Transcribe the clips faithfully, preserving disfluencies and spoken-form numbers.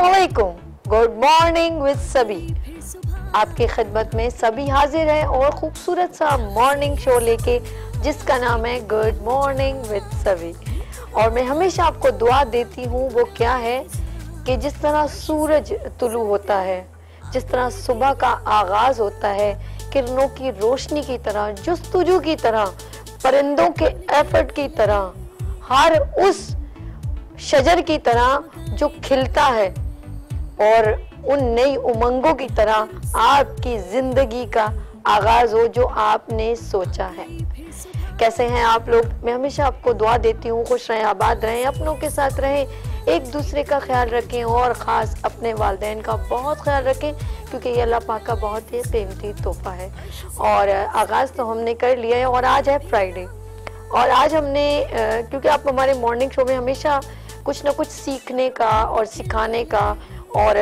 अस्सलामुअलैकुम, good morning with सभी। आपकी खिदमत में सभी हाजिर है और खूबसूरत सा मॉर्निंग शो लेके जिसका नाम है गुड मॉर्निंग विद सभी। और मैं हमेशा आपको दुआ देती हूँ, वो क्या है कि जिस तरह सूरज तुलू होता है, जिस तरह सुबह का आगाज होता है किरणों की रोशनी की तरह, जुस्तुजू की तरह, परिंदों के एफर्ट की तरह, हर उस शजर की तरह जो खिलता है और उन नई उमंगों की तरह आपकी जिंदगी का आगाज हो जो आपने सोचा है। कैसे हैं आप लोग? मैं हमेशा आपको दुआ देती हूँ, खुश रहें, आबाद रहें, अपनों के साथ रहें, एक दूसरे का ख्याल रखें और ख़ास अपने वालिदैन का बहुत ख्याल रखें, क्योंकि ये अल्लाह पाक का बहुत ही कीमती तोहफा है। और आगाज़ तो हमने कर लिया है और आज है फ्राइडे। और आज हमने, क्योंकि आप हमारे मॉर्निंग शो में हमेशा कुछ ना कुछ सीखने का और सिखाने का और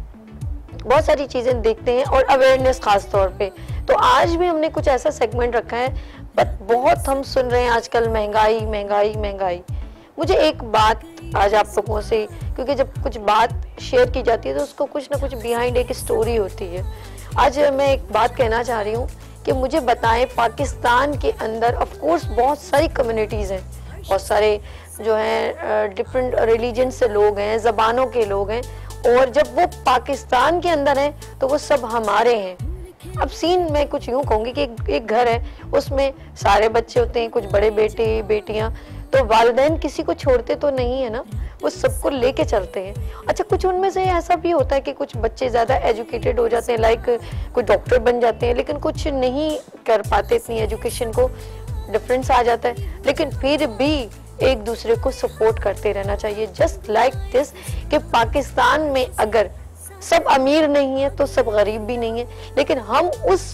बहुत सारी चीज़ें देखते हैं और अवेयरनेस ख़ास तौर पे, तो आज भी हमने कुछ ऐसा सेगमेंट रखा है। बट बहुत हम सुन रहे हैं आजकल महंगाई महंगाई महंगाई। मुझे एक बात आज आप लोगों से, क्योंकि जब कुछ बात शेयर की जाती है तो उसको कुछ ना कुछ बिहाइंड एक स्टोरी होती है। आज मैं एक बात कहना चाह रही हूँ कि मुझे बताएं, पाकिस्तान के अंदर ऑफ कोर्स बहुत सारी कम्युनिटीज़ हैं, बहुत सारे जो हैं डिफरेंट रिलीजन से लोग हैं, ज़बानों के लोग हैं, और जब वो पाकिस्तान के अंदर हैं तो वो सब हमारे हैं। अब सीन मैं कुछ यूँ कहूँगी कि एक, एक घर है, उसमें सारे बच्चे होते हैं, कुछ बड़े बेटे बेटियाँ, तो वालिदैन किसी को छोड़ते तो नहीं है ना, वो सबको लेके चलते हैं। अच्छा, कुछ उनमें से ऐसा भी होता है कि कुछ बच्चे ज़्यादा एजुकेटेड हो जाते हैं, लाइक कुछ डॉक्टर बन जाते हैं, लेकिन कुछ नहीं कर पाते इतनी एजुकेशन को, डिफरेंस आ जाता है। लेकिन फिर भी एक दूसरे को सपोर्ट करते रहना चाहिए। जस्ट लाइक दिस कि पाकिस्तान में अगर सब अमीर नहीं है तो सब गरीब भी नहीं है, लेकिन हम उस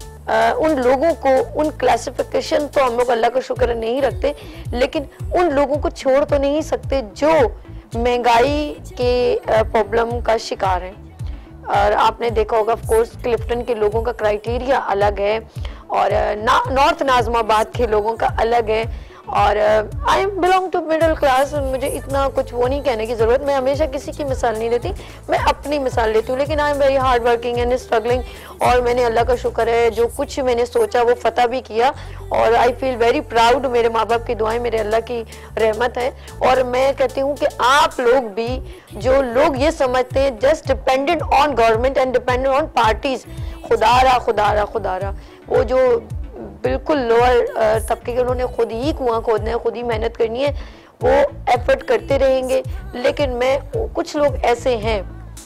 आ, उन लोगों को, उन क्लासिफिकेशन तो हम लोग अल्लाह का शुक्र नहीं रखते, लेकिन उन लोगों को छोड़ तो नहीं सकते जो महंगाई के प्रॉब्लम का शिकार हैं। और आपने देखा होगा ऑफ कोर्स क्लिफ्टन के लोगों का क्राइटेरिया अलग है और ना, नॉर्थ नाज़माबाद के लोगों का अलग है। और I am belong to middle class, मुझे इतना कुछ वो नहीं कहने की ज़रूरत, मैं हमेशा किसी की मिसाल नहीं देती, मैं अपनी मिसाल लेती हूँ। लेकिन I am very hard working and struggling, और मैंने अल्लाह का शुक्र है जो कुछ मैंने सोचा वो फतह भी किया, और आई फील वेरी प्राउड। मेरे माँ बाप की दुआएं मेरे अल्लाह की रहमत है। और मैं कहती हूँ कि आप लोग भी, जो लोग ये समझते हैं just dependent on government and dependent on parties, खुदारा खुदारा खुदारा वो जो बिल्कुल लोअर तबके के, उन्होंने खुद ही कुआं खोदना है, खुद ही मेहनत करनी है, वो एफर्ट करते रहेंगे। लेकिन मैं, कुछ लोग ऐसे हैं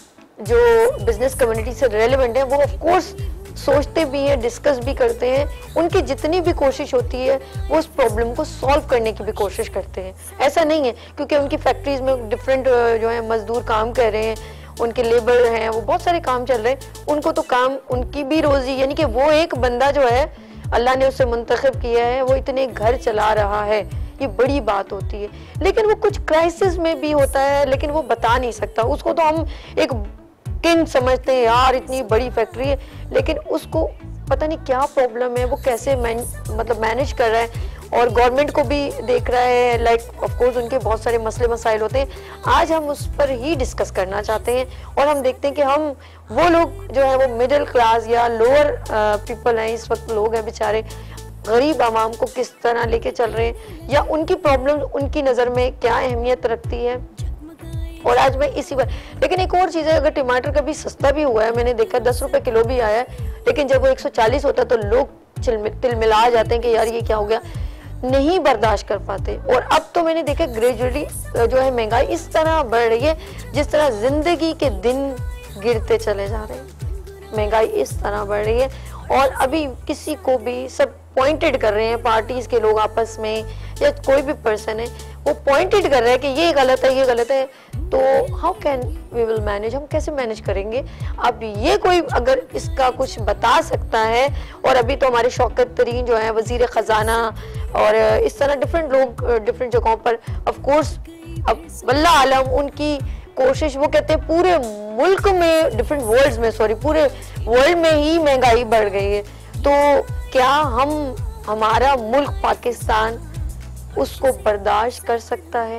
जो बिजनेस कम्युनिटी से रेलेवेंट हैं, वो ऑफ कोर्स सोचते भी हैं, डिस्कस भी करते हैं, उनकी जितनी भी कोशिश होती है वो उस प्रॉब्लम को सॉल्व करने की भी कोशिश करते हैं। ऐसा नहीं है क्योंकि उनकी फैक्ट्रीज में डिफरेंट जो है मजदूर काम कर रहे हैं, उनके लेबर हैं, वो बहुत सारे काम चल रहे हैं, उनको तो काम, उनकी भी रोजी, यानी कि वो एक बंदा जो है अल्लाह ने उसे मुंतखब किया है, वो इतने घर चला रहा है, ये बड़ी बात होती है। लेकिन वो कुछ क्राइसिस में भी होता है, लेकिन वो बता नहीं सकता, उसको तो हम एक किंग समझते हैं, यार इतनी बड़ी फैक्ट्री है, लेकिन उसको पता नहीं क्या प्रॉब्लम है, वो कैसे मैन, मतलब मैनेज कर रहा है, और गवर्नमेंट को भी देख रहा है, लाइक ऑफ कोर्स उनके बहुत सारे मसले मसाइल होते हैं। आज हम उस पर ही डिस्कस करना चाहते हैं, और हम देखते हैं कि हम वो लोग जो है वो मिडिल क्लास या लोअर पीपल हैं, इस वक्त लोग हैं बेचारे गरीब आवाम को किस तरह लेके चल रहे हैं, या उनकी प्रॉब्लम उनकी नज़र में क्या अहमियत रखती है। और आज मैं इसी पर, लेकिन एक और चीज़ है, अगर टमाटर कभी सस्ता भी हुआ है, मैंने देखा दस रुपए किलो भी आया है, लेकिन जब वो एक सौ चालीस होता है तो लोग तिलमिला जाते हैं कि यार ये क्या हो गया, नहीं बर्दाश्त कर पाते। और अब तो मैंने देखा ग्रेजुअली जो है महंगाई इस तरह बढ़ रही है जिस तरह जिंदगी के दिन गिरते चले जा रहे हैं, महंगाई इस तरह बढ़ रही है। और अभी किसी को भी सब पॉइंटेड कर रहे हैं, पार्टीज के लोग आपस में या कोई भी पर्सन है वो पॉइंटेड कर रहा है कि ये गलत है, ये गलत है, तो how can we will manage, हम कैसे मैनेज करेंगे। अब ये कोई अगर इसका कुछ बता सकता है, और अभी तो हमारे शौकत तरीन जो है वजीर खजाना और इस तरह डिफरेंट लोग डिफरेंट जगहों पर, ऑफ कोर्स अब वल्लाह आलम उनकी कोशिश, वो कहते हैं पूरे मुल्क में, डिफरेंट वर्ल्ड में, सॉरी पूरे वर्ल्ड में ही महंगाई बढ़ गई है, तो क्या हम, हमारा मुल्क पाकिस्तान उसको बर्दाश्त कर सकता है?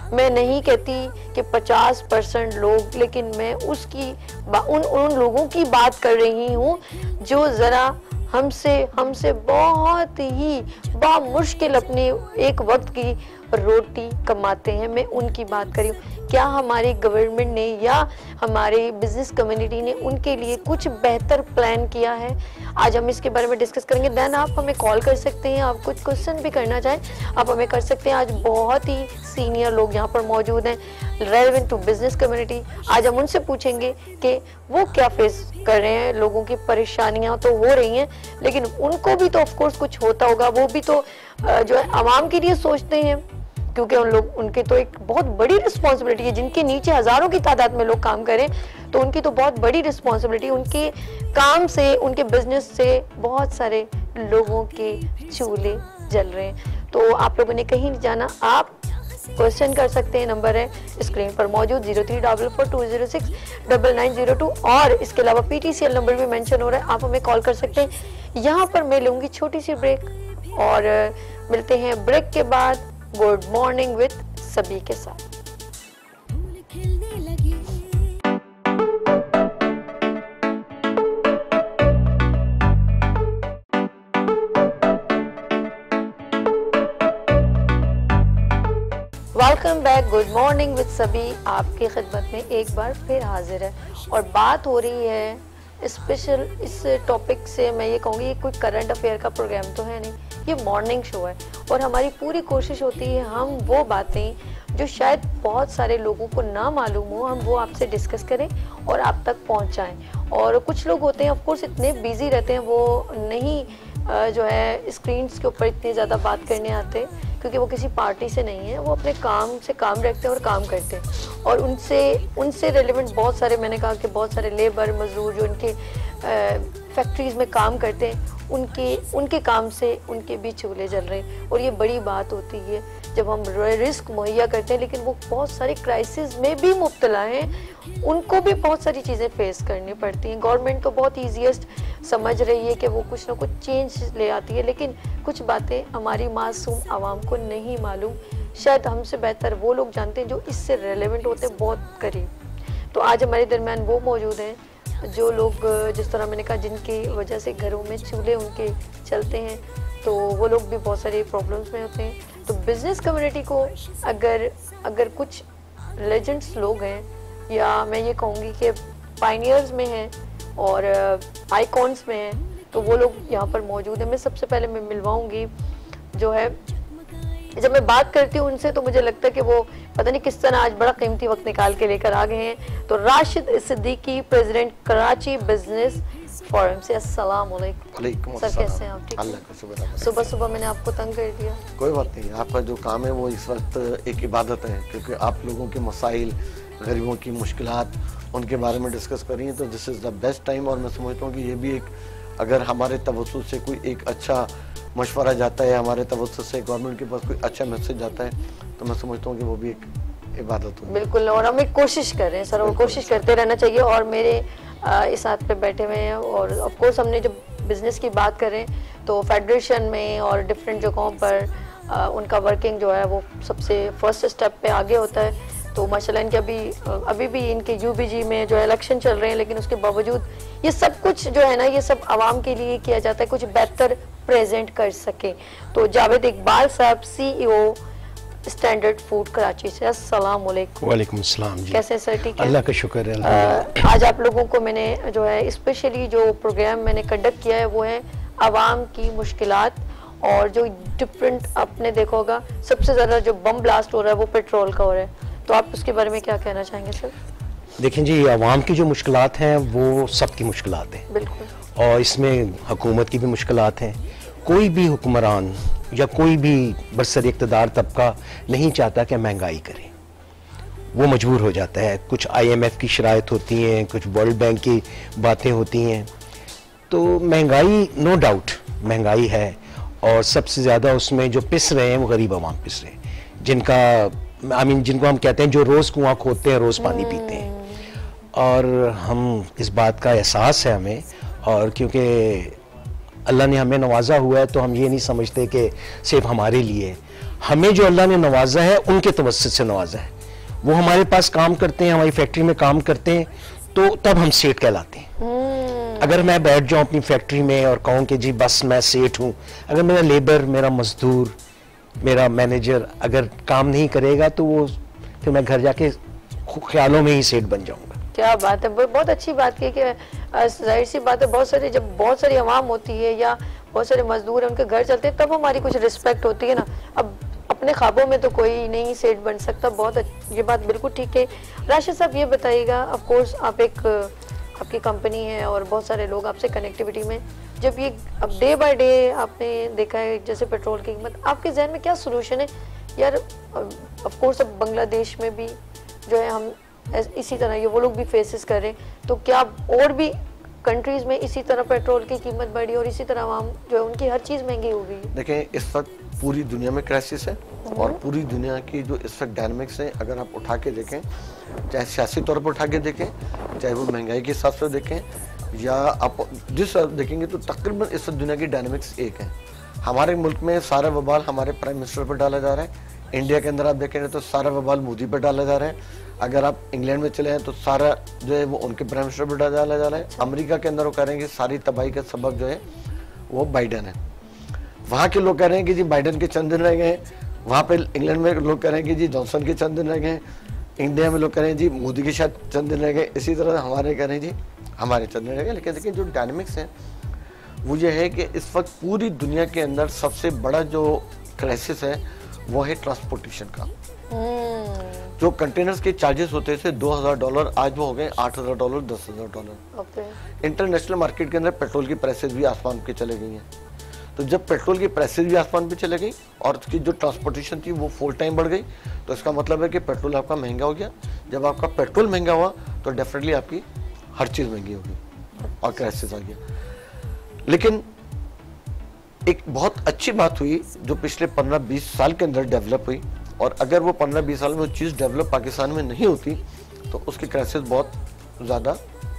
मैं नहीं कहती कि पचास परसेंट लोग, लेकिन मैं उसकी उन उन लोगों की बात कर रही हूँ जो ज़रा हमसे हमसे बहुत ही बामुश्किल अपने एक वक्त की रोटी कमाते हैं। मैं उनकी बात कर रही हूँ। क्या हमारी गवर्नमेंट ने या हमारे बिजनेस कम्युनिटी ने उनके लिए कुछ बेहतर प्लान किया है? आज हम इसके बारे में डिस्कस करेंगे। देन आप हमें कॉल कर सकते हैं, आप कुछ क्वेश्चन भी करना चाहें आप हमें कर सकते हैं। आज बहुत ही सीनियर लोग यहाँ पर मौजूद हैं, रेलेवेंट टू बिजनेस कम्युनिटी। आज हम उनसे पूछेंगे कि वो क्या फेस कर रहे हैं। लोगों की परेशानियां तो हो रही हैं, लेकिन उनको भी तो ऑफकोर्स कुछ होता होगा। वो भी तो जो है आवाम के लिए सोचते हैं, क्योंकि उन लोग उनके तो एक बहुत बड़ी रिस्पॉन्सिबिलिटी है। जिनके नीचे हजारों की तादाद में लोग काम करें तो उनकी तो बहुत बड़ी रिस्पॉन्सिबिलिटी, उनके काम से, उनके बिजनेस से बहुत सारे लोगों के चूल्हे जल रहे हैं। तो आप लोगों ने कहीं नहीं जाना, आप क्वेश्चन कर सकते हैं। नंबर है स्क्रीन पर मौजूद zero three double four two zero six double nine zero two, और इसके अलावा पीटीसीएल नंबर भी मेंशन हो रहा है, आप हमें कॉल कर सकते हैं। यहाँ पर मैं लूंगी छोटी सी ब्रेक और मिलते हैं ब्रेक के बाद गुड मॉर्निंग विद सभी के साथ। Welcome back, good morning with सभी आपकी खिदमत में एक बार फिर हाजिर है और बात हो रही है स्पेशल। इस टॉपिक से मैं ये कहूँगी कोई करंट अफेयर का प्रोग्राम तो है नहीं, ये मॉर्निंग शो है और हमारी पूरी कोशिश होती है हम वो बातें जो शायद बहुत सारे लोगों को ना मालूम हो, हम वो आपसे डिस्कस करें और आप तक पहुंचाएं। और कुछ लोग होते हैं ऑफ कोर्स इतने बिजी रहते हैं, वो नहीं जो है स्क्रीन्स के ऊपर इतने ज़्यादा बात करने आते, क्योंकि वो किसी पार्टी से नहीं है, वो अपने काम से काम रखते हैं और काम करते हैं। और उनसे उनसे रिलेवेंट बहुत सारे, मैंने कहा कि बहुत सारे लेबर मजदूर जो उनके फैक्ट्रीज में काम करते हैं, उनके उनके काम से उनके भी चूल्हे जल रहे हैं। और ये बड़ी बात होती है जब हम रिस्क मुहैया करते हैं, लेकिन वो बहुत सारे क्राइसिस में भी मुब्तला हैं, उनको भी बहुत सारी चीज़ें फेस करनी पड़ती हैं। गवर्नमेंट तो बहुत ईजीएस्ट समझ रही है कि वो कुछ ना कुछ चेंज ले आती है, लेकिन कुछ बातें हमारी मासूम आवाम को नहीं मालूम। शायद हमसे बेहतर वो लोग जानते हैं जो इससे रेलेवेंट होते हैं बहुत करीब। तो आज हमारे दरमियान वो मौजूद हैं जो लोग, जिस तरह मैंने कहा, जिनकी वजह से घरों में चूल्हे उनके चलते हैं, तो वो लोग भी बहुत सारी प्रॉब्लम्स में होते हैं। तो बिज़नेस कम्युनिटी को अगर अगर कुछ लेजेंड्स लोग हैं, या मैं ये कहूँगी कि पायनियर्स में हैं और आइकॉन्स में हैं, तो वो लोग यहाँ पर मौजूद हैं। मैं सबसे पहले मैं मिलवाऊँगी जो है, जब मैं बात करती हूँ उनसे तो मुझे लगता है कि वो पता नहीं किस तरह आज बड़ा कीमती वक्त निकाल के लेकर आ गए हैं। तो Rashid Siddiqui, president Karachi business forum से, अस्सलाम वालेकुम सर, कैसे हैं आप? ठीक है। सुबह सुबह मैंने आपको तंग कर दिया? कोई बात नहीं, आपका जो काम है वो इस वक्त एक इबादत है, क्योंकि आप लोगों के मसाइल, गरीबों की मुश्किलात, उनके बारे में डिस्कस कर रही हैं। तो this is the best time. और मैं समझता हूँ कि ये भी एक, अगर हमारे तवज्जुह से कोई एक अच्छा मशवरा जाता है, हमारे तवज्जुह से गवर्नमेंट के पास कोई अच्छा मैसेज जाता है, तो मैं समझता हूँ कि वो भी एक इबादत हो। बिल्कुल, और हम एक कोशिश कर रहे हैं सर, और कोशिश करते रहना चाहिए। और मेरे आ, इस हाथ पे बैठे हुए हैं, और ऑफ कोर्स हमने जब बिज़नेस की बात करें तो फेडरेशन में और डिफरेंट जगहों पर आ, उनका वर्किंग जो है वो सबसे फर्स्ट स्टेप पे आगे होता है। तो माशाल्लाह इनके अभी अभी भी इनके यूबीजी में जो है इलेक्शन चल रहे हैं, लेकिन उसके बावजूद ये सब कुछ जो है ना, ये सब आवाम के लिए किया जाता है, कुछ बेहतर प्रेजेंट कर सके। तो जावेद इकबाल साहब, सीईओ स्टैंडर्ड फूड कराची से, अस्सलाम वालेकुम। वालेकुम अस्सलाम जी, कैसे सर? ठीक है, अल्लाह का शुक्र है। आ, आज आप लोगों को मैंने जो है स्पेशली जो प्रोग्राम मैंने कंडक्ट किया है वो है आवाम की मुश्किलात, और जो डिफरेंट, आपने देखा होगा सबसे ज़्यादा जो बम ब्लास्ट हो रहा है वो पेट्रोल का हो रहा है, तो आप उसके बारे में क्या कहना चाहेंगे सर? देखें जी, आवाम की जो मुश्किलात हैं वो सबकी मुश्किलात हैं। बिल्कुल, और इसमें हुकूमत की भी मुश्किलात हैं। कोई भी हुक्मरान या कोई भी बरसर इक़्तिदार तबका नहीं चाहता कि महंगाई करे, वो मजबूर हो जाता है। कुछ आईएमएफ की शराइत होती हैं, कुछ वर्ल्ड बैंक की बातें होती हैं। तो महंगाई, नो डाउट महंगाई है, और सबसे ज़्यादा उसमें जो पिस रहे हैं वो गरीब आवाम पिस रहे हैं, जिनका आई मीन जिनको हम कहते हैं जो रोज़ कुआं खोदते हैं, रोज़ पानी पीते हैं। और हम इस बात का एहसास है हमें, और क्योंकि अल्लाह ने हमें नवाजा हुआ है, तो हम ये नहीं समझते कि सिर्फ हमारे लिए, हमें जो अल्लाह ने नवाजा है उनके तवस्सुत से नवाजा है। वो हमारे पास काम करते हैं, हमारी फैक्ट्री में काम करते हैं, तो तब हम सेठ कहलाते हैं। अगर मैं बैठ जाऊं अपनी फैक्ट्री में और कहूं कि जी बस मैं सेठ हूं, अगर मेरा लेबर, मेरा मजदूर, मेरा मैनेजर अगर काम नहीं करेगा तो वो फिर मैं घर जाके ख्यालों में ही सेठ बन जाऊंगा। क्या बात है, बहुत अच्छी बात की कि जाहिर सी बात है, बहुत सारी जब बहुत सारी आवाम होती है या बहुत सारे मजदूर हैं, उनके घर चलते हैं, तब हमारी कुछ रिस्पेक्ट होती है ना। अब अपने ख्वाबों में तो कोई नहीं सेठ बन सकता। बहुत ये बात बिल्कुल ठीक है। राशिद साहब ये बताइएगा, ऑफ कोर्स आप एक आपकी कंपनी है और बहुत सारे लोग आपसे कनेक्टिविटी में, जब ये अब डे बाय डे आपने देखा है जैसे पेट्रोल की कीमत, आपके जहन में क्या सोल्यूशन है? यार ऑफ कोर्स अब बांग्लादेश में भी जो है हम इसी तरह ये वो लोग भी फेसेस कर रहे हैं, तो क्या और भी कंट्रीज में इसी तरह पेट्रोल की कीमत बढ़ी और इसी तरह आवाम जो है उनकी हर चीज महंगी हो गई? देखें, इस वक्त पूरी दुनिया में क्राइसिस है और पूरी दुनिया की जो इस वक्त डायनामिक्स है, अगर आप उठा के देखें, चाहे सियासी तौर पर उठा के देखें, चाहे वो महंगाई के हिसाब से देखें, या आप जिस देखेंगे, तो तकरीबन इस वक्त दुनिया की डायनामिक्स एक है। हमारे मुल्क में सारा वबाल हमारे प्राइम मिनिस्टर पर डाला जा रहा है। इंडिया के अंदर आप देखेंगे तो सारा वबाल मोदी पर डाला जा रहा है। अगर आप इंग्लैंड में चले हैं तो सारा जो है वो उनके प्राइम मिनिस्टर पर डाला जा रहा है। अमेरिका के अंदर वो कह रहे हैं कि सारी तबाही का सबब जो है वो बाइडन है। वहाँ के लोग कह रहे हैं कि जी बाइडन के चंद दिन रह गए। वहाँ पे इंग्लैंड में लोग कह रहे हैं कि जी जॉनसन के चंद दिन रह गए। इंडिया में लोग कह रहे हैं जी मोदी के शायद चंद दिन रह गए। इसी तरह हमारे कह रहे हैं जी हमारे चंद दिन रह गए। लेकिन देखिए, जो डायनामिक्स है वो ये है कि इस वक्त पूरी दुनिया के अंदर सबसे बड़ा जो क्राइसिस है वो है ट्रांसपोर्टेशन का। जो कंटेनर्स के चार्जेस होते थे दो हज़ार डॉलर, आज वो हो गए आठ हज़ार डॉलर, दस हज़ार डॉलर। okay. इंटरनेशनल मार्केट के अंदर पेट्रोल की प्राइसेस भी आसमान पे चले गई हैं। तो जब पेट्रोल की प्राइसेस भी आसमान पे चले गई और उसकी जो ट्रांसपोर्टेशन थी वो फोर टाइम बढ़ गई, तो इसका मतलब है कि पेट्रोल आपका महंगा हो गया। जब आपका पेट्रोल महंगा हुआ तो डेफिनेटली आपकी हर चीज़ महंगी होगी और क्राइसिस आ गया। लेकिन एक बहुत अच्छी बात हुई जो पिछले पंद्रह बीस साल के अंदर डेवलप हुई, और अगर वो पंद्रह बीस साल में वो चीज़ डेवलप पाकिस्तान में नहीं होती तो उसकी क्राइसिस बहुत ज़्यादा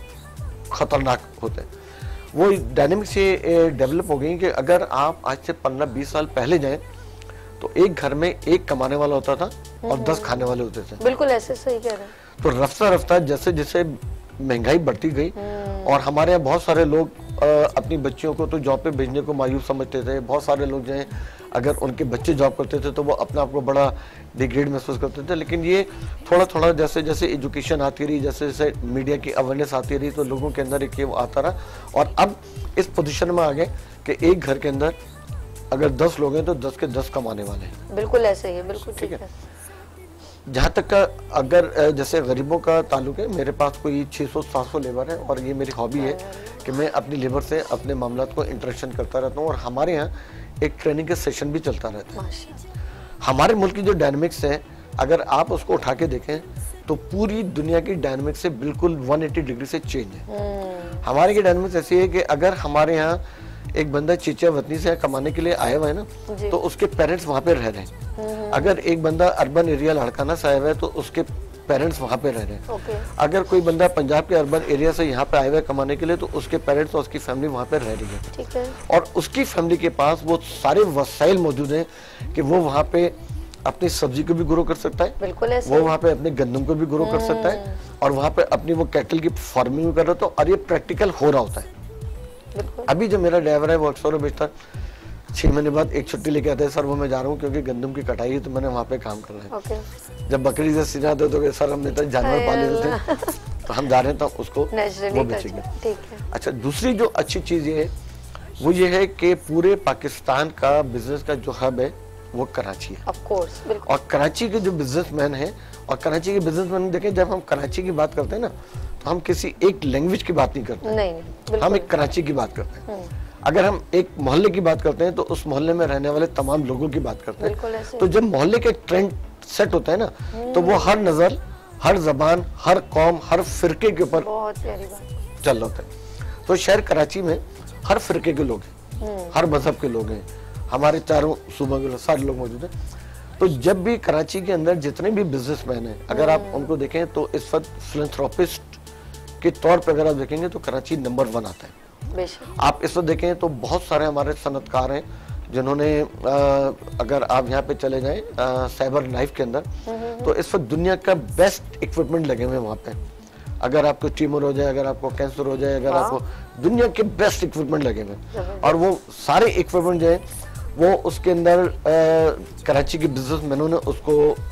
खतरनाक होते हैं। वो डायनेमिक्स ये डेवलप हो गई कि अगर आप आज से पंद्रह बीस साल पहले जाएं तो एक घर में एक कमाने वाला होता था और दस खाने वाले होते थे। बिल्कुल ऐसे सही कह रहे हैं। तो रफ्ता रफ्ता जैसे जैसे महंगाई बढ़ती गई और हमारे यहाँ बहुत सारे लोग आ, अपनी बच्चियों को तो जॉब पे भेजने को मायूस समझते थे। बहुत सारे लोग जो हैं अगर उनके बच्चे जॉब करते थे तो वो अपने आप को बड़ा डिग्रेड महसूस करते थे। लेकिन ये थोड़ा थोड़ा जैसे जैसे एजुकेशन आती रही, जैसे जैसे मीडिया की अवेयरनेस आती रही, तो लोगों के अंदर एक ये आता रहा और अब इस पोजीशन में आ गए कि एक घर के अंदर अगर दस लोग हैं तो दस के दस कमाने वाले हैं। बिल्कुल ऐसे ही है, बिल्कुल ठीक है। जहाँ तक का अगर जैसे गरीबों का ताल्लुक है, मेरे पास कोई छह सौ सात सौ लेबर है और ये मेरी हॉबी है कि मैं अपनी लेबर से अपने मामलात को इंटरेक्शन करता रहता हूँ। और हमारे यहाँ एक ट्रेनिंग का सेशन भी चलता रहता है। हमारे मुल्क की जो डायनामिक्स है, अगर आप उसको उठा के देखें तो पूरी दुनिया की डायनामिक्स से बिल्कुल एक सौ अस्सी डिग्री से चेंज है। हमारे की डायनामिक्स ऐसी है कि अगर हमारे यहाँ एक बंदा चीचा वतनी से कमाने के लिए आया हुआ है ना, तो उसके पेरेंट्स वहाँ पे रह रहे हैं। अगर एक बंदा अर्बन एरिया लड़काना से आया हुआ है तो उसके पेरेंट्स वहाँ पे रह रहे हैं। okay. अगर कोई बंदा पंजाब के अर्बन एरिया से यहाँ पे आया हुआ है कमाने के लिए तो उसके पेरेंट्स और उसकी फैमिली वहाँ पे रह रही है। ठीक है। और उसकी फैमिली के पास वो सारे वसाइल मौजूद हैं कि वो वहाँ पे अपनी सब्जी को भी ग्रो कर सकता है। बिल्कुल ऐसे। वो वहाँ पे अपने गंदम को भी ग्रो कर सकता है और वहाँ पे अपनी वो कैटल की फार्मिंग भी कर रहा था। और ये प्रैक्टिकल हो रहा होता है। अभी जो मेरा ड्राइवर है वो अक्सर बेचता छह महीने बाद एक छुट्टी लेके आता है, सर वो मैं जा रहा हूँ क्योंकि गंदम की कटाई है तो मैंने वहाँ पे काम करना है। okay. जब बकरी से सीना दे तो सर हमने तो जानवर पाले होते हैं तो हम जा रहे हैं तो उसको वो बेचेंगे। अच्छा, दूसरी जो अच्छी चीज ये है वो ये है कि पूरे पाकिस्तान का बिजनेस का जो हब है वो कराची है। Of course, बिल्कुल। और कराची के जो बिजनेसमैन है और कराची के बिजनेसमैन देखें, जब हम कराची की बात करते हैं ना तो हम किसी एक लैंग्वेज की बात नहीं करते। नहीं, नहीं, हम एक कराची की बात करते हैं। अगर हम एक मोहल्ले की बात करते हैं तो उस मोहल्ले में रहने वाले तमाम लोगों की बात करते हैं। तो जब मोहल्ले के ट्रेंड सेट होता है ना तो वो हर नजर, हर जबान, हर कौम, हर फिरके के ऊपर बहुत प्यारी बात चल रहा होता है। तो शहर कराची में हर फिरके के लोग हैं, हर मजहब के लोग हैं, हमारे चारों सूबों के सारे लोग मौजूद हैं। तो जब भी कराची के अंदर जितने भी बिजनेसमैन हैं, अगर आप उनको देखें तो इस वक्त फिलैंथ्रोपिस्ट के तौर पर अगर आप देखेंगे तो कराची नंबर वन आता है। बेशक। आप इस वक्त देखें तो बहुत सारे हमारे सनतकार हैं जिन्होंने अगर आप यहाँ पे चले जाएं साइबर लाइफ के अंदर, तो इस वक्त दुनिया का बेस्ट इक्विपमेंट लगे हुए हैं वहाँ पे। अगर आपको ट्यूमर हो जाए, अगर आपको कैंसर हो जाए, अगर आपको दुनिया के बेस्ट इक्विपमेंट लगे हुए हैं, और वो सारे इक्विपमेंट जो है वो उसके अंदर आ, कराची के बिजनेसमैनों ने उसको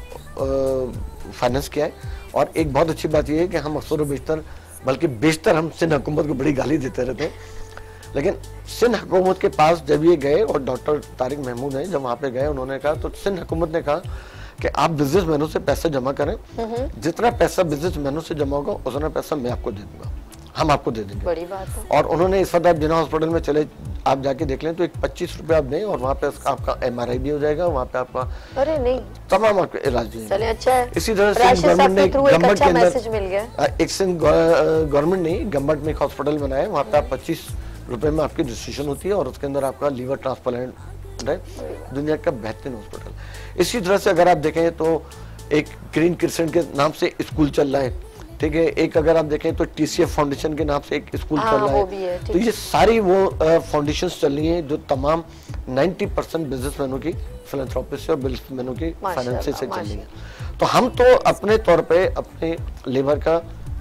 फाइनेंस किया है। और एक बहुत अच्छी बात यह है कि हम अक्सर बेशतर, बल्कि बेशतर हम सिंध हुकूमत को बड़ी गाली देते रहते हैं, लेकिन सिंध हुकूमत के पास जब ये गए और डॉक्टर तारिक महमूद हैं जब वहाँ पे गए, उन्होंने कहा, तो सिंध हुकूमत ने कहा कि आप बिजनेसमैनों से पैसा जमा करें, जितना पैसा बिजनेसमैनों से जमा होगा उतना पैसा मैं आपको दे दूंगा, हम आपको दे देंगे। बड़ी बात है। और उन्होंने इस वक्त आप जिना हॉस्पिटल में चले, आप जाके देख लें तो एक पच्चीस रुपए आप दें और वहाँ पे आपका एम आर आई भी हो जाएगा, वहाँ पे आपका अरे नहीं तमाम आपके इलाज भी चले। अच्छा है। इसी तरह से गवर्नमेंट ने गवर्नमेंट के मैसेज मिल गया, एक सिंह गवर्नमेंट ने गवर्नमेंट में एक हॉस्पिटल बनाया, वहाँ पे आप पच्चीस रुपए में आपकी रजिस्ट्रेशन होती है और उसके अंदर आपका लीवर ट्रांसप्लांट है, दुनिया का बेहतरीन हॉस्पिटल। इसी तरह से अगर आप देखें तो एक ग्रीन क्रिसेंट के नाम से स्कूल चल रहा है, ठीक है। एक अगर आप देखें तो टी सी एफ फाउंडेशन के नाम से एक स्कूल चल रहा है, है तो ये सारी वो फाउंडेशंस चल रही हैं जो तमाम नब्बे परसेंट बिजनेसमैनों की फिलैंथ्रोपी से और बिजनेसमैनों की फाइनेंस से चल रही है। तो हम तो अपने तौर पे अपने लेबर का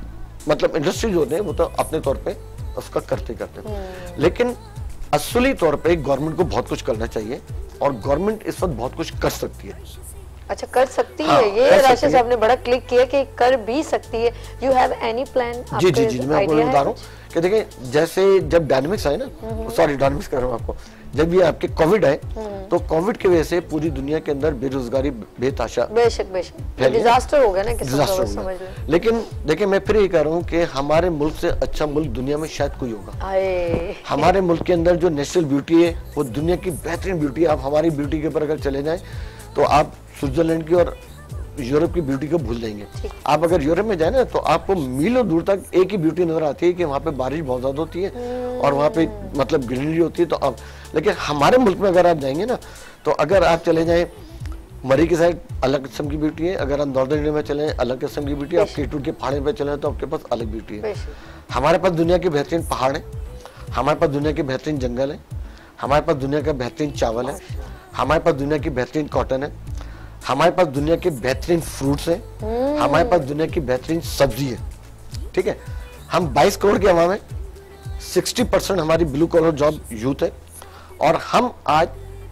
मतलब इंडस्ट्री जो होते हैं वो तो अपने तौर पे उसका करते करते, लेकिन असली तौर पे गवर्नमेंट को बहुत कुछ करना चाहिए और गवर्नमेंट इस वक्त बहुत कुछ कर सकती है। अच्छा, कर सकती हाँ, है, ये राशिद साहब ने बड़ा क्लिक किया कि कर भी सकती है। You have any plan? जी जी जी मैं आपको बता रहा हूँ कि देखिए, जैसे जब डायनेमिक्स आए ना, सॉरी डायनेमिक्स कर रहा हूँ आपको, जब ये आपके कोविड आए तो कोविड की वजह से पूरी दुनिया के अंदर बेरोजगारी बेताशा बेशक बेशक डिजास्टर हो गया ना, डिजास्टर समझ लो। लेकिन देखिए मैं फिर ये कह रहा हूँ कि हमारे मुल्क से अच्छा मुल्क दुनिया में शायद कोई होगा। हमारे मुल्क के अंदर जो नेचुरल ब्यूटी है वो दुनिया की बेहतरीन ब्यूटी है। आप हमारी ब्यूटी के ऊपर अगर चले जाएं तो आप स्विट्जरलैंड की और यूरोप की ब्यूटी को भूल जाएंगे। आप अगर यूरोप में जाए ना तो आपको मीलों दूर तक एक ही ब्यूटी नजर आती है कि वहाँ पे बारिश बहुत ज्यादा होती है और वहाँ पे मतलब ग्रीनरी होती है। तो अब लेकिन हमारे मुल्क में अगर आप जाएंगे ना तो अगर आप चले जाएं मरी की साइड अलग किस्म की ब्यूटी है, अगर आप नॉर्दर्न इंडिया में चले अलग किस्म की ब्यूटी है, आप केटू के पहाड़ पे चले तो आपके पास अलग ब्यूटी है। हमारे पास दुनिया के बेहतरीन पहाड़ है, हमारे पास दुनिया के बेहतरीन जंगल है, हमारे पास दुनिया का बेहतरीन चावल है, हमारे पास दुनिया की बेहतरीन कॉटन है, हमारे पास दुनिया के बेहतरीन फ्रूट्स हैं, हमारे पास दुनिया की बेहतरीन सब्जी है। ठीक है, हम बाईस करोड़ की आवाम है, साठ परसेंट हमारी ब्लू कॉलर जॉब यूथ है और हम आज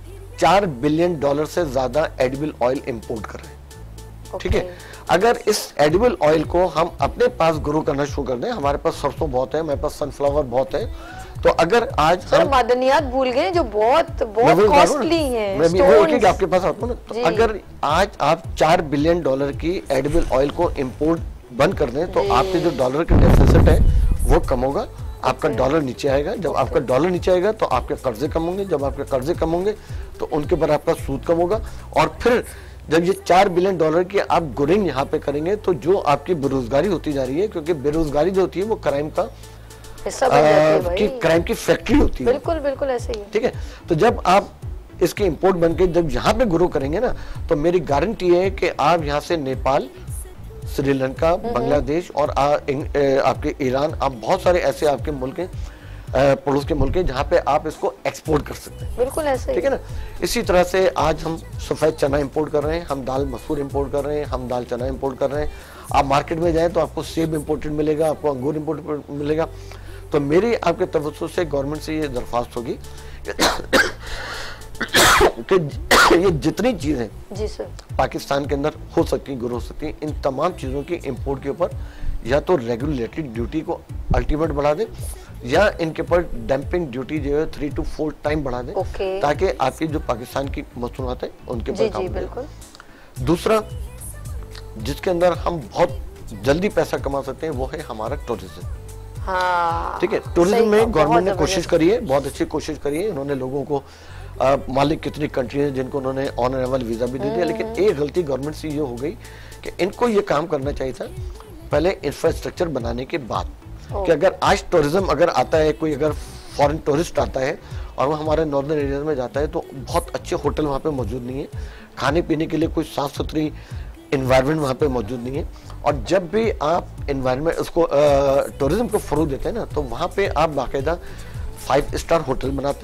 चार बिलियन डॉलर से ज्यादा एडिबल ऑयल इंपोर्ट कर रहे हैं। ठीक है, अगर इस एडिबल ऑयल को हम अपने पास ग्रो करना शुरू कर दें, हमारे पास सरसों बहुत है, हमारे पास सनफ्लावर बहुत है, तो अगर आज हम मादनियात भूल गए जो बहुत बहुत कॉस्टली हैं, मैं भी वो कि आपके पास आता हूं ना, तो अगर आज आप चार बिलियन डॉलर की एडिबल ऑयल को इंपोर्ट बंद कर दें तो आपके जो डॉलर का डेफिसिट है वो कम होगा, आपका डॉलर नीचे आएगा। जब आपका डॉलर नीचे आएगा तो आपके कर्जे कम होंगे, जब आपके कर्जे कम होंगे तो उनके ऊपर आपका सूद कम होगा और फिर जब ये चार बिलियन डॉलर की आप गुडिंग यहाँ पे करेंगे तो जो आपकी बेरोजगारी होती जा रही है, क्योंकि बेरोजगारी जो होती है वो क्राइम का हिस्सा बन जाती है भाई, कि क्राइम की फैक्ट्री होती है। बिल्कुल बिल्कुल ऐसे ही। ठीक है, तो जब आप इसके इंपोर्ट बन के जब यहाँ पे ग्रो करेंगे ना तो मेरी गारंटी है कि आप यहाँ से नेपाल, श्रीलंका, बांग्लादेश और आ, इन, ए, आपके ईरान, आप बहुत सारे ऐसे आपके मुल्क हैं, पड़ोस के मुल्क हैं जहाँ पे आप इसको एक्सपोर्ट कर सकते हैं। बिल्कुल ऐसे। ठीक है ना, इसी तरह से आज हम सफेद चना इंपोर्ट कर रहे हैं, हम दाल मसूर इंपोर्ट कर रहे हैं, हम दाल चना इंपोर्ट कर रहे हैं। आप मार्केट में जाएं तो आपको सेब इंपोर्टेड मिलेगा, आपको अंगूर इंपोर्टेड मिलेगा। तो मेरी आपके तवज्जो से गवर्नमेंट से ये दरख्वास्त होगी कि ये जितनी चीजें जी सर पाकिस्तान के अंदर हो सकती ग्रो हो सकती हैं, इन तमाम चीजों की इंपोर्ट के ऊपर या तो रेगुलेटरी ड्यूटी को अल्टीमेट बढ़ा दे या इनके ऊपर डंपिंग ड्यूटी जो है थ्री टू फोर टाइम बढ़ा दे, ताकि आपकी जो पाकिस्तान की मसनूआत है उनके ऊपर काम करे। दूसरा जिसके अंदर हम बहुत जल्दी पैसा कमा सकते हैं वो है हमारा टूरिज्म। हाँ, ठीक है, टूरिज्म में गवर्नमेंट ने कोशिश करी है, बहुत अच्छी कोशिश करी है। उन्होंने लोगों को आ, मालिक कितनी कंट्री है जिनको उन्होंने ऑन अराइवल वीजा भी दे दिया, लेकिन एक गलती गवर्नमेंट से ये हो गई कि इनको ये काम करना चाहिए था पहले इंफ्रास्ट्रक्चर बनाने के बाद, कि अगर आज टूरिज्म अगर आता है, कोई अगर फॉरेन टूरिस्ट आता है और वो हमारे नॉर्दर्न एरिया में जाता है तो बहुत अच्छे होटल वहाँ पे मौजूद नहीं है, खाने पीने के लिए कोई साफ सुथरी इन्वायरमेंट वहाँ पे मौजूद नहीं है। और जब भी आप इन्वायरमेंट उसको टूरिज्म को फरोग देते हैं ना तो वहाँ पे आप बाकायदा फाइव स्टार होटल बनाते हैं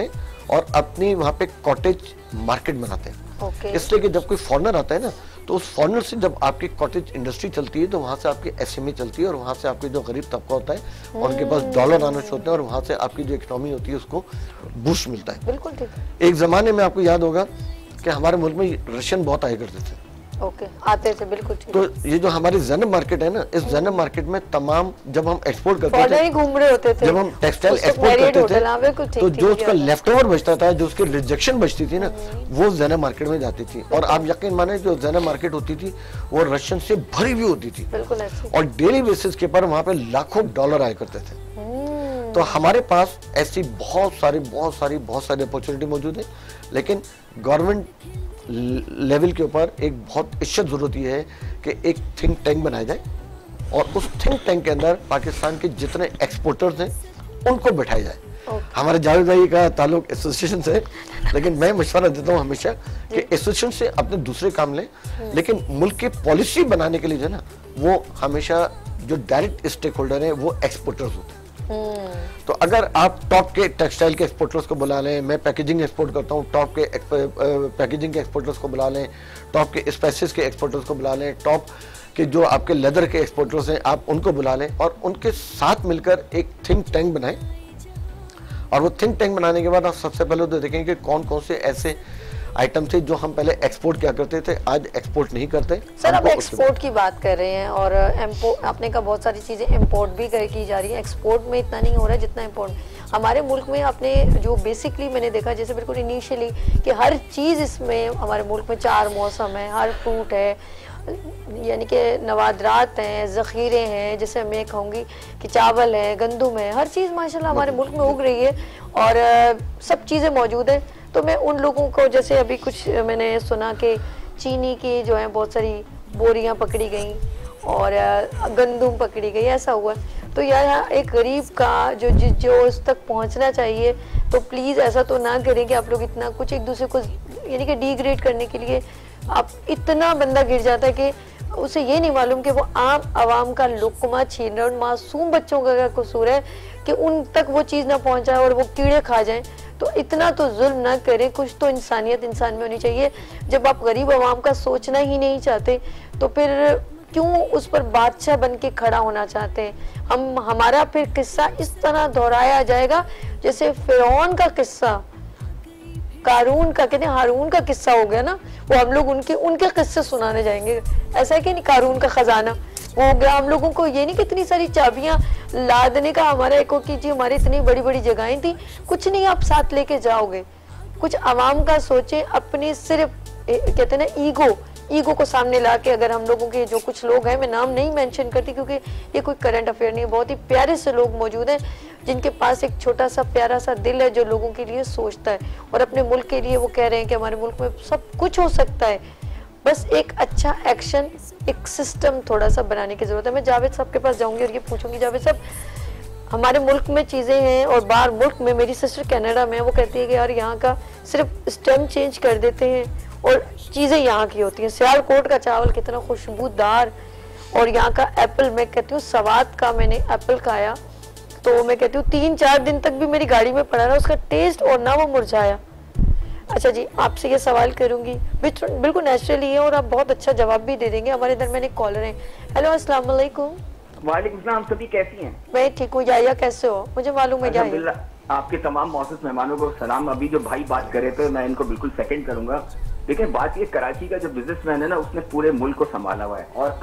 और अपनी वहाँ पे कॉटेज मार्केट बनाते हैं। Okay. इसलिए कि जब कोई फॉरेनर आता है ना, तो उस फॉरेनर से जब आपकी कॉटेज इंडस्ट्री चलती है तो वहाँ से आपकी एसएमई चलती है और वहाँ से आपके जो गरीब तबका होता है और उनके पास डॉलर आना शुरू होते हैं और वहाँ से आपकी जो इकोनॉमी होती है उसको बूस्ट मिलता है। बिल्कुल ठीक है। एक जमाने में आपको याद होगा कि हमारे मुल्क में रशियन बहुत आया करते थे। ओके, आते थे, बिल्कुल ठीक। तो ये जो हमारी ज़ैनब मार्केट है ना, इस ज़ैनब मार्केट में तमाम जब हम एक्सपोर्ट करते थे, ही घूम रहे होते थे, जब हम टेक्सटाइल एक्सपोर्ट करते थे, तो जो उसका लेफ्ट ओवर बचता था, जो उसकी रिजेक्शन बचती थी ना, वो ज़ैनब मार्केट में जाती थी। और आप यकीन माने जो ज़ैनब मार्केट होती थी वो रशियन से भरी हुई होती थी, बिल्कुल ऐसे। और डेली बेसिस के पर वहाँ पे लाखों डॉलर आया करते थे। तो हमारे पास ऐसी बहुत सारी बहुत सारी बहुत सारी अपॉर्चुनिटी मौजूद है, लेकिन गवर्नमेंट लेवल के ऊपर एक बहुत इज्जत जरूरत ये है कि एक थिंक टैंक बनाया जाए और उस थिंक टैंक के अंदर पाकिस्तान के जितने एक्सपोर्टर्स हैं उनको बैठाया जाए। okay. हमारे जावेद भाई का ताल्लुक एसोसिएशन से, लेकिन मैं मशवरा देता हूँ हमेशा कि एसोसिएशन से अपने दूसरे काम लें, लेकिन मुल्क की पॉलिसी बनाने के लिए जो है ना, वो हमेशा जो डायरेक्ट स्टेक होल्डर है वो एक्सपोर्टर्स होते हैं। तो अगर आप टॉप के टेक्सटाइल के एक्सपोर्टर्स को बुला लें, मैं पैकेजिंग एक्सपोर्ट करता हूँ, टॉप के पैकेजिंग के एक्सपोर्टर्स को बुला लें, टॉप के स्पाइसेस के एक्सपोर्टर्स को बुला लें, टॉप के जो आपके लेदर के एक्सपोर्टर्स हैं आप उनको बुला लें और उनके साथ मिलकर एक थिंक टैंक बनाएं। और वो थिंक टैंक बनाने के बाद आप सबसे पहले तो देखेंगे कौन कौन से ऐसे आइटम थे जो हम पहले एक्सपोर्ट क्या करते थे, आज एक्सपोर्ट नहीं करते। सर अब एक्सपोर्ट की बात कर रहे हैं और इम्पोर्ट, आपने कहा बहुत सारी चीजें इंपोर्ट भी कर की जा रही है, एक्सपोर्ट में इतना नहीं हो रहा है जितना इंपोर्ट हमारे मुल्क में। आपने जो बेसिकली मैंने देखा जैसे बिल्कुल इनिशियली कि हर चीज इसमें हमारे मुल्क में चार मौसम है, हर फ्रूट है, यानी कि नवादरात हैं, ज़ख़ीरे हैं, जैसे मैं कहूँगी कि चावल है, गंदुम है, हर चीज़ माशाल्लाह हमारे मुल्क में उग रही है और सब चीज़ें मौजूद हैं। तो मैं उन लोगों को, जैसे अभी कुछ मैंने सुना कि चीनी की जो है बहुत सारी बोरियां पकड़ी गई और गंदुम पकड़ी गई, ऐसा हुआ। तो यार एक गरीब का जो जो उस तक पहुंचना चाहिए, तो प्लीज़ ऐसा तो ना करें कि आप लोग इतना कुछ एक दूसरे को यानी कि डिग्रेड करने के लिए आप इतना बंदा गिर जाता है कि उसे ये नहीं मालूम कि वो आम आवाम का लुक़मा छीन रहा है। उन मासूम बच्चों का क्या कसूर है कि उन तक वो चीज़ ना पहुंचाए और वो कीड़े खा जाएं। तो इतना तो जुल्म ना करें, कुछ तो इंसानियत इंसान में होनी चाहिए। जब आप गरीब आवाम का सोचना ही नहीं चाहते तो फिर क्यों उस पर बादशाह बन के खड़ा होना चाहते हैं। हम हमारा फिर किस्सा इस तरह दोहराया जाएगा जैसे फिरौन का किस्सा, कारून का, कहते हैं हारून का किस्सा हो गया ना, वो हम लोग उनके उनके किस्से सुनाने जाएंगे। ऐसा है कि नहीं, कारून का खजाना वो हो गया। हम लोगों को ये नहीं कि इतनी सारी चाबियां लादने का हमारा एक हो कि जी हमारी इतनी बड़ी बड़ी जगहें थी, कुछ नहीं आप साथ लेके जाओगे। कुछ आवाम का सोचें, अपनी सिर्फ कहते हैं ना ईगो ईगो को सामने ला के। अगर हम लोगों के जो कुछ लोग हैं, मैं नाम नहीं मेंशन करती क्योंकि ये कोई करंट अफेयर नहीं है, बहुत ही प्यारे से लोग मौजूद हैं जिनके पास एक छोटा सा प्यारा सा दिल है जो लोगों के लिए सोचता है और अपने मुल्क के लिए वो कह रहे हैं कि हमारे मुल्क में सब कुछ हो सकता है, बस एक अच्छा एक्शन, एक सिस्टम थोड़ा सा बनाने की जरूरत है। मैं जावेद साहब के पास जाऊंगी और ये पूछूंगी, जावेद साहब हमारे मुल्क में चीज़ें हैं और बाहर मुल्क में, मेरी सिस्टर कनाडा में, वो कहती है कि यार यहाँ का सिर्फ स्टेम चेंज कर देते हैं और चीज़ें यहाँ की होती हैं। सियालकोट का चावल कितना खुशबूदार, और यहाँ का एप्पल, मैं कहती हूँ सवात का मैंने एप्पल खाया तो मैं कहती हूँ तीन चार दिन तक भी मेरी गाड़ी में पड़ा रहा उसका टेस्ट और ना वो मुरझाया। अच्छा जी, आपसे ये सवाल करूंगी, बिल्कुल नेचुरली है और आप बहुत अच्छा जवाब भी दे देंगे। हमारे दरमियान एक कॉलर हैं। हेलो, अस्सलाम वालेकुम। वालेकुम सलाम, सभी कैसी हैं? मैं ठीक हूँ, या कैसे हो? मुझे मालूम है क्या। आपके तमाम मौजूद मेहमानों को सलाम। अभी जो भाई बात करे तो मैं इनको बिल्कुल सेकंड करूंगा। लेकिन बात ये, कराची का जो बिजनेसमैन है ना, उसने पूरे मुल्क को संभाला हुआ है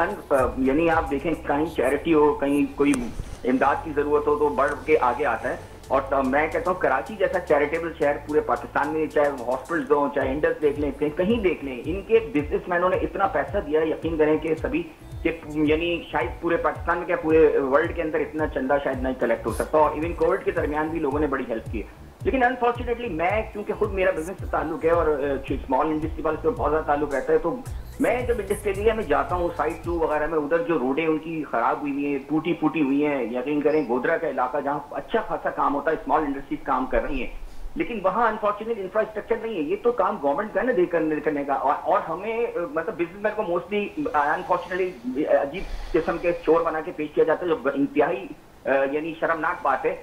और यानी आप देखें कहीं चैरिटी हो, कहीं कोई इमदाद की जरूरत हो तो बढ़ के आगे आता है। और तो मैं कहता हूँ कराची जैसा चैरिटेबल शहर पूरे पाकिस्तान में, चाहे हॉस्पिटल्स हो, चाहे इंडस देख लें, कहीं देख लें, इनके बिजनेसमैनों ने इतना पैसा दिया, यकीन करें कि सभी यानी शायद पूरे पाकिस्तान में क्या पूरे वर्ल्ड के अंदर इतना चंदा शायद नहीं कलेक्ट हो सकता। और इवन कोविड के दरमियान भी लोगों ने बड़ी हेल्प की। लेकिन अनफॉर्चुनेटली मैं, क्योंकि खुद मेरा बिजनेस से ताल्लुक है और स्मॉल इंडस्ट्री वाले से बहुत ज्यादा ताल्लुक रहता है, तो मैं जब इंडस्ट्रियल एरिया में जाता हूँ, साइड टू वगैरह में, उधर जो रोडें उनकी खराब हुई है, टूटी फूटी हुई हैं, यकीन करें गोधरा का इलाका जहाँ अच्छा खासा काम होता है, स्मॉल इंडस्ट्रीज काम कर रही है, लेकिन वहाँ अनफॉर्चुनेटली इंफ्रास्ट्रक्चर नहीं है। ये तो काम गवर्नमेंट का है ना दे करने, करने का। और, और हमें मतलब बिजनेसमैन को मोस्टली अनफॉर्चुनेटली अजीब किस्म के चोर बना के पेश किया जाता है, जो इंतहाई यानी शर्मनाक बात है।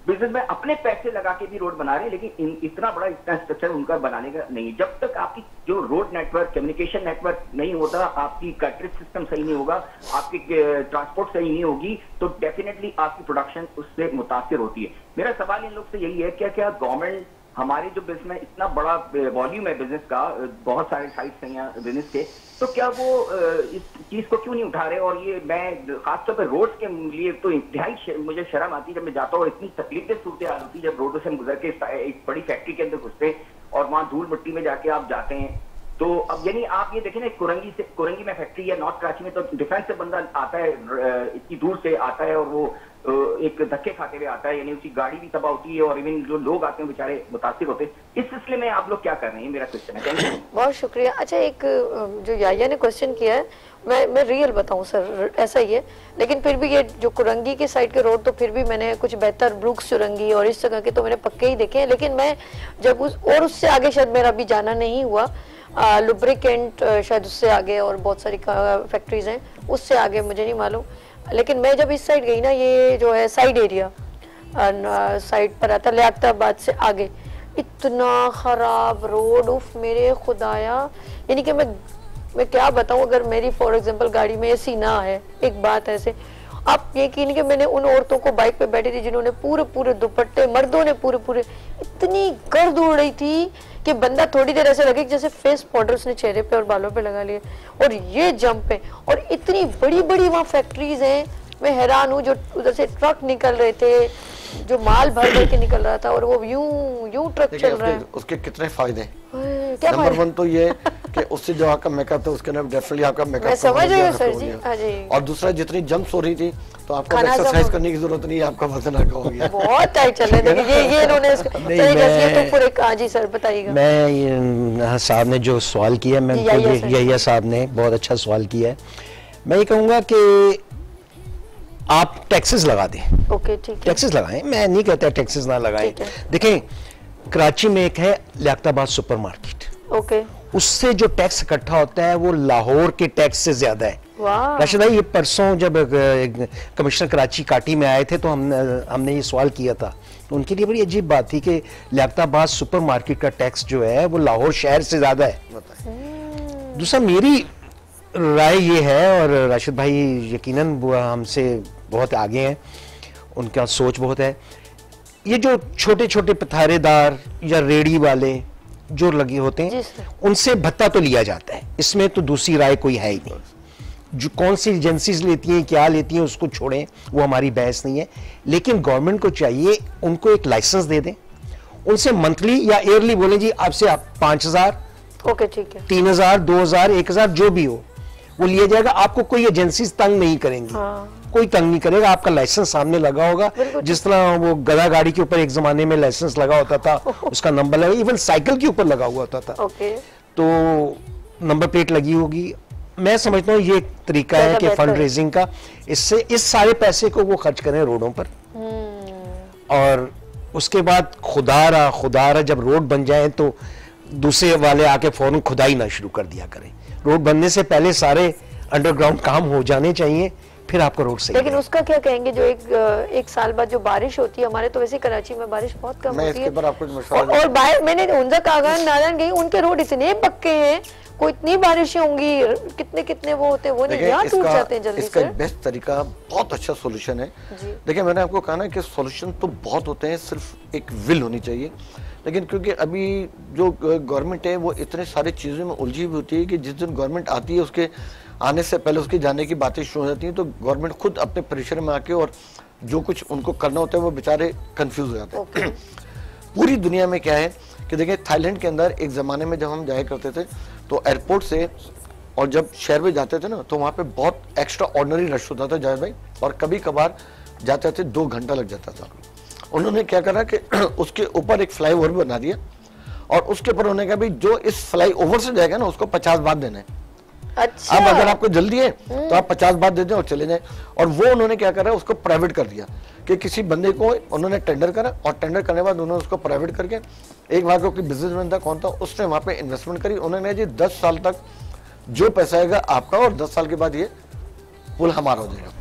बिजनेस में अपने पैसे लगा के भी रोड बना रहे हैं, लेकिन इन, इतना बड़ा इंफ्रास्ट्रक्चर उनका बनाने का नहीं है। जब तक आपकी जो रोड नेटवर्क, कम्युनिकेशन नेटवर्क नहीं होता, आपकी कैटरेज सिस्टम सही नहीं होगा, आपकी ट्रांसपोर्ट सही नहीं होगी, तो डेफिनेटली आपकी प्रोडक्शन उससे मुतासिर होती है। मेरा सवाल इन लोग से यही है, क्या क्या गवर्नमेंट हमारे जो बिजनेस में इतना बड़ा वॉल्यूम है बिजनेस का, बहुत सारे साइट्स हैं यहाँ बिजनेस के, तो क्या वो इस चीज को क्यों नहीं उठा रहे? और ये मैं खासतौर पर रोड के लिए तो इंतहाई मुझे शर्म आती है जब मैं जाता हूँ, इतनी तकलीफ सूरत हाल होती है जब रोडों से गुजर के एक बड़ी फैक्ट्री के अंदर घुसते और वहां धूल मिट्टी में जाके आप जाते हैं। तो अब यानी आप ये देखें ना, कुरंगी से, कुरंगी में फैक्ट्री है नॉर्थ कराची में, तो डिफेंस से बंदा आता है, इतनी दूर से आता है और वो एक धक्के खाते हुए आता है, यानी उसकी गाड़ी भी तबाह होती है और इवन जो लोग आते हैं बेचारे मुतासिर होते हैं। इस सिलसिले में आप लोग क्या कर रहे हैं, मेरा क्वेश्चन है। Thank you. बहुत शुक्रिया। अच्छा, एक जो याया ने क्वेश्चन किया है, मैं मैं रियल बताऊं सर, ऐसा ही है, लेकिन फिर भी ये जो कुरंगी के साइड के रोड, तो फिर भी मैंने कुछ बेहतर ब्रुक्स चुरंगी और इस जगह के तो मैंने पक्के ही देखे हैं, लेकिन मैं जब उस और उससे आगे शायद मेरा भी जाना नहीं हुआ, लुब्रिकेंट शायद उससे आगे और बहुत सारी फैक्ट्रीज हैं उससे आगे, मुझे नहीं मालूम। लेकिन मैं जब इस साइड गई ना, ये जो है साइड एरिया साइड पर आता लियाकताबाद से आगे, इतना खराब रोड, उफ मेरे खुदाया, यानी कि मैं मैं क्या बताऊं, अगर मेरी फॉर एग्जांपल गाड़ी में एसी ना है, एक बात ऐसे, आप यकीन कि मैंने उन औरतों को बाइक पे बैठी थी जिन्होंने पूरे पूरे दुपट्टे, मर्दों ने पूरे पूरे, इतनी गर्द उड़ रही थी कि बंदा थोड़ी देर ऐसे लगे जैसे फेस पाउडर उसने चेहरे पे और बालों पे लगा लिए, और ये जंप है, और इतनी बड़ी बड़ी वहाँ फैक्ट्रीज हैं। मैं हैरान हूँ, जो उधर से ट्रक निकल रहे थे, जो माल भर भर के निकल रहा था, और वो यूं यूं ट्रक चल रहा है। उसके कितने फायदे हैं? क्या नंबर वन तो ये कि उससे जो आपका मेकअप था उसके अंदर डेफिनेटली आपका मेकअप मैं समझ रही हूँ सर जी। हाँ जी। और दूसरा, जितनी जंप्स हो रही थी तो आपको एक्सरसाइज करने की जरूरत नहीं है, आपका वजन हल्का हो गया। बहुत टाइट चल रहे थे ये ये इन्होंने तो पूरे। हाँ जी सर बताइएगा। मैं साहब ने जो सवाल किया, मैं यहिया साहब ने बहुत अच्छा सवाल किया है। मैं ये कहूँगा कि आप टैक्सेस लगा दें। ओके ठीक है, टैक्सेस लगाएं, मैं नहीं कहता टैक्सेस ना लगाएं। देखें, कराची में एक है लियाकताबाद सुपरमार्केट, ओके, उससे जो टैक्स इकट्ठा होता है वो लाहौर के टैक्स से ज्यादा है। राशिद भाई, ये परसों जब कमिश्नर कराची काटी में आए थे तो हम हमने ये सवाल किया था, तो उनके लिए बड़ी अजीब बात थी कि लियाकताबाद सुपरमार्केट का टैक्स जो है वो लाहौर शहर से ज्यादा है। दूसरा, मेरी राय ये है, और राशिद भाई यकीनन हमसे बहुत आगे हैं, उनका सोच बहुत है, ये जो छोटे छोटे पथारेदार या रेडी वाले जो लगे होते हैं उनसे भत्ता तो लिया जाता है, इसमें तो दूसरी राय कोई है ही नहीं। जो कौन सी एजेंसीज लेती हैं, क्या लेती हैं, उसको छोड़ें, वो हमारी बहस नहीं है। लेकिन गवर्नमेंट को चाहिए उनको एक लाइसेंस दे दें, उनसे मंथली या ईयरली बोले जी आपसे आप पांच हजार ओके ठीक है, तीन हजार दो हजार एक हजार जो भी हो वो लिया जाएगा, आपको कोई एजेंसी तंग नहीं करेंगी। हाँ। कोई तंग नहीं करेगा, आपका लाइसेंस सामने लगा होगा, जिस तरह वो गधा गाड़ी के ऊपर एक जमाने में लाइसेंस लगा होता था, उसका नंबर लगा, इवन साइकिल के ऊपर लगा हुआ होता था, ओके। तो नंबर प्लेट लगी होगी। मैं समझता हूँ ये एक तरीका है कि फंड रेजिंग का, इससे इस सारे पैसे को वो खर्च करें रोडों पर, और उसके बाद खुदारा खुदारा जब रोड बन जाए तो दूसरे वाले आके फौरन खुदाई ना शुरू कर दिया करें। रोड बनने से पहले सारे अंडरग्राउंड काम हो जाने चाहिए, फिर आपका रोड सही। लेकिन उसका क्या कहेंगे, जो एक एक साल बाद जो बारिश होती है, हमारे तो वैसे कराची में बारिश बहुत कम होती है, और, और बाहर मैंने उनका कागज नारायण गई, उनके रोड इतने पक्के हैं, कोई इतनी बारिशें होंगी, कितने कितने वो होते हैं, वो नहीं यहाँ टूट जाते हैं जल्दी। इसका बेस्ट तरीका, बहुत अच्छा सोल्यूशन है। देखिए, मैंने आपको कहा ना कि सोल्यूशन तो बहुत होते हैं, सिर्फ एक विल होनी चाहिए। लेकिन क्योंकि अभी जो गवर्नमेंट है वो इतने सारी चीज़ों में उलझी हुई होती है कि जिस दिन गवर्नमेंट आती है उसके आने से पहले उसके जाने की बातें शुरू हो जाती हैं, तो गवर्नमेंट खुद अपने प्रेशर में आके और जो कुछ उनको करना होता है वो बेचारे कंफ्यूज हो जाते हैं। okay. पूरी दुनिया में क्या है कि देखिए, थाईलैंड के अंदर एक ज़माने में जब हम जाया करते थे तो एयरपोर्ट से और जब शहर में जाते थे ना, तो वहाँ पे बहुत एक्स्ट्रा ऑर्डिनरी रश होता था जाहिर भाई, और कभी कभार जाते थे दो घंटा लग जाता था। उन्होंने क्या करा कि उसके ऊपर एक फ्लाई ओवर बना दिया, और उसके ऊपर उन्होंने कहा भी जो इस फ्लाई ओवर से जाएगा ना उसको पचास बात देना है। अच्छा। अब अगर आपको जल्दी है तो आप पचास बात दे दें और चले जाएं। और वो उन्होंने क्या करा, उसको प्राइवेट कर दिया कि किसी बंदे को उन्होंने टेंडर करा, और टेंडर करने के बाद उन्होंने उसको प्राइवेट करके, एक वहां को बिजनेसमैन था, कौन था, उसने वहां पे इन्वेस्टमेंट करी। उन्होंने जी दस साल तक जो पैसा आएगा आपका, और दस साल के बाद ये पुल हमारा हो जाएगा।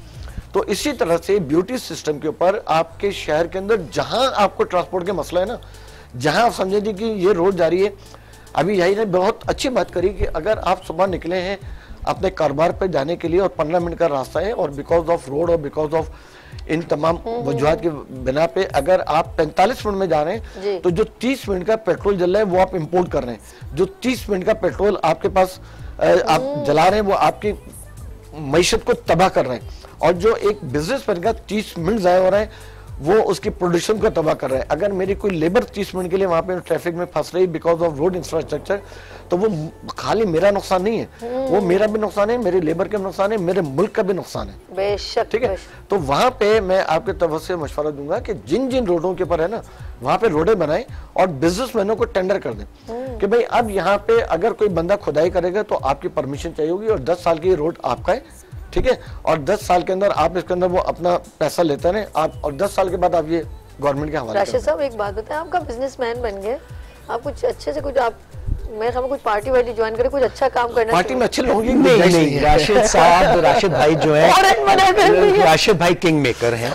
तो इसी तरह से ब्यूटी सिस्टम के ऊपर आपके शहर के अंदर जहां आपको ट्रांसपोर्ट के मसला है ना, जहां आप समझे जी कि ये रोड जा रही है, अभी यही ने बहुत अच्छी बात करी कि अगर आप सुबह निकले हैं अपने कारोबार पे जाने के लिए और पंद्रह मिनट का रास्ता है और बिकॉज ऑफ रोड और बिकॉज ऑफ इन तमाम वजूहात की बिना पे अगर आप पैंतालीस मिनट में जा रहे हैं तो जो तीस मिनट का पेट्रोल जल रहा है वो आप इंपोर्ट कर रहे हैं। जो तीस मिनट का पेट्रोल आपके पास आप जला रहे हैं वो आपकी मईशत को तबाह कर रहे हैं, और जो एक बिजनेसमैन का तीस मिनट जाया हो रहा है वो उसकी प्रोडक्शन को तबाह कर रहा है। अगर मेरी कोई लेबर तीस मिनट के लिए वहां पे ट्रैफिक में फंस रही बिकॉज ऑफ रोड इंफ्रास्ट्रक्चर, तो वो खाली मेरा नुकसान नहीं है, वो मेरा भी नुकसान है, मेरे लेबर का नुकसान है, मेरे मुल्क का भी नुकसान है। बेशक, ठीक है। तो वहां पे मैं आपके तरफ से मशवरा दूंगा कि जिन जिन रोडों के ऊपर है ना वहां पे रोडें बनाएं और बिजनेसमैनों को टेंडर कर दें कि भाई अब यहाँ पे अगर कोई बंदा खुदाई करेगा तो आपकी परमिशन चाहिए होगी और दस साल की रोड आपका है, ठीक है, और दस साल के अंदर आप इसके अंदर वो अपना पैसा लेते हैं आप, और दस साल के बाद आप ये गवर्नमेंट के हवाले। राशिद साहब एक बात बताएं, आपका बिजनेसमैन बन गए, आप कुछ अच्छे से कुछ आप मेरे ख्याल में कुछ पार्टी वार्टी ज्वाइन करे, कुछ अच्छा काम करना पार्टी में अच्छे लोग नहीं, नहीं, राशिद साहब, राशिद भाई जो है, राशिद भाई किंग मेकर हैं।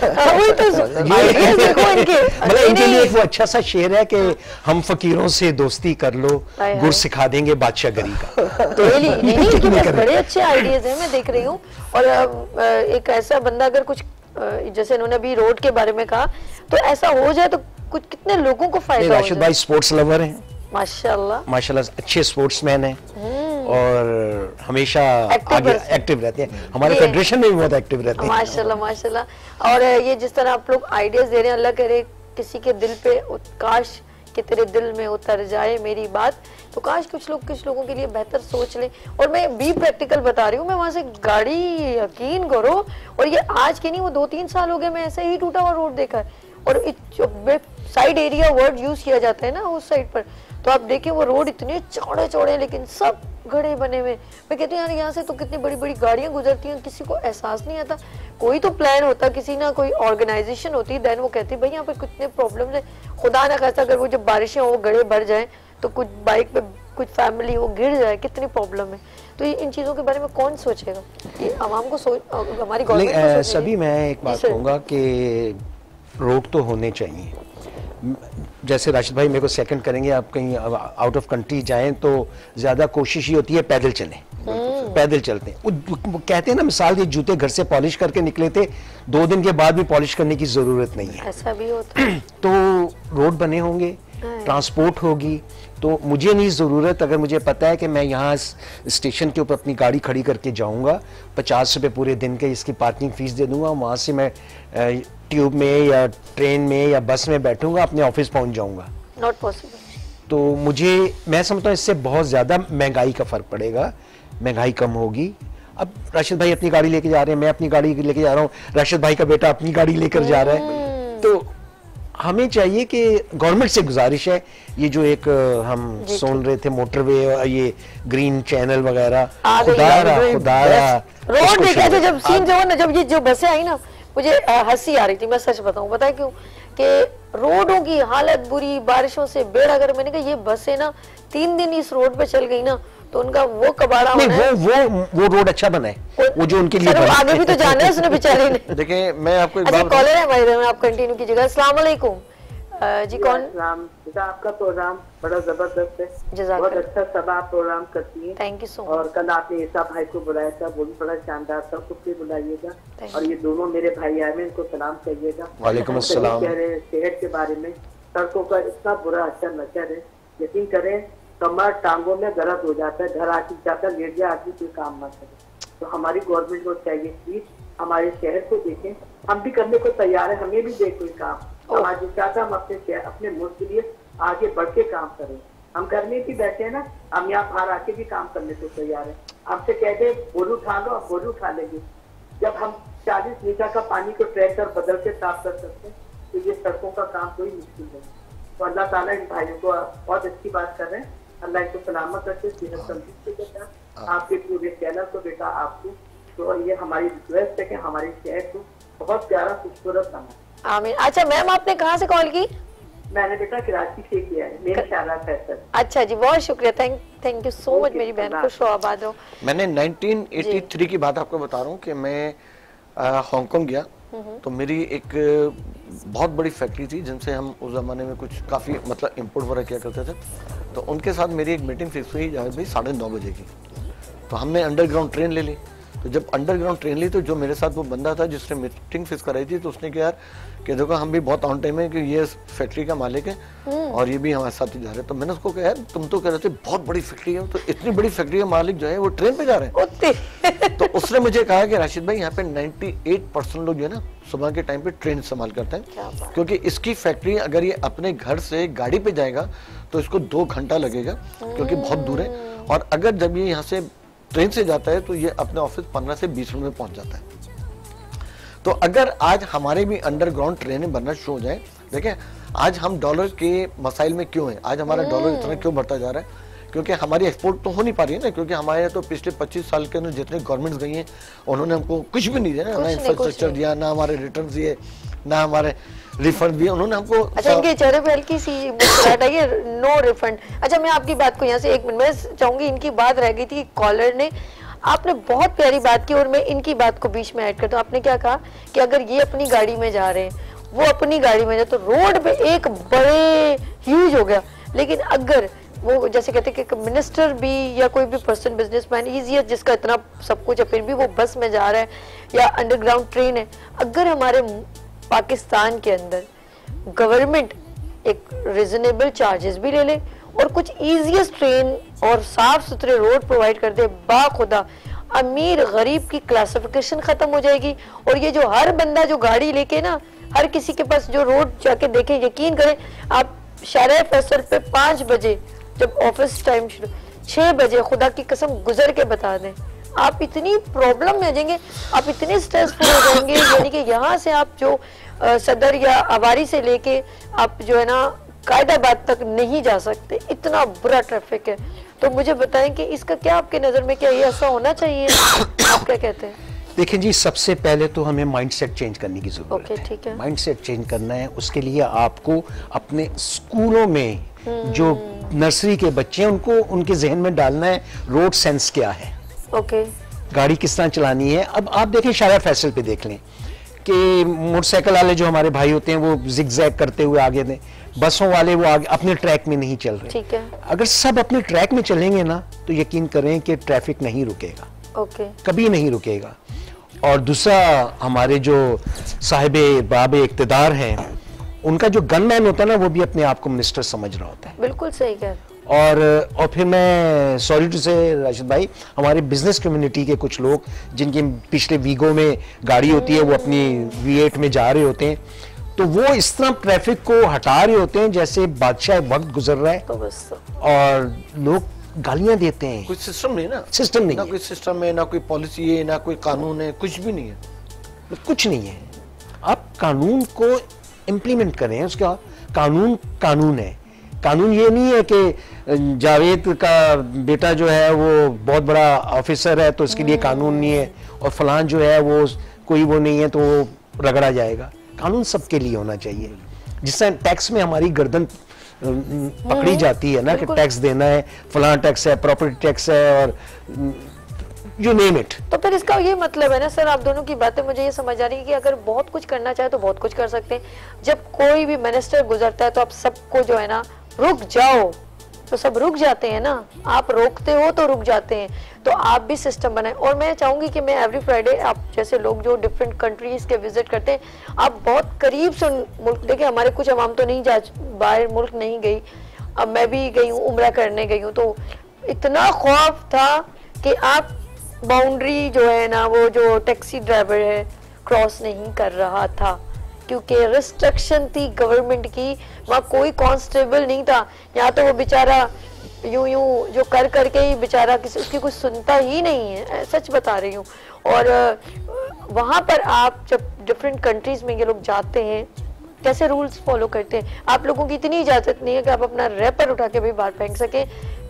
मतलब इनके लिए वो अच्छा सा शेर है कि हम फकीरों से दोस्ती कर लो, गुर सिखा देंगे बादशाहगरी का। तो नहीं, बड़े अच्छे आइडियाज हैं, मैं देख रही हूँ। और एक ऐसा बंदा अगर कुछ जैसे इन्होंने अभी रोड के बारे में कहा, तो ऐसा हो जाए तो कुछ कितने लोगों को फायदा हो जाए। राशिद भाई स्पोर्ट्स लवर हैं, माशाल्लाह माशाल्लाह अच्छे स्पोर्ट्समैन हैं और हमेशा आगे एक्टिव रहते हैं, हमारे फेडरेशन में भी बहुत एक्टिव रहते हैं। माशाल्लाह माशाल्लाह। और ये जिस तरह आप लोग आइडियाज दे रहे हैं, अल्लाह करे किसी के दिल पे काश कि तेरे दिल में उतर जाए मेरी बात, तो काश कुछ लोग कुछ लोगों के लिए बेहतर सोच लें। और मैं बी प्रैक्टिकल बता रही हूँ, मैं वहां से गाड़ी यकीन करो, और ये आज की नहीं, वो दो तीन साल हो गए मैं ऐसे ही टूटा हुआ रोड देखा है, और साइड एरिया वर्ड यूज किया जाता है ना उस साइड पर, तो आप देखिए वो रोड इतने चौड़े चौड़े लेकिन सब गड्ढे बने हुए। मैं कहती हूँ यार यहाँ से तो कितनी बड़ी बड़ी गाड़ियां गुजरती हैं, किसी को एहसास नहीं आता। कोई तो प्लान होता, किसी ना कोई ऑर्गेनाइजेशन होती, देन वो कहती भाई यहाँ पे कितने प्रॉब्लम्स है, खुदा ना खास्ता अगर वो जब बारिशें हो गड्ढे भर जाए तो कुछ बाइक पे कुछ फैमिली हो गिर जाए, कितनी प्रॉब्लम है। तो इन चीजों के बारे में कौन सोचेगा, ये आवाम को सोच, हमारी गवर्नमेंट। सभी मैं एक बात कहूँगा कि रोड तो होने चाहिए, जैसे राशिद भाई मेरे को सेकंड करेंगे, आप कहीं आउट ऑफ कंट्री जाएं तो ज्यादा कोशिश ही होती है पैदल चलें, पैदल चलते हैं। वो कहते हैं ना, मिसाल ये जूते घर से पॉलिश करके निकले थे, दो दिन के बाद भी पॉलिश करने की जरूरत नहीं है, ऐसा भी होता है। तो रोड बने होंगे, ट्रांसपोर्ट होगी, तो मुझे नहीं ज़रूरत, अगर मुझे पता है कि मैं यहाँ स्टेशन के ऊपर अपनी गाड़ी खड़ी करके जाऊँगा, पचास रुपये पूरे दिन के इसकी पार्किंग फ़ीस दे दूँगा, वहाँ से मैं ट्यूब में या ट्रेन में या बस में बैठूँगा, अपने ऑफिस पहुँच जाऊँगा। Not possible. तो मुझे, मैं समझता हूँ इससे बहुत ज़्यादा महंगाई का फ़र्क पड़ेगा, महंगाई कम होगी। अब राशिद भाई अपनी गाड़ी लेके जा रहे हैं, मैं अपनी गाड़ी लेके जा रहा हूँ, राशिद भाई का बेटा अपनी गाड़ी लेकर जा रहा है, तो हमें चाहिए कि गवर्नमेंट से गुजारिश है, ये जो एक हम सुन रहे थे मोटरवे, ये ग्रीन चैनल वगैरह, खुदारा खुदारा रोड देखे थे जब सीन जो ना, जब ये जो बसें आई ना, मुझे हंसी आ रही थी, मैं सच बताऊं, पता है क्यों, कि रोडों की हालत बुरी, बारिशों से बेड़ा, अगर मैंने कहा ये बसें ना तीन दिन इस रोड पे चल गई ना तो उनका वो कबाड़ा नहीं, वो वो वो रोड अच्छा बना है, वो जो उनके लिए आगे भी तो जाना है उसने बेचारे ने। देखिए मैं आपको एक बात, बात कॉलर है भाई, आप कंटिन्यू कीजिएगा। अस्सलाम वालेकुम जी, कौन? आपका प्रोग्राम बड़ा जबरदस्त है, बहुत अच्छा सब आप प्रोग्राम करती हैं, थैंक यू सो मच। और कल आपने ईसा भाई को बुलाया था, वो भी बड़ा शानदार था, खुद भी बुलाइएगा, और ये दोनों मेरे भाई आए हैं, इनको सलाम कहिएगा। वालेकुम अस्सलाम। कह रहे हैं सेहत के बारे में, सड़कों का इतना बुरा अच्छा नजर है, यकीन करें कमर टांगों में दर्द हो जाता है, घर आके जाता है, लेट जाए आदमी कोई काम ना करे। तो हमारी गवर्नमेंट को चाहिए प्लीज हमारे शहर को देखें, हम भी करने को तैयार है, हमें भी दे कोई काम, समाज चाहता हम अपने शहर अपने मुल्क के लिए आगे बढ़ के काम करें। हम घर में भी बैठे हैं ना, हम यहाँ बाहर आके भी काम करने को तैयार है। आपसे कहते हैं बोल उठा लो, आप बोल उठा लेंगे। जब हम चालीस लीटर का पानी को ट्रैक्टर बदल के साफ कर सकते हैं, तो ये सड़कों का काम कोई मुश्किल नहीं। तो अल्लाह ताला इन भाइयों को बहुत अच्छी बात कर रहे हैं, अल्लाह इनको सलामत रखे, सेहत तंदुरुस्ती के साथ, आपके पूरे चैनल को बेटा आपको, तो ये हमारी रिक्वेस्ट है कि हमारे शहर को बहुत प्यारा खूबसूरत बनाए। आमीन। अच्छा मैम, आपने कहाँ से कॉल की? मैंने बेटा कराची से किया है, मेरी शाला फैसल। अच्छा जी, बहुत शुक्रिया, thank thank you so much मेरी बहन, खुश हो आबाद हो। मैंने नाइनटीन एटी थ्री की बात आपको बता रहा हूँ कि मैं हांगकांग गया तो मेरी एक बहुत बड़ी फैक्ट्री थी जिनसे हम उस ज़माने में कुछ काफ़ी मतलब इंपोर्ट वगैरह किया करते थे। तो उनके साथ मेरी एक मीटिंग फिक्स हुई जावेद भाई साढ़े नौ बजे की। तो हमने अंडरग्राउंड ट्रेन ले ली। तो जब अंडरग्राउंड ट्रेन ली तो जो मेरे साथ वो बंदा था जिसने मीटिंग फिक्स कराई थी, तो उसने कहा यार कि देखो हम भी बहुत ऑन टाइम है कि ये फैक्ट्री का मालिक है और ये भी हमारे साथ ही जा रहे हैं। तो मैंने उसको कहा यार तुम तो कह रहे थे बहुत बड़ी फैक्ट्री है, तो इतनी बड़ी फैक्ट्री का मालिक जो है वो ट्रेन पे जा रहे हैं। तो उसने मुझे कहा कि राशिद भाई यहाँ पे अट्ठानवे परसेंट लोग जो है ना सुबह के टाइम पे ट्रेन इस्तेमाल करते हैं, क्योंकि इसकी फैक्ट्री अगर ये अपने घर से गाड़ी पे जाएगा तो इसको दो घंटा लगेगा क्योंकि बहुत दूर है, और अगर जब ये यहाँ से ट्रेन से जाता है तो ये अपने ऑफिस पंद्रह से बीस मिनट में पहुंच जाता है। तो अगर आज हमारे भी अंडरग्राउंड ट्रेनें बनना शुरू हो जाए, देखें आज हम डॉलर के मसाइल में क्यों हैं, आज हमारा डॉलर इतना क्यों बढ़ता जा रहा है, क्योंकि हमारी एक्सपोर्ट तो हो नहीं पा रही है ना, क्योंकि हमारे तो पिछले पच्चीस साल के अंदर जितने गवर्नमेंट्स गई हैं उन्होंने हमको कुछ भी नहीं दिया ना, ना इंफ्रास्ट्रक्चर दिया, ना हमारे रिटर्न दिए, ना हमारे रिफंड दिए उन्होंने हमको। अच्छा, इनके चेहरे पे हल्की सी मुस्कुराहट आई है, नो रिफंड। अच्छा, मैं आपकी बात को यहाँ से एक मिनट में चाहूंगी, इनकी बात रह गई थी कॉलर ने, आपने बहुत प्यारी बात की और मैं इनकी बात को बीच में ऐड कर दूं। आपने क्या कहा कि अगर ये अपनी गाड़ी में जा रहे हैं, वो अपनी गाड़ी में जाए तो रोड पे एक बड़े ह्यूज हो गया, लेकिन अगर वो जैसे कहते हैं कि मिनिस्टर भी या कोई भी पर्सन बिजनेसमैन इजियर जिसका इतना सब कुछ है फिर भी वो बस में जा रहा है या अंडरग्राउंड ट्रेन है, अगर हमारे पाकिस्तान के अंदर गवर्नमेंट एक रिजनेबल चार्जेस भी ले ले और कुछ इजीएस्ट ट्रेन और साफ सुथरे रोड प्रोवाइड कर दे, बाखुदा अमीर गरीब की क्लासिफिकेशन खत्म हो जाएगी। और ये जो हर बंदा जो गाड़ी लेके ना हर किसी के पास जो रोड जाके देखे, यकीन करें आप शारे फैसल पे पाँच बजे जब ऑफिस टाइम शुरू, छः बजे खुदा की कसम गुजर के बता दें, आप इतनी प्रॉब्लम में आ जाएंगे, आप इतने स्ट्रेसफुल हो जाएंगे, यानी कि यहाँ से आप जो आ, सदर या अवारी से लेके आप जो है ना कायदाबाद तक नहीं जा सकते, इतना बुरा ट्रैफिक है। तो मुझे बताएं कि इसका क्या आपके नज़र में क्या ये ऐसा होना चाहिए, आप क्या कहते हैं? देखिए जी, सबसे पहले तो हमें माइंडसेट चेंज करने की जरूरत okay, है, है। माइंडसेट चेंज करना है। उसके लिए आपको अपने स्कूलों में जो नर्सरी के बच्चे हैं उनको उनके जहन में डालना है रोड सेंस क्या है, ओके गाड़ी किस तरह चलानी है। अब आप देखें शारा फैसल पे देख लें कि मोटरसाइकिल वाले जो हमारे भाई होते हैं वो जिगजैग करते हुए आगे दें, बसों वाले वो आगे अपने ट्रैक में नहीं चल रहे। ठीक है। अगर सब अपने ट्रैक में चलेंगे ना तो यकीन करें कि ट्रैफिक नहीं रुकेगा, ओके कभी नहीं रुकेगा। और दूसरा, हमारे जो साहिबे बाबे इक्तदार हैं उनका जो गनमैन होता है ना वो भी अपने आप को मिनिस्टर समझ रहा होता है। बिल्कुल सही कह। और और फिर मैं सॉरी टू से राशिद भाई, हमारे बिजनेस कम्युनिटी के कुछ लोग जिनके पिछले वीगो में गाड़ी होती है वो अपनी वी एट में जा रहे होते हैं, तो वो इस तरह ट्रैफिक को हटा रहे होते हैं जैसे बादशाह वक्त गुजर रहा है, तो बस और लोग गालियां देते हैं। कुछ सिस्टम नहीं ना, सिस्टम नहीं ना है, कोई सिस्टम है, ना कोई पॉलिसी है, ना कोई कानून है, कुछ भी नहीं है, कुछ नहीं है। आप कानून को इम्प्लीमेंट करें, उसका कानून कानून है। कानून ये नहीं है कि जावेद का बेटा जो है वो बहुत बड़ा ऑफिसर है तो इसके लिए कानून नहीं है, और फलान जो है वो कोई वो नहीं है तो वो रगड़ा जाएगा। कानून सबके लिए होना चाहिए। जिस तरह टैक्स में हमारी गर्दन पकड़ी जाती है ना कि टैक्स देना है, फलान टैक्स है, प्रॉपर्टी टैक्स है, और यू नेम इट। तो फिर इसका ये मतलब है ना सर, आप दोनों की बातें मुझे ये समझ आ रही है कि अगर बहुत कुछ करना चाहे तो बहुत कुछ कर सकते हैं। जब कोई भी मिनिस्टर गुजरता है तो आप सबको जो है ना रुक जाओ, तो सब रुक जाते हैं ना, आप रोकते हो तो रुक जाते हैं। तो आप भी सिस्टम बनाएं। और मैं चाहूंगी कि मैं एवरी फ्राइडे आप जैसे लोग जो डिफरेंट कंट्रीज के विजिट करते हैं, आप बहुत करीब से मुल्क देखिए, हमारे कुछ अवाम तो नहीं जा, बाहर मुल्क नहीं गई, अब मैं भी गई हूँ, उम्रा करने गई हूँ, तो इतना खौफ था कि आप बाउंड्री जो है ना वो जो टैक्सी ड्राइवर है क्रॉस नहीं कर रहा था क्योंकि रिस्ट्रिक्शन थी गवर्नमेंट की, वहाँ कोई कांस्टेबल नहीं था। यहाँ तो वो बेचारा यूं यूं जो कर करके ही बेचारा किसी उसकी कुछ सुनता ही नहीं है, सच बता रही हूँ। और वहाँ पर आप जब डिफरेंट कंट्रीज में ये लोग जाते हैं कैसे रूल्स फॉलो करते हैं, आप लोगों की इतनी इजाजत नहीं है कि आप अपना रैपर उठा के भी बाहर फेंक सके,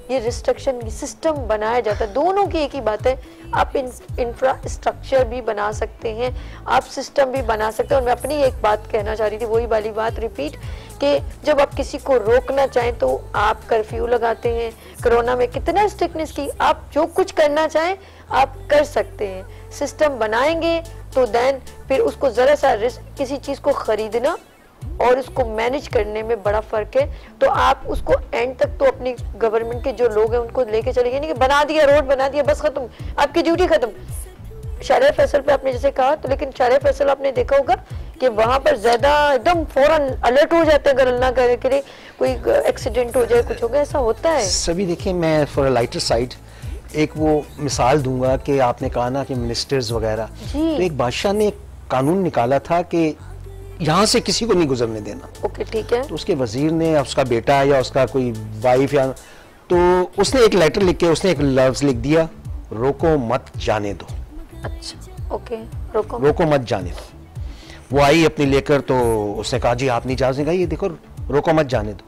ये रिस्ट्रिक्शन सिस्टम बनाया जाता है। दोनों की एक ही बात है, आप इंफ्रास्ट्रक्चर भी बना सकते हैं, आप सिस्टम भी बना सकते हैं। और मैं अपनी एक बात कहना चाह रही थी, वही वाली बात रिपीट, कि जब आप किसी को रोकना चाहें तो आप कर्फ्यू लगाते हैं। कोरोना में कितना स्ट्रिक्टनेस की, आप जो कुछ करना चाहें आप कर सकते हैं। सिस्टम बनाएंगे तो देन फिर उसको जरा सा रिस्क, किसी चीज को खरीदना और उसको मैनेज करने में बड़ा फर्क है। तो आप उसको एंड तक तो अपनी गवर्नमेंट के जो लोग हैं उनको लेके चलेंगे नहीं कि बना दिया, रोड बना दिया, बस खत्म, आपकी ड्यूटी खत्म। शारिया फैसल पे आपने जैसे कहा, तो लेकिन शारिया फैसल आपने देखा होगा कि वहां पर ज्यादा एकदम फौरन अलर्ट हो जाते हैं, अगर अल्लाह करे के लिए कोई एक्सीडेंट हो जाए, कुछ हो गया, ऐसा होता है। सभी देखिए, मैं फॉर अ लाइटर साइड एक वो मिसाल दूंगा कि आपने कहा ना कि मिनिस्टर्स वगैरह, तो एक बादशाह ने एक कानून निकाला था कि यहाँ से किसी को नहीं गुजरने देना। ओके, ठीक है। तो उसके वजीर ने, उसका बेटा या उसका कोई वाइफ या, तो उसने एक लेटर लिख के उसने एक लफ्ज लिख दिया, रोको मत जाने दो। अच्छा, ओके, रोको रोको मत जाने दो। वो आई अपनी लेकर, तो उसने कहा जी आप नहीं जा सकते, ये देखो रोको मत जाने दो।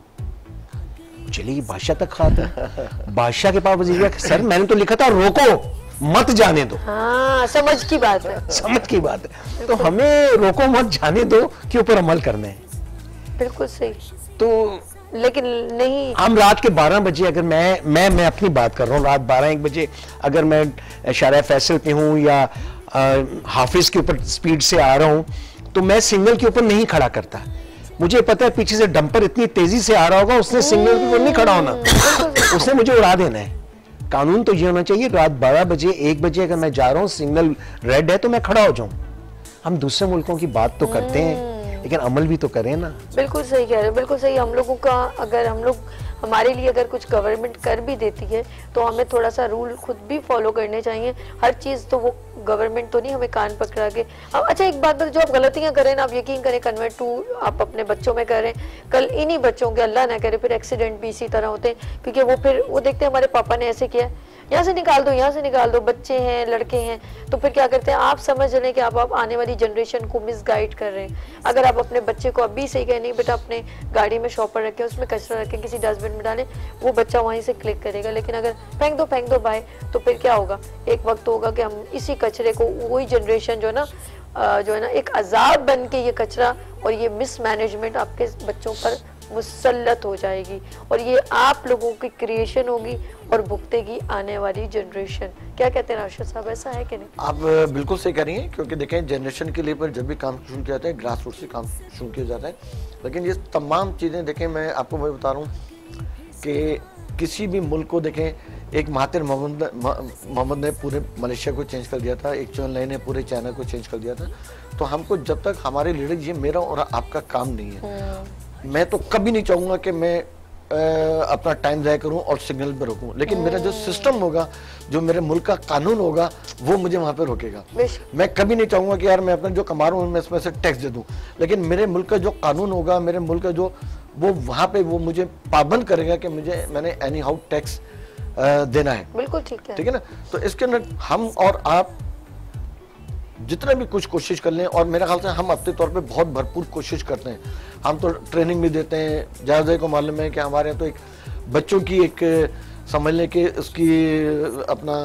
चलिए बादशाह तक खाता, बादशाह के पास वजीर, सर मैंने तो लिखा था रोको मत जाने दो। हाँ, समझ की बात है। समझ की बात है। तो हमें रोको मत जाने दो के ऊपर अमल करना है। बिल्कुल सही। तो लेकिन नहीं, हम रात के बारह बजे, अगर मैं मैं मैं अपनी बात कर रहा हूँ, रात बारह एक बजे अगर मैं शारिया फैसल पे हूँ या आ, हाफिज के ऊपर स्पीड से आ रहा हूँ, तो मैं सिग्नल के ऊपर नहीं खड़ा करता। मुझे पता है पीछे से डंपर इतनी तेजी से आ रहा होगा, उसने सिग्नल के ऊपर नहीं खड़ा होना, उसने मुझे उड़ा देना है। कानून तो ये होना चाहिए, रात बारह बजे एक बजे अगर मैं जा रहा हूँ, सिग्नल रेड है तो मैं खड़ा हो जाऊं। हम दूसरे मुल्कों की बात तो करते हैं, लेकिन अमल भी तो करें ना। बिल्कुल सही कह रहे हैं, बिल्कुल सही। हम लोगों का, अगर हम लोग, हमारे लिए अगर कुछ गवर्नमेंट कर भी देती है तो हमें थोड़ा सा रूल खुद भी फॉलो करने चाहिए। हर चीज़ तो वो गवर्नमेंट तो नहीं हमें कान पकड़ा के। अब अच्छा एक बात, जो आप गलतियां करें ना, आप यकीन करें, कन्वर्ट टू आप अपने बच्चों में करें, कल इन्हीं बच्चों के अल्लाह ना करे फिर एक्सीडेंट भी इसी तरह होते हैं, क्योंकि वो फिर वो देखते हैं हमारे पापा ने ऐसे किया, यहाँ से निकाल दो, यहाँ से निकाल दो, बच्चे हैं, लड़के हैं, तो फिर क्या करते हैं, आप समझ लें कि आप, आप आने वाली जनरेशन को मिसगाइड कर रहे हैं। अगर आप अपने बच्चे को अभी से ही कहें नहीं बेटा अपने गाड़ी में शॉपर रखें, उसमें कचरा रखें, किसी डस्टबिन में डालें, वो बच्चा वहीं से क्लिक करेगा। लेकिन अगर फेंक दो फेंक दो भाई, तो फिर क्या होगा, एक वक्त होगा कि हम इसी कचरे को, वही जनरेशन जो है ना जो है ना एक अजाब बन के ये कचरा और ये मिसमैनेजमेंट आपके बच्चों पर मुसल्लत हो जाएगी, और ये आप लोगों की क्रिएशन होगी और भुगतेगी आने वाली जनरेशन। क्या कहते हैं राशिद साहब, ऐसा है कि नहीं? आप बिल्कुल सही कह रही हैं, क्योंकि देखें जनरेशन के लिए पर जब भी काम शुरू किया जाता है, ग्रास रूट से काम शुरू किया जाता है। लेकिन ये तमाम चीज़ें देखें, मैं आपको मैं बता रहा हूँ कि किसी भी मुल्क को देखें, एक महातिर मोहम्मद मोहम्मद ने पूरे मलेशिया को चेंज कर दिया था, एक चौन लाई ने पूरे चाइना को चेंज कर दिया था। तो हमको जब तक हमारे लीडर, ये मेरा और आपका काम नहीं है, मैं तो कभी नहीं चाहूँगा कि मैं आ, अपना टाइम ज़ाया करूँ और सिग्नल पर रोकूँ, लेकिन मेरा जो सिस्टम होगा, जो मेरे मुल्क का कानून होगा, वो मुझे वहाँ पे रोकेगा। मैं कभी नहीं चाहूँगा कि यार मैं अपना जो कमा रहा हूँ मैं इसमें से टैक्स दे दूँ, लेकिन मेरे मुल्क का जो कानून होगा, मेरे मुल्क का जो, वो वहाँ पे वो मुझे पाबंद करेगा कि मुझे मैंने एनी हाउ टैक्स देना है। बिल्कुल ठीक है, ठीक है ना। तो इसके अंदर हम और आप जितना भी कुछ कोशिश कर लें, और मेरे ख्याल से हम अपने तौर पे बहुत भरपूर कोशिश करते हैं, हम तो ट्रेनिंग भी देते हैं। जायज़े को मालूम है कि हमारे यहाँ तो एक बच्चों की एक समझ लें कि उसकी अपना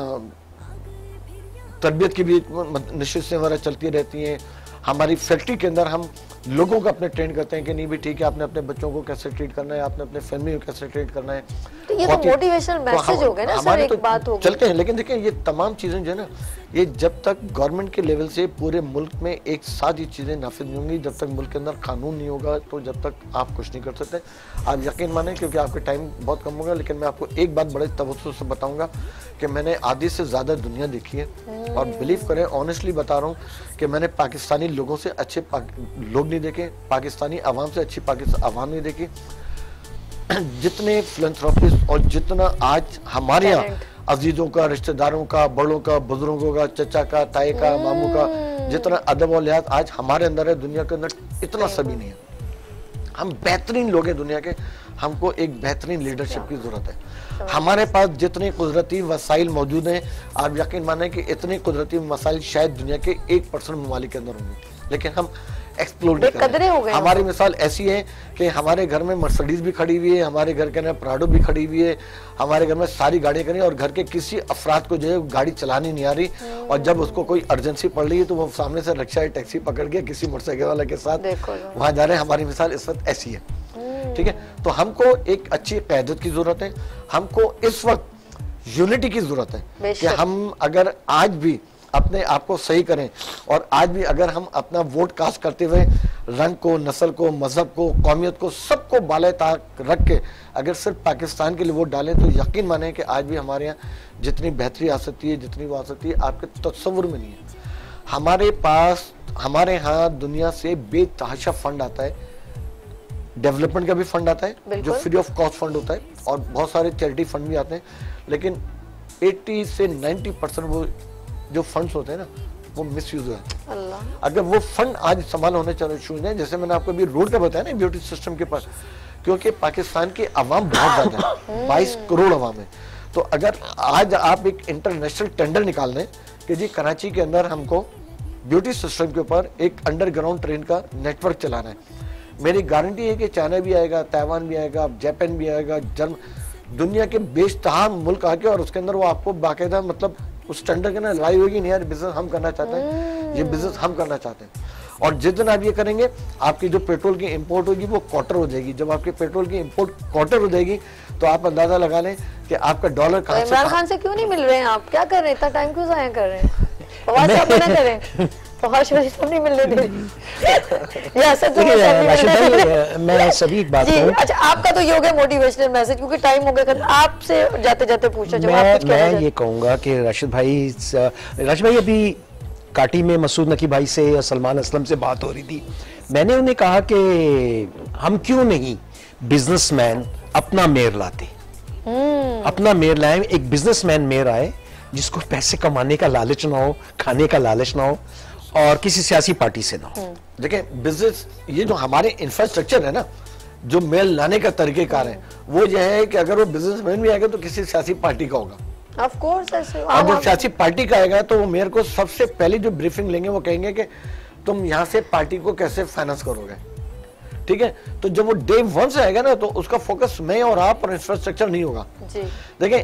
तरबियत की भी नशिस्तें वगैरह चलती रहती हैं। हमारी फैक्ट्री के अंदर हम लोगों को अपने ट्रेन करते हैं कि नहीं भी ठीक है, आपने अपने बच्चों को कैसे ट्रीट करना है, आपने अपने फैमिली को कैसे ट्रीट करना है। तो ये तो मोटिवेशनल मैसेज हो गया ना सर, एक बात हो गई। चलते हैं, लेकिन देखिए ये तमाम चीजें जो है ना, ये जब तक गवर्नमेंट के लेवल से पूरे मुल्क में एक साथ ये चीजें नाफिज नहीं होंगी, जब तक मुल्क के अंदर कानून नहीं होगा, तो जब तक आप कुछ नहीं कर सकते। आप यकीन माने, क्योंकि आपका टाइम बहुत कम होगा, लेकिन मैं आपको एक बात बड़े तवज्जो से बताऊंगा कि मैंने आधी से ज्यादा दुनिया देखी है, और बिलीव करें, ऑनेस्टली बता रहा हूँ कि मैंने पाकिस्तानी लोगों से अच्छे लोग नहीं देखे, पाकिस्तानी अवाम से अच्छी पाकिस्तान अवाम नहीं देखी। जितने फिलैंथ्रोपिस्ट और जितना आज हमारे यहाँ अजीजों का, रिश्तेदारों का, बड़ों का, बुजुर्गों का, चचा का, ताए का, मामू का, जितना अदब और लिहाज आज हमारे अंदर है, दुनिया के अंदर इतना सभी नहीं है। हम बेहतरीन लोग हैं दुनिया के, हमको एक बेहतरीन लीडरशिप की जरूरत है। हमारे पास जितने कुदरती वसाइल मौजूद हैं, आप यकीन माने कि इतने कुदरती वसाइल शायद दुनिया के एक परसेंट ममालिक के अंदर होंगे, लेकिन हम एक्सप्लोर कदरे हो गए। हमारी मिसाल ऐसी है कि हमारे घर में मर्सिडीज भी खड़ी हुई है, हमारे घर के अंदर प्राडो भी खड़ी हुई है, हमारे घर में सारी गाड़ियां खड़ी, और घर के किसी अफराद को जो है गाड़ी चलानी नहीं आ रही, और जब उसको कोई अर्जेंसी पड़ रही है तो वो सामने से रिक्शा या टैक्सी पकड़ के किसी मोटरसाइकिल वाले के साथ वहां जा रहे हैं। हमारी मिसाल इस वक्त ऐसी है, ठीक है। तो हमको एक अच्छी क़यादत की जरूरत है, हमको इस वक्त यूनिटी की जरूरत है कि हम अगर आज भी अपने आप को सही करें, और आज भी अगर हम अपना वोट कास्ट करते हुए रंग को, नस्ल को, मजहब को, कौमियत को, सबको बाले ताक रख के अगर सिर्फ पाकिस्तान के लिए वोट डालें, तो यकीन माने कि आज भी हमारे यहाँ जितनी बेहतरी आ सकती है, जितनी वो आ सकती है, आपके तस्वुर में नहीं है। हमारे पास, हमारे यहाँ दुनिया से बेतहाशा फंड आता है, डेवलपमेंट का भी फंड आता है जो फ्री ऑफ कॉस्ट फंड होता है, और बहुत सारे चैरिटी फंड भी आते हैं, लेकिन अस्सी से नब्बे परसेंट वो जो फंड्स होते हैं ना, वो मिसयूज हुआ है। अगर वो फंड आज इस्तेमाल होने शुरू हैं, जैसे मैंने आपको अभी रोड का बताया ना, ब्यूटी सिस्टम के पास, क्योंकि पाकिस्तान की आवाम बहुत ज्यादा है, बाईस करोड़ आवाम है। तो अगर आज आप एक इंटरनेशनल टेंडर निकाल दें कि जी कराची के अंदर हमको ब्यूटी सिस्टम के ऊपर एक अंडरग्राउंड ट्रेन का नेटवर्क चलाना है, मेरी गारंटी है कि चाइना भी आएगा, ताइवान भी आएगा, जापान भी आएगा, जर्म दुनिया के बेशतहाम मुल्क आके, और उसके अंदर वो आपको बाकायदा मतलब उस टेंडर के ना लड़ाई होगी, नहीं यार बिजनेस हम करना चाहते हैं, ये बिजनेस हम करना चाहते हैं। और जिस दिन आप ये करेंगे, आपकी जो पेट्रोल की इंपोर्ट होगी वो क्वार्टर हो जाएगी। जब आपकी पेट्रोल की इंपोर्ट क्वार्टर हो जाएगी, तो आप अंदाजा लगा लें कि आपका डॉलर कहां से। इमरान खान से क्यों नहीं मिल रहे हैं आप? क्या कर रहे हैं, इतना टाइम क्यों जाया कर रहे हैं? आवाज आप ना करें, फवाद शरीफ तो नहीं मिलने दे रही। या सच में राशिद भाई, मैं सभी एक बात कहूं। अच्छा, आपका तो ये हो गया मोटिवेशनल मैसेज, क्योंकि टाइम हो गया, आपसे जाते जाते पूछा जब मैं, आप कुछ मैं ये कहूंगा कि राशिद भाई, राशिद भाई अभी काटी में मसूद नकी भाई से या सलमान असलम से बात हो रही थी, मैंने उन्हें कहा कि हम क्यों नहीं बिजनेसमैन अपना मेयर लाते, अपना मेयर लाए, एक बिजनेसमैन मेयर आए जिसको पैसे कमाने का लालच ना हो, खाने का लालच ना हो, और किसी सियासी पार्टी से ना हो। देखिए बिजनेस, ये जो हमारे इंफ्रास्ट्रक्चर है ना, जो मेल लाने का तरीकेकार है, वो यह है कि अगर वो बिजनेसमैन भी आएगा तो किसी सियासी पार्टी का होगा। ऑफ कोर्स ऐसे। और जब सियासी पार्टी का आएगा तो वो मेयर को सबसे पहले जो ब्रीफिंग लेंगे, वो कहेंगे कि तुम यहाँ से पार्टी को कैसे फाइनेंस करोगे, ठीक है। तो जब वो डे वन से आएगा ना, तो उसका फोकस मैं और आप और इंफ्रास्ट्रक्चर नहीं होगा। देखिए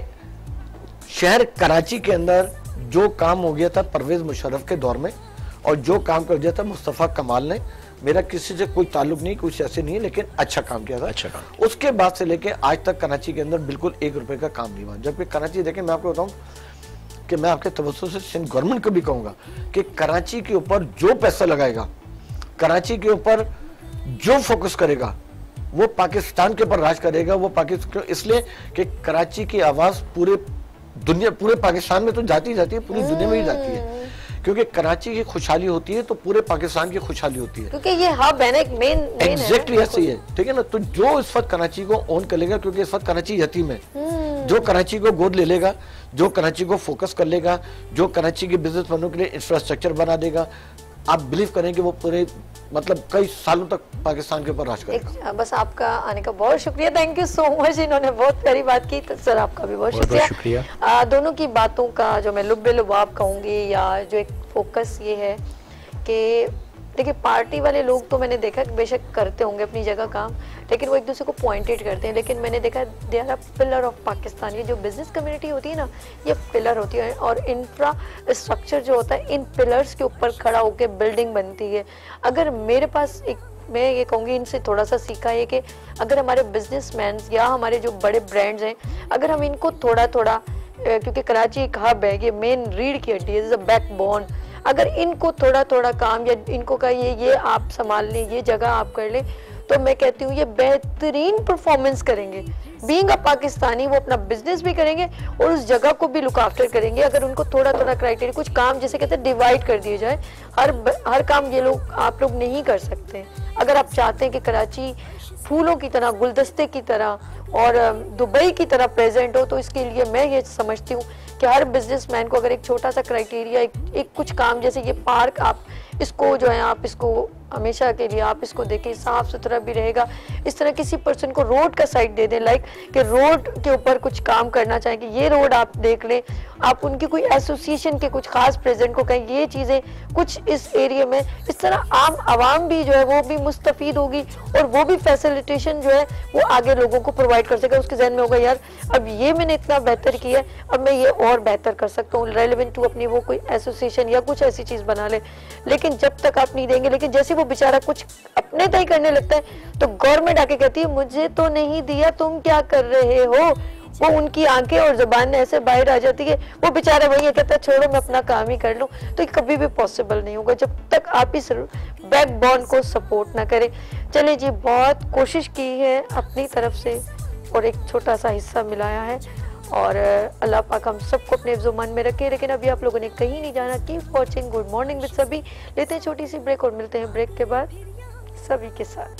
शहर कराची के अंदर जो काम हो गया था परवेज मुशर्रफ के दौर में, और जो काम कर दिया था मुस्तफा कमाल ने, मेरा किसी से कोई ताल्लुक नहीं, कुछ ऐसे नहीं है, लेकिन अच्छा काम किया था। अच्छा काम। उसके बाद से लेके आज तक कराची के अंदर बिल्कुल एक रुपए का काम नहीं हुआ। जबकि कराची, देखें मैं आपको बताऊं कि मैं आपके तवज्जो से सिंध गवर्नमेंट को भी कहूंगा कि कराची के ऊपर जो पैसा लगाएगा, कराची के ऊपर जो फोकस करेगा, वो पाकिस्तान के ऊपर राज करेगा। वो पाकिस्तान इसलिए कि कराची की आवाज पूरे दुनिया, पूरे पाकिस्तान में तो जाती जाती है, पूरी दुनिया में ही जाती है, क्योंकि कराची की खुशहाली होती है तो पूरे पाकिस्तान की खुशहाली होती है, क्योंकि ये हब है ना, एक मेन एग्जैक्टली ऐसे ही है, ठीक है ना। तो जो इस वक्त कराची को ओन कर लेगा, क्योंकि इस वक्त कराची यतीम है, जो कराची को गोद ले लेगा, जो कराची को फोकस कर लेगा, जो कराची के बिजनेसमैनों के लिए इंफ्रास्ट्रक्चर बना देगा, आप बिलीव करें कि वो पूरे मतलब कई सालों तक पाकिस्तान के ऊपर राज करेगा। बस आपका आने का बहुत शुक्रिया, थैंक यू सो मच, इन्होंने बहुत प्यारी बात की, तो सर आपका भी बहुत शुक्रिया, शुक्रिया। आ, दोनों की बातों का जो मैं लुब्बे लुबाब कहूँगी, या जो एक फोकस ये है कि देखिए पार्टी वाले लोग तो मैंने देखा बेशक करते होंगे अपनी जगह काम, लेकिन वो एक दूसरे को पॉइंटेड करते हैं, लेकिन मैंने देखा they are a pillar of Pakistan. ये जो बिजनेस कम्युनिटी होती है ना, ये पिलर होती है, और इंफ्रास्ट्रक्चर जो होता है इन पिलर्स के ऊपर खड़ा होकर बिल्डिंग बनती है। अगर मेरे पास एक, मैं ये कहूँगी इनसे थोड़ा सा सीखा है कि अगर हमारे बिजनेसमैन या हमारे जो बड़े ब्रांड्स हैं, अगर हम इनको थोड़ा थोड़ा, क्योंकि कराची एक हब है, ये मेन रीढ़ की हड्डी है, बैकबोन, अगर इनको थोड़ा थोड़ा काम या इनको का ये ये आप संभाल लें, ये जगह आप कर लें, तो मैं कहती हूँ ये बेहतरीन परफॉर्मेंस करेंगे। बीइंग अ पाकिस्तानी वो अपना बिजनेस भी करेंगे और उस जगह को भी लुक आफ्टर करेंगे। अगर उनको थोड़ा थोड़ा क्राइटेरिया, कुछ काम जैसे कहते हैं डिवाइड कर दिए जाए, हर हर काम ये लोग आप लोग नहीं कर सकते। अगर आप चाहते हैं कि कराची फूलों की तरह, गुलदस्ते की तरह और दुबई की तरह प्रेजेंट हो, तो इसके लिए मैं ये समझती हूँ कि हर बिजनेसमैन को अगर एक छोटा सा क्राइटेरिया, एक, एक कुछ काम, जैसे ये पार्क, आप इसको जो है आप इसको हमेशा के लिए आप इसको देखें, साफ सुथरा भी रहेगा। इस तरह किसी पर्सन को रोड का साइड दे दें, लाइक कि रोड के ऊपर कुछ काम करना चाहें कि ये रोड आप देख लें, आप उनकी कोई एसोसिएशन के कुछ खास प्रेसिडेंट को कहें ये चीज़ें कुछ इस एरिया में, इस तरह आम आवाम भी जो है वो भी मुस्तफीद होगी और वो भी फैसिलिटेशन जो है वो आगे लोगों को प्रोवाइड कर सकेगा। उसके जहन में होगा यार अब ये मैंने इतना बेहतर किया है, अब मैं ये और बेहतर कर सकता हूँ, रेलिवेंट टू अपनी वो कोई एसोसिएशन या कुछ ऐसी चीज़ बना ले। लेकिन जब तक आप नहीं देंगे, लेकिन जैसे वो बेचारा कुछ अपने तय करने लगता है तो गवर्नमेंट आके कहती है मुझे तो नहीं दिया, तुम क्या कर रहे हो। वो उनकी आंखें और जुबान ऐसे बाहर आ जाती है, वो बेचारा वही कहता है छोड़ो मैं अपना काम ही कर लूँ। तो ये कभी भी पॉसिबल नहीं होगा जब तक आप इस बैकबोन को सपोर्ट ना करें। चलिए जी, बहुत कोशिश की है अपनी तरफ से और एक छोटा सा हिस्सा मिलाया है, और अल्लाह पाक हम सबको अपने ज़ुबान में रखे। लेकिन अभी आप लोगों ने कहीं नहीं जाना। Keep watching good morning with सभी। लेते हैं छोटी सी ब्रेक और मिलते हैं ब्रेक के बाद सभी के साथ।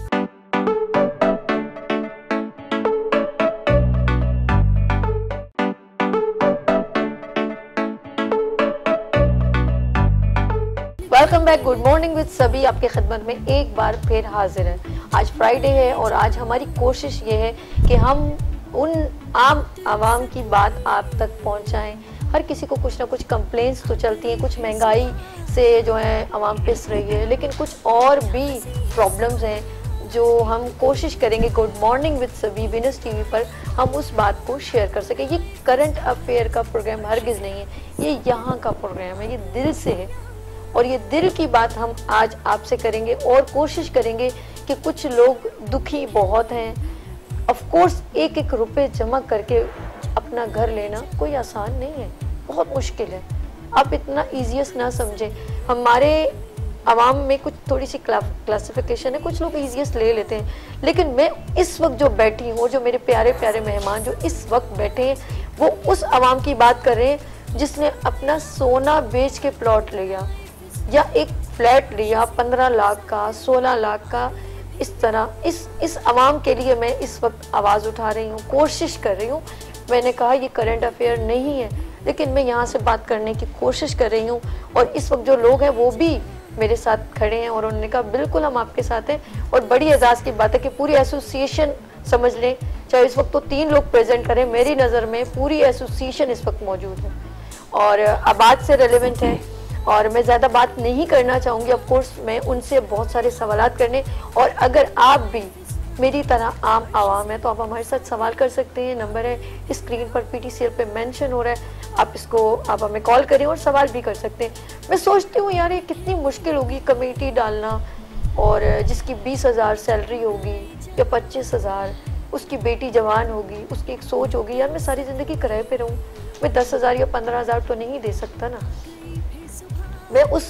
Welcome back, good morning with सभी आपके खिदमत में एक बार फिर हाजिर है। आज फ्राइडे है और आज हमारी कोशिश ये है कि हम उन आम आवाम की बात आप तक पहुंचाएं। हर किसी को कुछ ना कुछ कंप्लेंट्स तो चलती हैं, कुछ महंगाई से जो है आवाम पिस रही है, लेकिन कुछ और भी प्रॉब्लम्स हैं जो हम कोशिश करेंगे गुड मॉर्निंग विद सभी विनस टीवी पर हम उस बात को शेयर कर सकें। ये करंट अफेयर का प्रोग्राम हरगिज़ नहीं है, ये यहाँ का प्रोग्राम है, ये दिल से है और ये दिल की बात हम आज आपसे करेंगे और कोशिश करेंगे कि कुछ लोग दुखी बहुत हैं। ऑफ कोर्स एक एक रुपए जमा करके अपना घर लेना कोई आसान नहीं है, बहुत मुश्किल है। आप इतना ईजीएस्ट ना समझें। हमारे आवाम में कुछ थोड़ी सी क्लासिफिकेशन है, कुछ लोग ईजीएस्ट ले लेते हैं, लेकिन मैं इस वक्त जो बैठी हूँ, जो मेरे प्यारे प्यारे मेहमान जो इस वक्त बैठे हैं, वो उस आवाम की बात कर रहे हैं जिसने अपना सोना बेच के प्लॉट लिया या एक फ्लैट लिया पंद्रह लाख का, सोलह लाख का। इस तरह इस इस आवाम के लिए मैं इस वक्त आवाज़ उठा रही हूँ, कोशिश कर रही हूँ। मैंने कहा ये करंट अफेयर नहीं है, लेकिन मैं यहाँ से बात करने की कोशिश कर रही हूँ और इस वक्त जो लोग हैं वो भी मेरे साथ खड़े हैं और उन्होंने कहा बिल्कुल हम आपके साथ हैं। और बड़ी एजाज़ की बात है कि पूरी एसोसिएशन समझ लें, चाहे इस वक्त तो तीन लोग प्रेजेंट करें, मेरी नज़र में पूरी एसोसिएशन इस वक्त मौजूद है और आबाद से रेलिवेंट है। और मैं ज़्यादा बात नहीं करना चाहूँगी, ऑफ कोर्स मैं उनसे बहुत सारे सवालात करने, और अगर आप भी मेरी तरह आम आवाम है तो आप हमारे साथ सवाल कर सकते हैं। नंबर है स्क्रीन पर पीटीसीएल पे मेंशन हो रहा है, आप इसको आप हमें कॉल करें और सवाल भी कर सकते हैं। मैं सोचती हूँ यार ये कितनी मुश्किल होगी कमेटी डालना, और जिसकी बीस हज़ार सैलरी होगी या पच्चीस हज़ार, उसकी बेटी जवान होगी, उसकी एक सोच होगी यार मैं सारी ज़िंदगी किराए पे रहूँ, मैं दस हज़ार या पंद्रह हज़ार तो नहीं दे सकता ना। मैं उस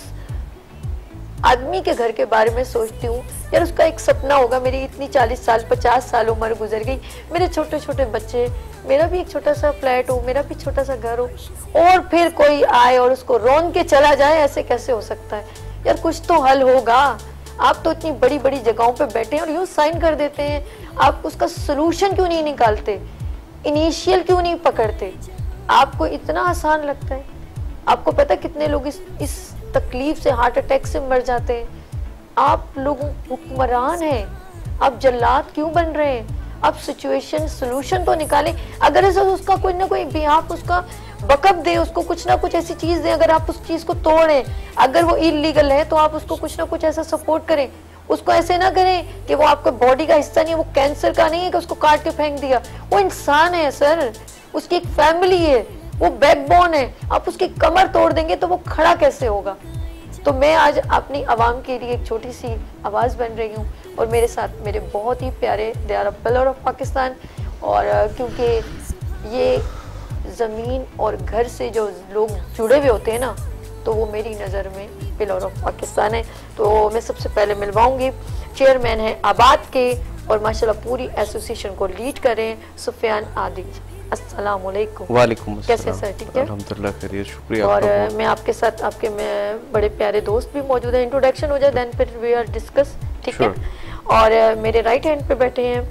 आदमी के घर के बारे में सोचती हूँ यार, उसका एक सपना होगा, मेरी इतनी चालीस साल पचास साल उम्र गुजर गई, मेरे छोटे छोटे बच्चे, मेरा भी एक छोटा सा फ्लैट हो, मेरा भी छोटा सा घर हो, और फिर कोई आए और उसको रौन के चला जाए, ऐसे कैसे हो सकता है यार? कुछ तो हल होगा। आप तो इतनी बड़ी बड़ी जगहों पे बैठे हैं और यूँ साइन कर देते हैं, आप उसका सोल्यूशन क्यों नहीं निकालते, इनिशियल क्यों नहीं पकड़ते? आपको इतना आसान लगता है? आपको पता है कितने लोग इस इस तकलीफ से, हार्ट अटैक से मर जाते हैं? आप लोग हुक्मरान हैं, आप जल्लाद क्यों बन रहे हैं? आप सिचुएशन सोल्यूशन तो निकालें। अगर ऐसा उसका कोई ना कोई भी आप उसका बकअप दे, उसको कुछ ना कुछ ऐसी चीज़ दें, अगर आप उस चीज़ को तोड़ें, अगर वो इलीगल है तो आप उसको कुछ ना कुछ ऐसा सपोर्ट करें। उसको ऐसे ना करें कि वो आपका बॉडी का हिस्सा नहीं है, वो कैंसर का नहीं है कि उसको काट के फेंक दिया, वो इंसान है सर, उसकी एक फैमिली है, वो बैकबोन है। आप उसकी कमर तोड़ देंगे तो वो खड़ा कैसे होगा? तो मैं आज अपनी आवाम के लिए एक छोटी सी आवाज़ बन रही हूँ और मेरे साथ मेरे बहुत ही प्यारे they are pillar of Pakistan. और क्योंकि ये ज़मीन और घर से जो लोग जुड़े हुए होते हैं ना, तो वो मेरी नज़र में पिलर ऑफ पाकिस्तान है। तो मैं सबसे पहले मिलवाऊंगी, चेयरमैन है आबाद के और माशाल्लाह पूरी एसोसिएशन को लीड कर रहे हैं, सुफियान आदिल। अस्सलाम वालेकुम। वालेकुम अस्सलाम। कैसे सर? ठीक है अल्हम्दुलिल्लाह खैरियत, शुक्रिया। और मैं आपके साथ आपके मैं बड़े प्यारे दोस्त भी मौजूद हैं। इंट्रोडक्शन हो जाए देन फिर वी आर डिस्कस, ठीक है? और मेरे राइट हैंड पे बैठे हैं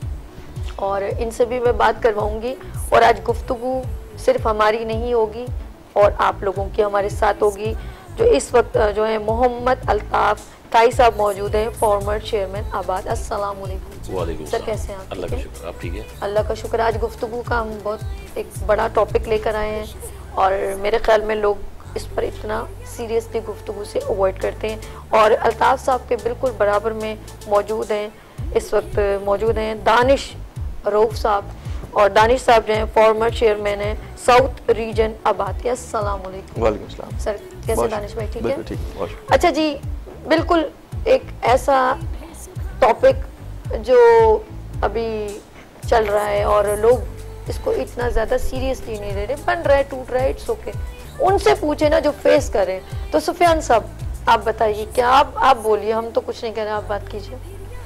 और इनसे भी मैं बात करवाऊंगी। और आज गुफ्तगू सिर्फ हमारी नहीं होगी और आप लोगों की हमारे साथ होगी, जो इस वक्त जो है मोहम्मद अल्ताफ ताई साहब मौजूद हैं, फॉर्मर चेयरमैन आबाद। अस्सलाम वालेकुम। वालेकुम सर, सलाम। कैसे हैं आप? अल्लाह ठीक का है? शुक्र, आप ठीक है? अल्लाह का शुक्र। आज गुफ्तगू का हम बहुत एक बड़ा टॉपिक लेकर आए हैं और मेरे ख्याल में लोग इस पर इतना सीरियसली गुफ्तगू से अवॉइड करते हैं, और अल्ताफ़ साहब के बिल्कुल बराबर में मौजूद हैं, इस वक्त मौजूद हैं दानिश रऊफ साहब, और दानिश साहब जो हैं फॉर्मर चेयरमैन हैं साउथ रीजन आबाद। अस्सलाम वालेकुम। वालेकुम सलाम। सर, कैसे दानिश भाई? ठीक है? बिल्कुल ठीक, बहुत शुक्रिया। अच्छा जी, बिल्कुल एक ऐसा टॉपिक जो अभी चल रहा है और लोग इसको इतना ज़्यादा सीरियसली नहीं ले रहे, बन रहा है, टूट रहा है, इट्स ओके। उनसे पूछे ना जो फेस करें। तो सुफियान साहब, आप बताइए, क्या आप आप बोलिए, हम तो कुछ नहीं कह रहे, आप बात कीजिए।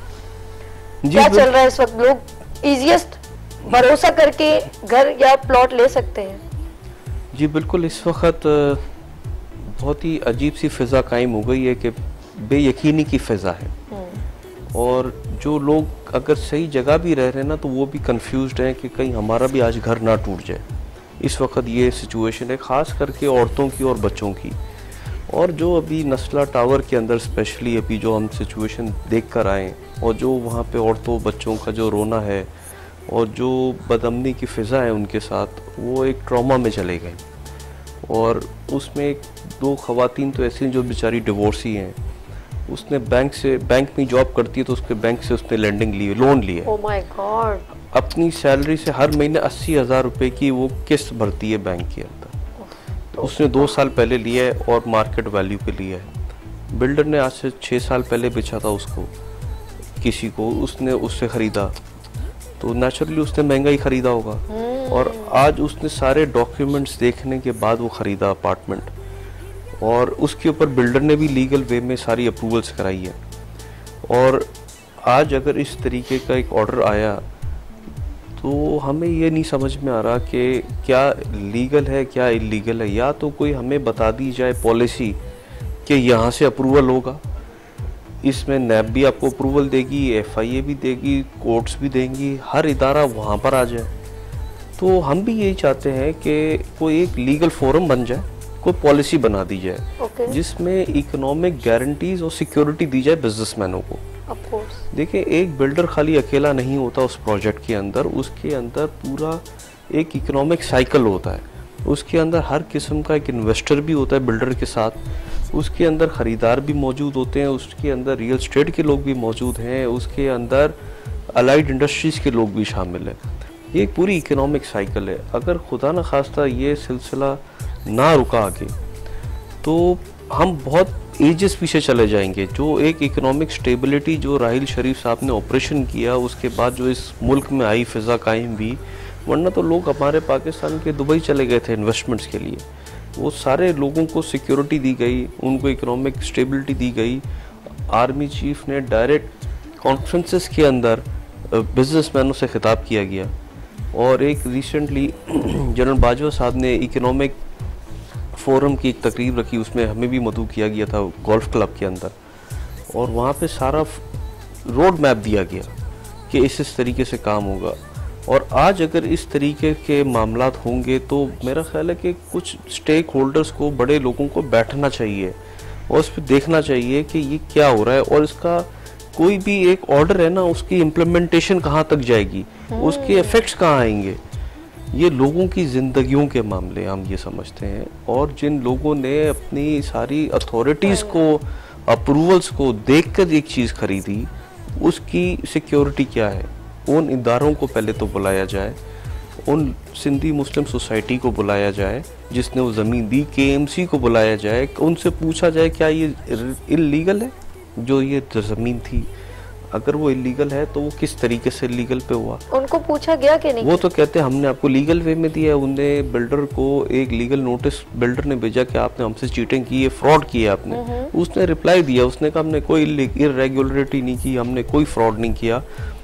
क्या चल रहा है इस वक्त? लोग इजीएस्ट भरोसा करके घर या प्लॉट ले सकते हैं? जी बिल्कुल, इस वक्त बहुत ही अजीब सी फिज़ा कायम हो गई है कि बेयकीनी की फिज़ा है, और जो लोग अगर सही जगह भी रह रहे हैं ना तो वो भी कंफ्यूज्ड हैं कि कहीं हमारा भी आज घर ना टूट जाए। इस वक्त ये सिचुएशन है, ख़ास करके औरतों की और बच्चों की। और जो अभी नस्ला टावर के अंदर स्पेशली अभी जो हम सिचुएशन देख कर आए, और जो वहाँ पे औरतों बच्चों का जो रोना है और जो बदअमनी की फ़िज़ा है उनके साथ, वो एक ट्रॉमा में चले गए। और उसमें एक दो ख़वातीन तो ऐसी जो बेचारी डिवोर्सी हैं, उसने बैंक से, बैंक में जॉब करती है तो उसके बैंक से उसने लैंडिंग ली, लोन लिया है। Oh my God. अपनी सैलरी से हर महीने अस्सी हज़ार रुपये की वो किस्त भरती है बैंक के अंदर। तो उसने दो साल पहले लिया है और मार्केट वैल्यू पे लिया है। बिल्डर ने आज से छः साल पहले बेचा था उसको किसी को, उसने उससे ख़रीदा, तो नेचुरली उसने महंगा ही ख़रीदा होगा। और आज उसने सारे डॉक्यूमेंट्स देखने के बाद वो ख़रीदा अपार्टमेंट, और उसके ऊपर बिल्डर ने भी लीगल वे में सारी अप्रूवल्स कराई है। और आज अगर इस तरीके का एक ऑर्डर आया तो हमें ये नहीं समझ में आ रहा कि क्या लीगल है क्या इलीगल है। या तो कोई हमें बता दी जाए पॉलिसी कि यहाँ से अप्रूवल होगा, इसमें नैब भी आपको अप्रूवल देगी, एफ आई ए भी देगी, कोर्ट्स भी देंगी, हर इदारा वहाँ पर आ जाए। तो हम भी यही चाहते हैं कि कोई एक लीगल फोरम बन जाए, कोई पॉलिसी बना दी जाए okay. जिसमें इकोनॉमिक गारंटीज और सिक्योरिटी दी जाए बिजनेसमैनों को। देखिए, एक बिल्डर खाली अकेला नहीं होता उस प्रोजेक्ट के अंदर, उसके अंदर पूरा एक इकोनॉमिक साइकिल होता है। उसके अंदर हर किस्म का एक इन्वेस्टर भी होता है बिल्डर के साथ, उसके अंदर ख़रीदार भी मौजूद होते हैं, उसके अंदर रियल एस्टेट के लोग भी मौजूद हैं, उसके अंदर अलाइड इंडस्ट्रीज़ के लोग भी शामिल हैं। ये एक पूरी इकोनॉमिक साइकिल है। अगर खुदा न खास्ता ये सिलसिला ना रुका आगे तो हम बहुत एजेस पीछे चले जाएंगे। जो एक इकोनॉमिक स्टेबिलिटी जो राहिल शरीफ साहब ने ऑपरेशन किया, उसके बाद जो इस मुल्क में आई फ़िज़ा कायम भी, वरना तो लोग हमारे पाकिस्तान के दुबई चले गए थे इन्वेस्टमेंट्स के लिए। वो सारे लोगों को सिक्योरिटी दी गई, उनको इकोनॉमिक स्टेबिलिटी दी गई। आर्मी चीफ ने डायरेक्ट कॉन्फ्रेंसेस के अंदर बिजनेसमैनों से खिताब किया गया। और एक रिसेंटली जनरल बाजवा साहब ने इकोनॉमिक फोरम की एक तकरीब रखी, उसमें हमें भी मदऊ किया गया था गोल्फ क्लब के अंदर, और वहाँ पे सारा रोड मैप दिया गया कि इस इस तरीके से काम होगा। और आज अगर इस तरीके के मामलात होंगे तो मेरा ख्याल है कि कुछ स्टेक होल्डर्स को, बड़े लोगों को बैठना चाहिए और उस पर देखना चाहिए कि ये क्या हो रहा है, और इसका कोई भी एक ऑर्डर है ना, उसकी इम्प्लीमेंटेशन कहाँ तक जाएगी, उसके इफेक्ट्स कहाँ आएंगे। ये लोगों की ज़िंदगियों के मामले हम ये समझते हैं। और जिन लोगों ने अपनी सारी अथॉरिटीज़ को, अप्रूवल्स को देखकर एक चीज़ खरीदी, उसकी सिक्योरिटी क्या है, उन इदारों को पहले तो बुलाया जाए, उन सिंधी मुस्लिम सोसाइटी को बुलाया जाए जिसने वो ज़मीन दी, के एम सी को बुलाया जाए, उनसे पूछा जाए क्या ये इल्लीगल है जो ये ज़मीन थी। अगर वो इलीगल है तो वो किस तरीके से लीगल पे हुआ, उनको पूछा गया कि नहीं। वो तो कहते हैं हमने आपको लीगल वे में दिया है। उनने बिल्डर को एक लीगल नोटिस बिल्डर ने भेजा कि आपने हमसे चीटिंग की है, फ्रॉड किया आपने। उसने रिप्लाई दिया, उसने कहा हमने कोई इरेगुलरिटी नहीं की, हमने कोई फ्रॉड नहीं किया।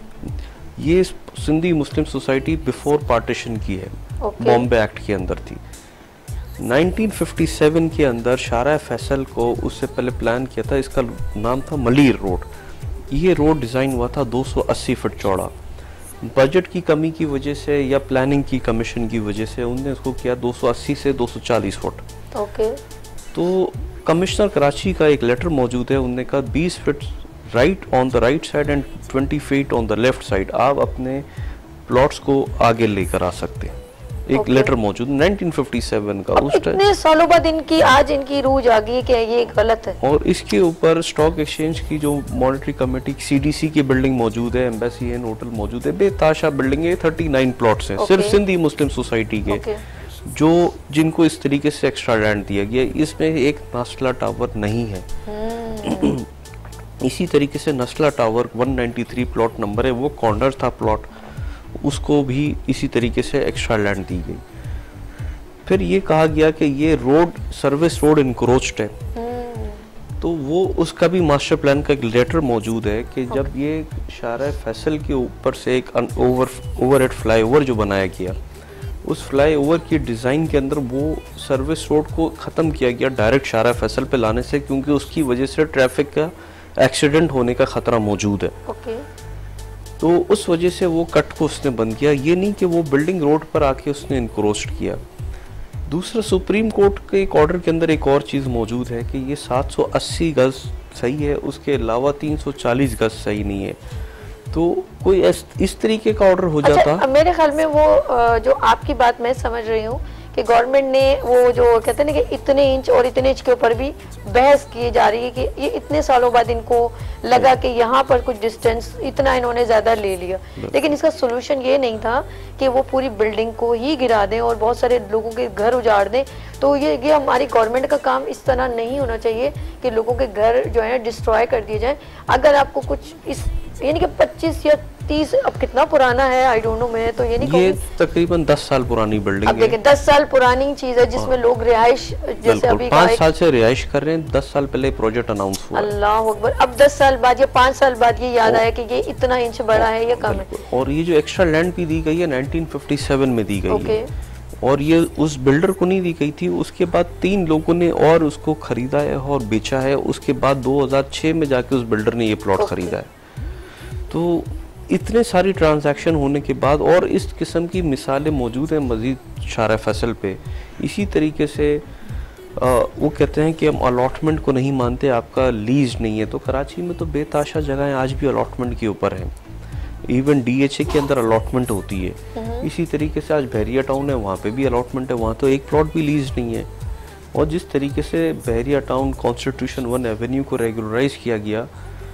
ये सिंधी मुस्लिम सोसाइटी बिफोर पार्टीशन की है, बॉम्बे एक्ट के अंदर थी। नाइनटीन फिफ्टी सेवन के अंदर शारा फैसल को उससे पहले प्लान किया था, इसका नाम था मलीर रोड। ये रोड डिज़ाइन हुआ था दो सौ अस्सी फुट चौड़ा। बजट की कमी की वजह से या प्लानिंग की कमीशन की वजह से उनने उसको किया दो सौ अस्सी से दो सौ चालीस फुट। ओके। तो कमिश्नर कराची का एक लेटर मौजूद है, उन्होंने कहा बीस feet right on the right side and twenty feet on the left side आप अपने प्लॉट्स को आगे लेकर आ सकते हैं। एक Okay. लेटर मौजूद नाइनटीन फिफ्टी सेवन का, अब उस टाइम इतने सालों बाद इनकी आज इनकी रूह जागी है कि ये गलत है। और इसके ऊपर स्टॉक एक्सचेंज की जो मॉनेटरी कमेटी सीडीसी की बिल्डिंग मौजूद है, एम्बेसी एंड होटल मौजूद है, बेताशा बिल्डिंग है, थर्टी नाइन प्लॉट्स हैं Okay. सिर्फ सिंधी मुस्लिम सोसाइटी के Okay. जो जिनको इस तरीके से एक्स्ट्रा लैंड दिया गया। इसमें एक नस्ला टावर नहीं है। इसी तरीके से Nasla tower one ninety three plot number है, वो कॉर्नर था प्लॉट, उसको भी इसी तरीके से एक्स्ट्रा लैंड दी गई। फिर ये कहा गया कि ये रोड सर्विस रोड इंक्रोच्ड है, तो वो उसका भी मास्टर प्लान का एक लेटर मौजूद है कि जब ये शारा फैसल के ऊपर से एक ओवर ओवरहेड फ्लाईओवर जो बनाया गया, उस फ्लाईओवर की डिज़ाइन के अंदर वो सर्विस रोड को ख़त्म किया गया डायरेक्ट शारा फैसल पे लाने से, क्योंकि उसकी वजह से ट्रैफिक का एक्सीडेंट होने का ख़तरा मौजूद है। ओके। तो उस वजह से वो कट को उसने बंद किया। ये नहीं कि वो बिल्डिंग रोड पर आके उसने इनक्रोच्ड किया। दूसरा, सुप्रीम कोर्ट के एक ऑर्डर के अंदर एक और चीज़ मौजूद है कि ये सात सौ अस्सी गज सही है, उसके अलावा तीन सौ चालीस गज सही नहीं है। तो कोई इस, इस तरीके का ऑर्डर हो जाता। अच्छा, मेरे ख्याल में वो जो आपकी बात मैं समझ रही हूँ कि गवर्नमेंट ने वो जो कहते हैं ना कि इतने इंच और इतने इंच के ऊपर भी बहस की जा रही है कि ये इतने सालों बाद इनको लगा कि यहाँ पर कुछ डिस्टेंस इतना इन्होंने ज़्यादा ले लिया, लेकिन इसका सोल्यूशन ये नहीं था कि वो पूरी बिल्डिंग को ही गिरा दें और बहुत सारे लोगों के घर उजाड़ दें। तो ये ये हमारी गवर्नमेंट का काम इस तरह नहीं होना चाहिए कि लोगों के घर जो है डिस्ट्रॉय कर दिए जाएं। अगर आपको कुछ इस यानी कि पच्चीस या तीस, अब कितना पुराना है आई डोंट नो, मैं तो ये नहीं ये कहूँगी, तकरीबन दस साल पुरानी बिल्डिंग अब देखिए दस साल पुरानी चीज है जिसमें लोग रिहाइश जैसे अभी पाँच का साल से रिहाइश कर रहे हैं। दस साल पहले प्रोजेक्ट अनाउंस हुआ है। अल्लाह अकबर, अब दस साल बाद या पाँच साल बाद ये याद आया कि ये इतना इंच बड़ा है या कम है। और ये जो एक्स्ट्रा लैंड भी दी गई है नाइनटीन फिफ्टी सेवन में दी गई ओके। है, और ये उस बिल्डर को नहीं दी गई थी। उसके बाद तीन लोगों ने और उसको खरीदा है और बेचा है। उसके बाद दो हज़ार छह में जाके उस बिल्डर ने ये प्लॉट खरीदा है। तो इतने सारी ट्रांजैक्शन होने के बाद और इस किस्म की मिसालें मौजूद हैं मज़ीद शारा फैसल पे। इसी तरीके से आ, वो कहते हैं कि हम अलॉटमेंट को नहीं मानते, आपका लीज नहीं है। तो कराची में तो बेताशा जगहें आज भी अलॉटमेंट के ऊपर हैं। इवन डीएचए के अंदर अलॉटमेंट होती है। इसी तरीके से आज बहरिया टाउन है, वहाँ पे भी अलॉटमेंट है, वहाँ तो एक प्लॉट भी लीज नहीं है। और जिस तरीके से Bahria town constitution one avenue को रेगुलराइज किया गया,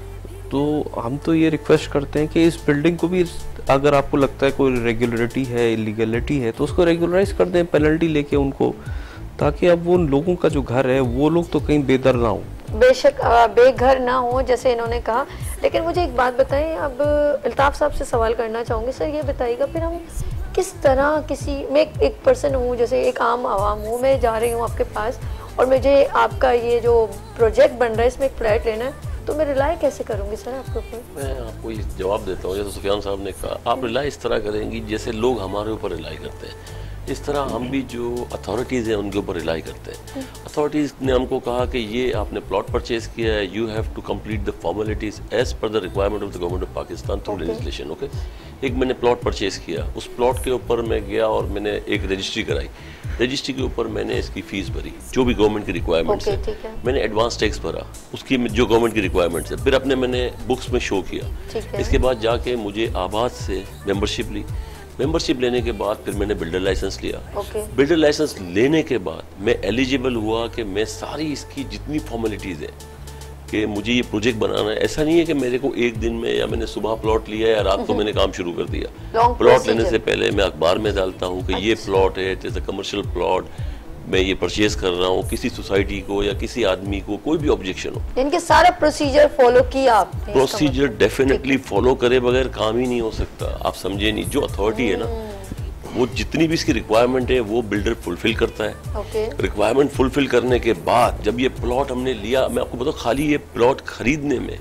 तो हम तो ये रिक्वेस्ट करते हैं कि इस बिल्डिंग को भी अगर आपको लगता है कोई रेगुलरिटी है, इलीगलिटी है, तो उसको रेगुलराइज कर दें पेनल्टी लेके उनको, ताकि अब वो लोगों का जो घर है वो लोग तो कहीं बेदर ना हो, बेशक बेघर ना हो जैसे इन्होंने कहा। लेकिन मुझे एक बात बताएं, अब अल्ताफ साहब से सवाल करना चाहूँगी। सर ये बताइएगा फिर हम किस तरह किसी, मैं एक पर्सन हूँ, जैसे एक आम आवाम हूँ, मैं जा रही हूँ आपके पास और मुझे आपका ये जो प्रोजेक्ट बन रहा है इसमें एक फ्लैट लेना है, तो मैं रिलाई कैसे करूँगी सर आपके ऊपर? मैं आपको ये जवाब देता हूँ, जैसे सुफियान साहब ने कहा, आप रिलाई इस तरह करेंगी जैसे लोग हमारे ऊपर रिलाई करते हैं। इस तरह हम भी जो अथॉरिटीज़ हैं उनके ऊपर रिलाई करते हैं। अथॉरिटीज़ ने हमको कहा कि ये आपने प्लॉट परचेज किया है, you have to complete the formalities as per the requirement of the government of Pakistan through legislation. Okay, एक मैंने प्लॉट परचेज किया, उस प्लॉट के ऊपर मैं गया और मैंने एक रजिस्ट्री कराई। रजिस्ट्री के ऊपर मैंने इसकी फीस भरी जो भी गवर्नमेंट की रिक्वायरमेंट्स okay, है। मैंने एडवांस टैक्स भरा उसकी जो गवर्नमेंट की रिक्वायरमेंट्स है, फिर अपने मैंने बुक्स में शो किया। इसके बाद जाके मुझे आबाद से मेंबरशिप ली। मेंबरशिप लेने के बाद फिर मैंने बिल्डर लाइसेंस लिया। okay. बिल्डर लाइसेंस लेने के बाद मैं एलिजिबल हुआ कि मैं सारी इसकी जितनी फॉर्मेलिटीज़ है कि मुझे ये प्रोजेक्ट बनाना है। ऐसा नहीं है कि मेरे को एक दिन में या मैंने सुबह प्लॉट लिया या रात को मैंने काम शुरू कर दिया। प्लॉट लेने से पहले मैं अखबार में डालता हूँ कि ये प्लॉट है, it is a commercial plot, मैं ये परचेज कर रहा हूँ। किसी सोसाइटी को या किसी आदमी को कोई भी ऑब्जेक्शन हो, इनके सारा प्रोसीजर फॉलो किया आपने? प्रोसीजर डेफिनेटली फॉलो करे बगैर काम ही नहीं हो सकता। आप समझे नहीं, जो अथॉरिटी है ना वो जितनी भी इसकी रिक्वायरमेंट है वो बिल्डर फुलफिल करता है। okay. रिक्वायरमेंट फुलफिल करने के बाद जब ये प्लॉट हमने लिया, मैं आपको बताऊँ, खाली ये प्लॉट खरीदने में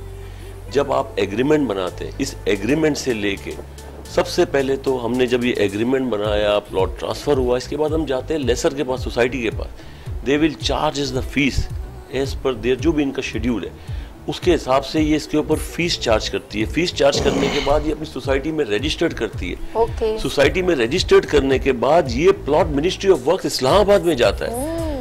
जब आप एग्रीमेंट बनाते हैं, इस एग्रीमेंट से लेके सबसे पहले तो हमने जब ये एग्रीमेंट बनाया, प्लॉट ट्रांसफर हुआ, इसके बाद हम जाते हैं लेसर के पास, सोसाइटी के पास। They will charge is the fees as per their, जो भी इनका शेड्यूल है उसके हिसाब से ये इसके ऊपर फीस चार्ज करती है। फीस चार्ज करने के बाद ये अपनी सोसाइटी में रजिस्टर्ड करती है। okay. सोसाइटी में रजिस्टर्ड करने के बाद ये plot ministry of work Islamabad में जाता है।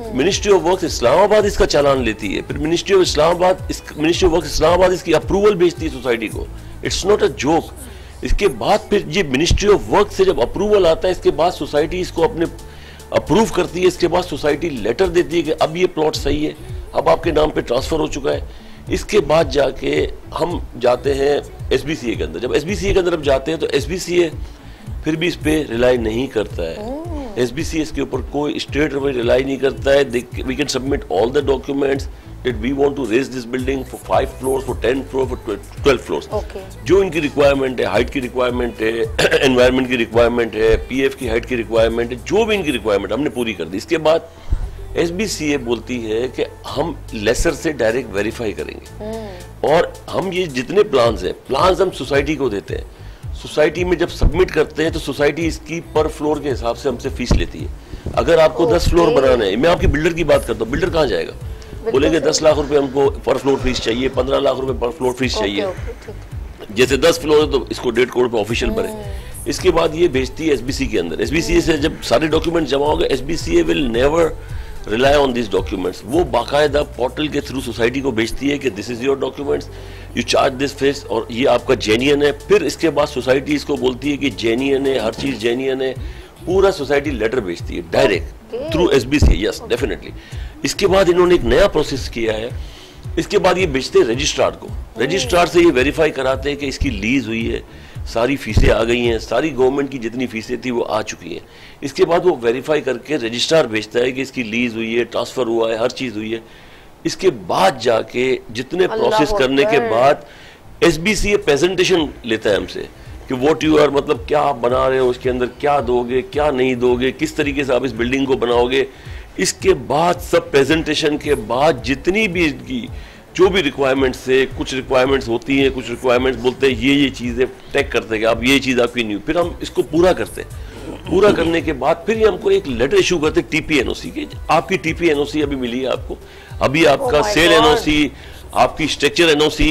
मिनिस्ट्री ऑफ वर्क इस्लामाबाद इसका चालान लेती है, फिर मिनिस्ट्री ऑफ इस्लामाबाद इस मिनिस्ट्री ऑफ वर्क इस्लामाबाद इसकी अप्रूवल भेजती है सोसाइटी को। It's not a joke. इसके बाद फिर ये मिनिस्ट्री ऑफ वर्क से जब अप्रूवल आता है, इसके बाद सोसाइटी इसको अपने अप्रूव करती है, इसके बाद सोसाइटी लेटर देती है कि अब ये प्लॉट सही है, अब आपके नाम पे ट्रांसफर हो चुका है। इसके बाद जाके हम जाते हैं एसबीसीए के अंदर। जब एसबीसीए के अंदर हम जाते हैं तो एसबीसीए फिर भी इस पे रिलाई नहीं करता है। एसबीसीए इसके ऊपर कोई स्टेट रिलाई नहीं करता है। We can submit all the documents that we want to raise this building for five floors, for ten floors, for twelve floors. Okay. जो इनकी रिक्वायरमेंट है, हाइट की रिक्वायरमेंट है, एनवायरनमेंट की रिक्वायरमेंट है, पीएफ की हाइट की रिक्वायरमेंट है, जो भी इनकी रिक्वायरमेंट हमने पूरी कर दी। इसके बाद एसबीसीए बोलती है कि हम लेसर से डायरेक्ट वेरीफाई करेंगे hmm. और हम ये जितने प्लान्स हैं, प्लान्स हम सोसाइटी को देते हैं। सोसाइटी में जब सबमिट करते हैं तो सोसाइटी इसकी पर फ्लोर के हिसाब से हमसे फीस लेती है। अगर आपको okay. दस फ्लोर बनाना है, मैं आपकी बिल्डर की बात करता हूँ, बिल्डर कहाँ जाएगा? बोलेंगे दस लाख रुपए हमको पर फ्लोर फीस चाहिए, पंद्रह लाख रुपए पर फ्लोर फीस चाहिए। okay, okay, जैसे दस फ्लोर है तो इसको डेढ़ करोड़ पे ऑफिशियल भरे। इसके बाद ये भेजती है एसबीसी के अंदर। एसबीसी से जब सारे डॉक्यूमेंट जमा हो गए, SBC will never rely on this documents. वो बाकायदा पोर्टल के थ्रू सोसाइटी को भेजती है कि this is your documents, you charge this fees और ये आपका जेन्युइन है। फिर इसके बाद सोसाइटी इसको बोलती है कि जेन्युइन है, हर चीज जेन्युइन है। पूरा सोसाइटी लेटर भेजती है direct through SBC. Yes, definitely. इसके बाद इन्होंने एक नया प्रोसेस किया है। इसके बाद ये भेजते हैं रजिस्ट्रार को। रजिस्ट्रार से ये वेरीफाई कराते हैं कि इसकी लीज हुई है, सारी फीसें आ गई हैं, सारी गवर्नमेंट की जितनी फीसें थी वो आ चुकी हैं। इसके बाद वो वेरीफाई करके रजिस्ट्रार भेजता है कि इसकी लीज हुई है, ट्रांसफर हुआ है, हर चीज हुई है। इसके बाद जाके जितने प्रोसेस करने के बाद एसबीसी प्रेजेंटेशन लेता है हमसे कि व्हाट यू आर, मतलब क्या आप बना रहे हो, उसके अंदर क्या दोगे, क्या नहीं दोगे, किस तरीके से आप इस बिल्डिंग को बनाओगे। इसके बाद सब प्रेजेंटेशन के बाद जितनी भी इसकी जो भी रिक्वायरमेंट्स है, कुछ रिक्वायरमेंट्स होती हैं, कुछ रिक्वायरमेंट्स बोलते हैं ये ये चीज़ें टैग करते हैं कि आप ये चीज़ आपकी नहीं, फिर हम इसको पूरा करते हैं। पूरा करने के बाद फिर ये हमको एक लेटर इशू करते हैं टीपी एनओसी के। आपकी टीपी एनओसी अभी मिली है आपको, अभी आपका सेल एनओसी, आपकी स्ट्रक्चर एनओसी,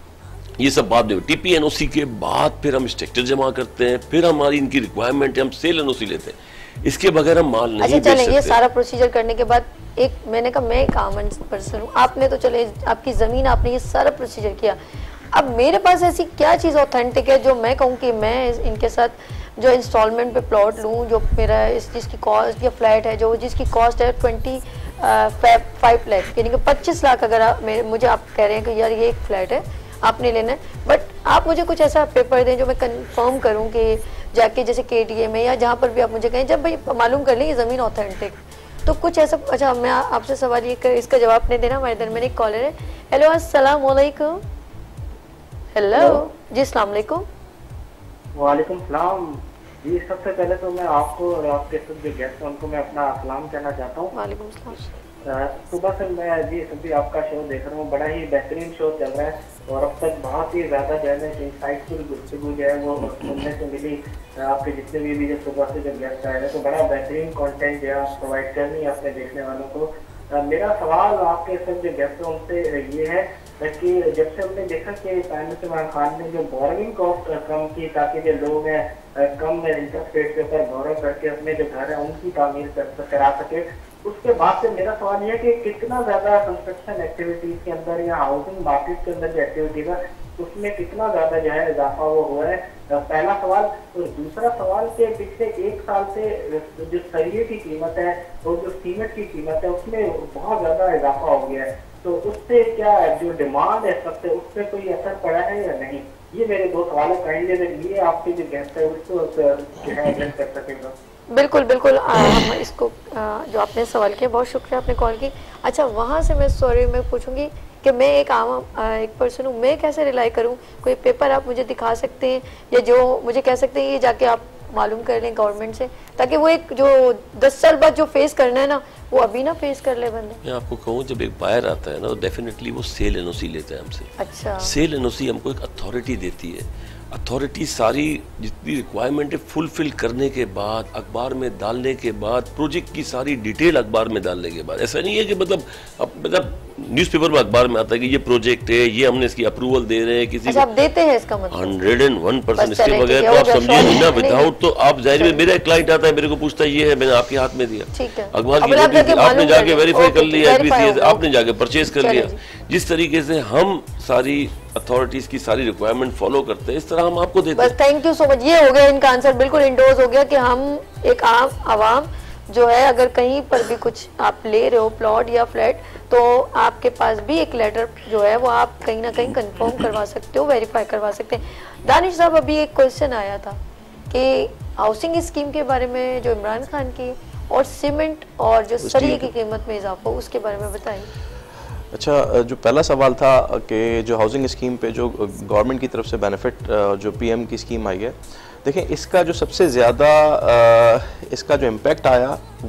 ये सब बाद में। टीपी एनओसी के बाद फिर हम स्ट्रक्चर जमा करते हैं, फिर हमारी इनकी रिक्वायरमेंट है, हम सेल एनओसी लेते हैं। इसके बगैर हम माल नहीं अच्छा, बेच सकते। ये सारा प्रोसीजर करने के बाद एक मैंने कहा मैं एक आम पर्सन हूँ, आपने तो चले आपकी जमीन, आपने ये सारा प्रोसीजर किया। अब मेरे पास ऐसी क्या चीज़ ऑथेंटिक है जो मैं कहूँ कि मैं इनके साथ जो इंस्टॉलमेंट पे प्लॉट लूँ, जो मेरा इस चीज़ की कॉस्ट या फ्लैट है जो जिसकी कॉस्ट है ट्वेंटी फाइव लाख यानी कि पच्चीस लाख अगर आप मेरे मुझे आप कह रहे हैं कि यार ये एक फ्लैट है आपने लेना है, बट आप मुझे कुछ ऐसा पेपर दें जो मैं कंफर्म करूं कि जाके जैसे केटीए में या जहाँ पर भी आप मुझे कहें, जब भाई मालूम कर लें ये ज़मीन ऑथेंटिक, तो कुछ ऐसा। अच्छा, मैं आपसे सवाल ये कर, इसका जवाब नहीं देना, हमारे दरमियान एक कॉलर है। हेलो, अस्सलाम वालेकुम। हेलो जी, अस्सलाम वालेकुम। वालेकुम सलाम जी। सबसे पहले तो मैं आपको और आपके सब जो गेस्ट हैं उनको मैं अपना सलाम कहना चाहता हूँ। वालेकुम सलाम। सुबह से मैं जी सभी आपका शो देख रहा हूँ, बड़ा ही बेहतरीन शो चल रहा है और अब तक बहुत ही ज़्यादा जो है इंसाइटफुल गुफ्तगू जो है वो सुनने से मिली। आपके जितने भी भी जो सुबह से जब गेस्ट आए हैं तो बड़ा बेहतरीन कंटेंट जो है आप प्रोवाइड कर रही है अपने देखने वालों को। आ, मेरा सवाल आपके सब जो गेस्ट हैं उनसे ये है कि जब से हमने देखा कि प्राइम मिनिस्टर इमरान खान ने जो बोरिंग कॉस्ट कम की ताकि जो लोग हैं कम इंटरेस्ट रेट के ऊपर बोरो करके अपने जो घर है उनकी तामीर करा सके, उसके बाद से मेरा सवाल यह है कि कितना ज्यादा कंस्ट्रक्शन एक्टिविटीज के अंदर या हाउसिंग मार्केट के अंदर जो एक्टिविटीज है उसमें कितना ज्यादा जो है इजाफा वो हुआ है, पहला सवाल। और दूसरा सवाल के पिछले एक साल से जो सरिये की कीमत है और जो सीमेंट की कीमत है उसमें बहुत ज्यादा इजाफा हो गया है, तो उससे क्या जो डिमांड है सबसे उस पर कोई असर पड़ा है या नहीं? ये मेरे दो सवाल है, कहेंगे ये आपके जो गेस्ट है उसको जो है एड्रेस कर सकेगा। बिल्कुल बिल्कुल, आ, हम इसको आ, जो आपने सवाल किया, बहुत शुक्रिया आपने कॉल की। अच्छा, वहाँ से मैं सॉरी मैं पूछूंगी कि मैं एक आम एक पर्सन हूँ, मैं कैसे रिलाई करूँ? कोई पेपर आप मुझे दिखा सकते हैं या जो मुझे कह सकते हैं ये जाके आप मालूम कर लें गवर्नमेंट से, ताकि वो एक जो दस साल बाद जो फेस करना है ना वो अभी ना फेस कर ले बंदे। मैं आपको कहूँ, जब एक बायर आता है ना तो डेफिनेटली वो सेल एनओसी लेता है हमसे। अच्छा, सेल एनओसी हमको एक अथॉरिटी देती है। अथॉरिटी सारी जितनी रिक्वायरमेंट है फुलफिल करने के बाद, अखबार में डालने के बाद, प्रोजेक्ट की सारी डिटेल अखबार में डालने के बाद, ऐसा नहीं है कि मतलब अब मतलब न्यूज़पेपर में अखबार में आता है कि ये प्रोजेक्ट है, ये हमने इसकी अप्रूवल दे रहे हैं किसी अच्छा, आप देते हैं इसका मतलब हंड्रेड एंड वन परसेंट बस इसके चलें, बगैर ठीक तो है, आप हो गया, समझिए शॉर्ट ना, नहीं, विदाउट तो आप जाहिर में चलिए। मेरा क्लाइंट आता है मेरे को पूछता है ये है, मैंने आपके हाथ में दिया, ठीक है। अखबार की अब आप नोटिस जाके दी, आपने मालूम जाके कर- वेरीफाई कर ओके, लिया verify एसबीसीएस, होगा, आपने जाके परचेज कर चलिए लिया। जी। जिस तरीके से हम सारी अथॉरिटीज की सारी रिक्वायरमेंट फॉलो करते हैं, इस तरह हम आपको देते बस हैं। थैंक यू सो मच, ये हो गया इनका आंसर, बिल्कुल इंडोर्स हो गया कि हम एक आम आवाम जो है अगर कहीं पर भी कुछ आप ले रहे हो प्लॉट या फ्लैट, तो आपके पास भी एक लेटर जो है वो आप कहीं ना कहीं कंफर्म करवा सकते हो, वेरीफाई करवा सकते हैं। दानिश साहब, अभी एक क्वेश्चन आया था कि हाउसिंग स्कीम के बारे में जो इमरान खान की और सीमेंट और जो सरिये की कीमत में इजाफा, उसके बारे में बताइए। अच्छा, जो पहला सवाल था कि जो हाउसिंग स्कीम पे जो गवर्नमेंट की तरफ से बेनिफिट जो पीएम की स्कीम आई है, देखें इसका जो सबसे ज़्यादा इसका जो इम्पैक्ट आया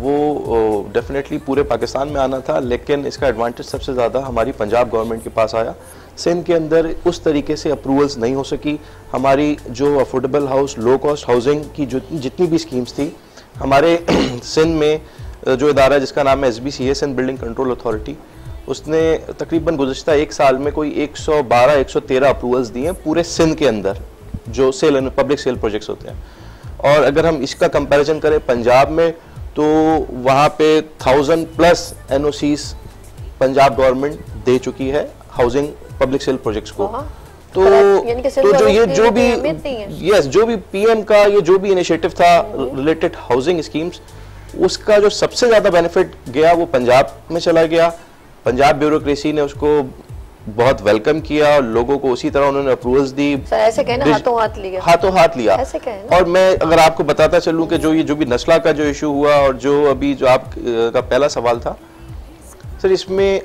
वो डेफिनेटली पूरे पाकिस्तान में आना था, लेकिन इसका एडवांटेज सबसे ज़्यादा हमारी पंजाब गवर्नमेंट के पास आया। सिंध के अंदर उस तरीके से अप्रूवल्स नहीं हो सकी। हमारी जो affordable house, low cost housing की जो जितनी भी स्कीम्स थी, हमारे सिंध में जो इदारा जिसका नाम है S B C A, Sindh building control authority, उसने तकरीबन गुज़श्ता एक साल में कोई एक सौ बारह एक सौ तेरह अप्रूवल्स दिए हैं पूरे सिंध के अंदर जो sale and public sale projects होते हैं। और अगर हम इसका कंपैरिजन करें पंजाब में, तो वहाँ पे thousand plus NOCs Punjab government दे चुकी है हाउसिंग पब्लिक सेल प्रोजेक्ट्स को। तो तो जो ये जो भी यस जो भी पीएम का ये जो भी इनिशिएटिव था रिलेटेड हाउसिंग स्कीम्स, उसका जो सबसे ज्यादा बेनिफिट गया वो पंजाब में चला गया। पंजाब ब्यूरोक्रेसी ने उसको बहुत वेलकम किया और लोगों को उसी तरह उन्होंने अप्रूवल्स दी। सर ऐसे कहना हाथों हाथ लिया, हाथों हाथ लिया। ऐसे कहना। और मैं अगर आपको बताता चलूं कि जो ये जो भी नस्ला का जो इशू हुआ और जो अभी जो आप का पहला सवाल था सर, इसमें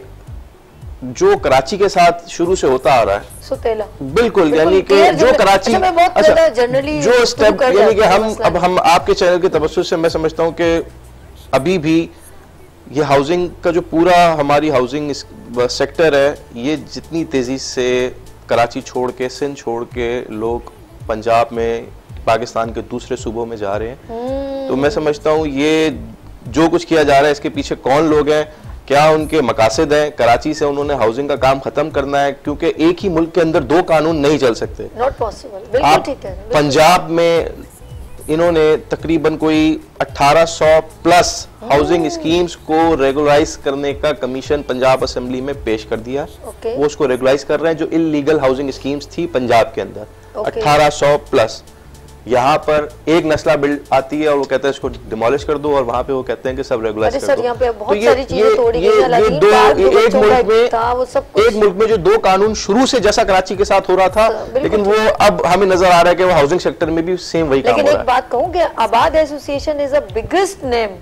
जो कराची के साथ शुरू से होता आ रहा है सुतेला, बिल्कुल, यानी कि जो कराची अच्छा, जनरली जो स्टेप यानी कि हम अब हम आपके चैनल के तवज्जुह से मैं समझता हूँ कि अभी भी ये हाउसिंग का जो पूरा हमारी हाउसिंग सेक्टर है, ये जितनी तेजी से कराची छोड़ के, सिंध छोड़ के लोग पंजाब में, पाकिस्तान के दूसरे सूबों में जा रहे हैं, तो मैं समझता हूँ ये जो कुछ किया जा रहा है इसके पीछे कौन लोग हैं, क्या उनके मकासद हैं। कराची से उन्होंने हाउसिंग का काम खत्म करना है, क्योंकि एक ही मुल्क के अंदर दो कानून नहीं चल सकते। नॉट पॉसिबल, बिल्कुल ठीक है। पंजाब में इन्होंने तकरीबन कोई अठारह सौ प्लस हाउसिंग स्कीम्स को रेगुलराइज करने का कमीशन पंजाब असेंबली में पेश कर दिया। okay. वो उसको रेगुलराइज कर रहे हैं जो इलीगल हाउसिंग स्कीम्स थी पंजाब के अंदर, okay. अठारह सौ प्लस। यहाँ पर एक नस्ला बिल आती है और वो कहते हैं इसको डिमोलिश कर दो, और वहाँ पे वो कहते हैं कि सब रेगुलाइज कर दो। यहाँ पे बहुत तो ये सारी चीजें तोड़ी गई, ये दो एक मुल्क में एक मुल्क में जो दो कानून शुरू से जैसा कराची के साथ हो रहा था, लेकिन वो अब हमें नजर आ रहा है कि वो हाउसिंग सेक्टर में भी सेम वही काम हो रहा है। लेकिन एक बात कहूँ कि ABAD association is a biggest name,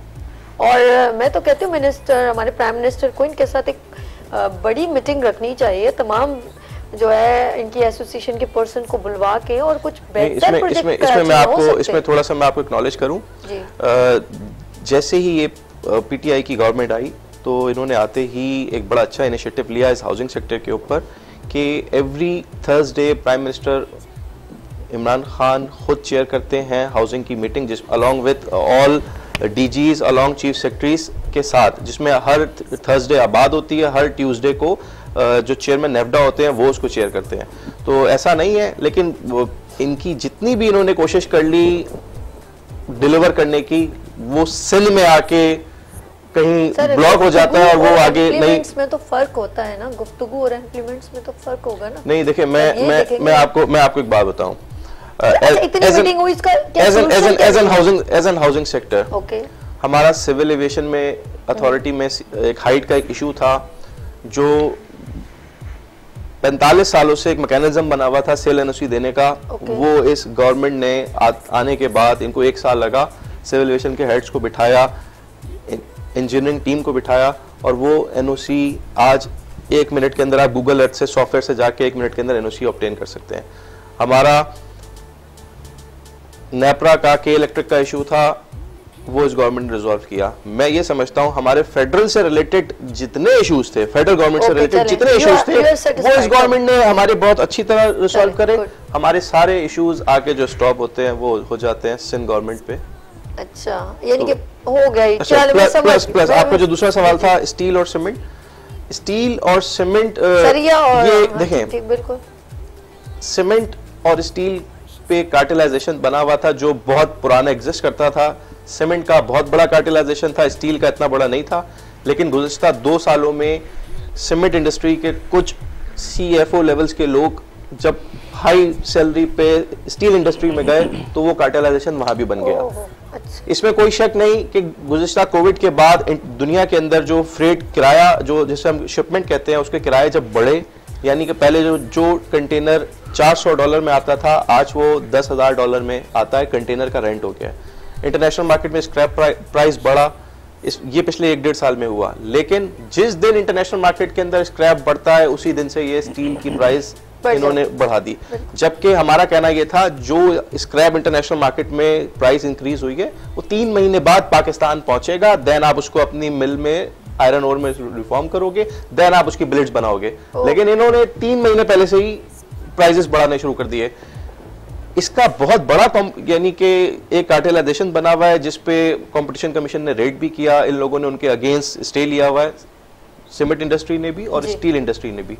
और मैं तो कहती हूँ मिनिस्टर, हमारे प्राइम मिनिस्टर को इनके साथ एक बड़ी मीटिंग रखनी चाहिए, तमाम जो है इनकी एसोसिएशन के पर्सन को बुलवा के, और कुछ बेहतर प्रोजेक्ट इसमें इसमें मैं आपको इसमें थोड़ा सा मैं आपको एक्नॉलेज करूं, जैसे ही ये पीटीआई की गवर्नमेंट आई तो इन्होंने आते ही एक बड़ा अच्छा इनिशिएटिव लिया इस हाउसिंग सेक्टर के ऊपर कि every Thursday prime minister Imran Khan खुद चेयर करते हैं हाउसिंग की मीटिंग, जिस along with all DGs along chief secretaries के साथ, जिसमें हर थर्सडे आबाद होती है, हर ट्यूसडे को जो चेयरमैन नेफ्डा होते हैं वो उसको चेयर करते हैं। तो ऐसा नहीं है, लेकिन इनकी जितनी भी इन्होंने कोशिश कर ली डिलीवर करने की, वो सिंध में आके कहीं ब्लॉक हो जाता है और वो आगे नहीं। में तो फर्क होता है ना, गुफ्तगू और इम्प्लीमेंट्स में तो फर्क होगा ना। नहीं देखिए, मैं मैं मैं आपको मैं आपको एक बात बताऊं, हाउसिंग सेक्टर, हमारा सिविल एविएशन में अथॉरिटी में एक हाइट का एक इशू था, जो पैंतालीस सालों से एक मैकेनिज्म बना हुआ था सेल एनओसी देने का। okay. वो इस गवर्नमेंट ने आ, आने के बाद इनको एक साल लगा, सिविल एविएशन के हेड्स को बिठाया, इंजीनियरिंग टीम को बिठाया, और वो एनओसी आज एक मिनट के अंदर आप गूगल अर्थ से सॉफ्टवेयर से जाके एक मिनट के अंदर एनओसी ऑब्टेन कर सकते हैं। हमारा नेपरा का के इलेक्ट्रिक का इशू था, वो इस गवर्नमेंट ने रिजॉल्व किया। मैं ये समझता हूँ हमारे फेडरल से रिलेटेड जितने इश्यूज थे, फेडरल गवर्नमेंट से रिलेटेड जितने इश्यूज थे, वो इस गवर्नमेंट ने हमारे बहुत अच्छी तरह रिजॉल्व करे। हमारे सारे इश्यूज आके जो स्टॉप होते हैं वो हो जाते हैं सिंध गवर्नमेंट पे। अच्छा, यानी कि हो गई। अच्छा, प्लस प्लस प्लस आपका जो दूसरा सवाल था स्टील और सीमेंट, स्टील और सीमेंट, सरिया और ये हाँ, देखें, बिल्कुल सीमेंट और स्टील पे कार्टिलाइजेशन बना हुआ था जो बहुत पुराना एग्जिस्ट करता था। सीमेंट का बहुत बड़ा कार्टिलाइजेशन था, स्टील का इतना बड़ा नहीं था। लेकिन गुज़िश्ता दो सालों में सीमेंट इंडस्ट्री के कुछ सीएफओ लेवल्स के लोग जब हाई सैलरी पे स्टील इंडस्ट्री में गए तो वो कार्टेलाइजेशन वहां भी बन गया। अच्छा। इसमें कोई शक नहीं कि गुज़िश्ता कोविड के बाद दुनिया के अंदर जो फ्रेट किराया, जो जिसे हम शिपमेंट कहते हैं, उसके किराए जब बढ़े, यानी कि पहले जो जो कंटेनर चार सौ डॉलर में आता था आज वो दस हजार डॉलर में आता है, कंटेनर का रेंट हो गया। इंटरनेशनल मार्केट में स्क्रैप प्राइस बढ़ा, इस ये पिछले एक डेढ़ साल में हुआ। लेकिन जिस दिन इंटरनेशनल मार्केट के अंदर स्क्रैप बढ़ता है उसी दिन से ये स्टील की प्राइस इन्होंने बढ़ा दी। जबकि हमारा कहना ये था जो स्क्रैप इंटरनेशनल मार्केट में प्राइस इंक्रीज हुई है वो तीन महीने बाद पाकिस्तान पहुंचेगा, देन आप उसको अपनी मिल में आयरन ओर में रिफॉर्म करोगे, देन आप उसकी बिलेट्स बनाओगे। लेकिन इन्होंने तीन महीने पहले से ही प्राइसेस बढ़ाने शुरू कर दिए। इसका बहुत बड़ा यानी कि एक कार्टेलाइजेशन बना हुआ है जिसपे कंपटीशन कमीशन ने रेड भी किया, इन लोगों ने उनके अगेंस्ट स्टे लिया हुआ है, सीमेंट इंडस्ट्री ने भी और स्टील इंडस्ट्री ने भी।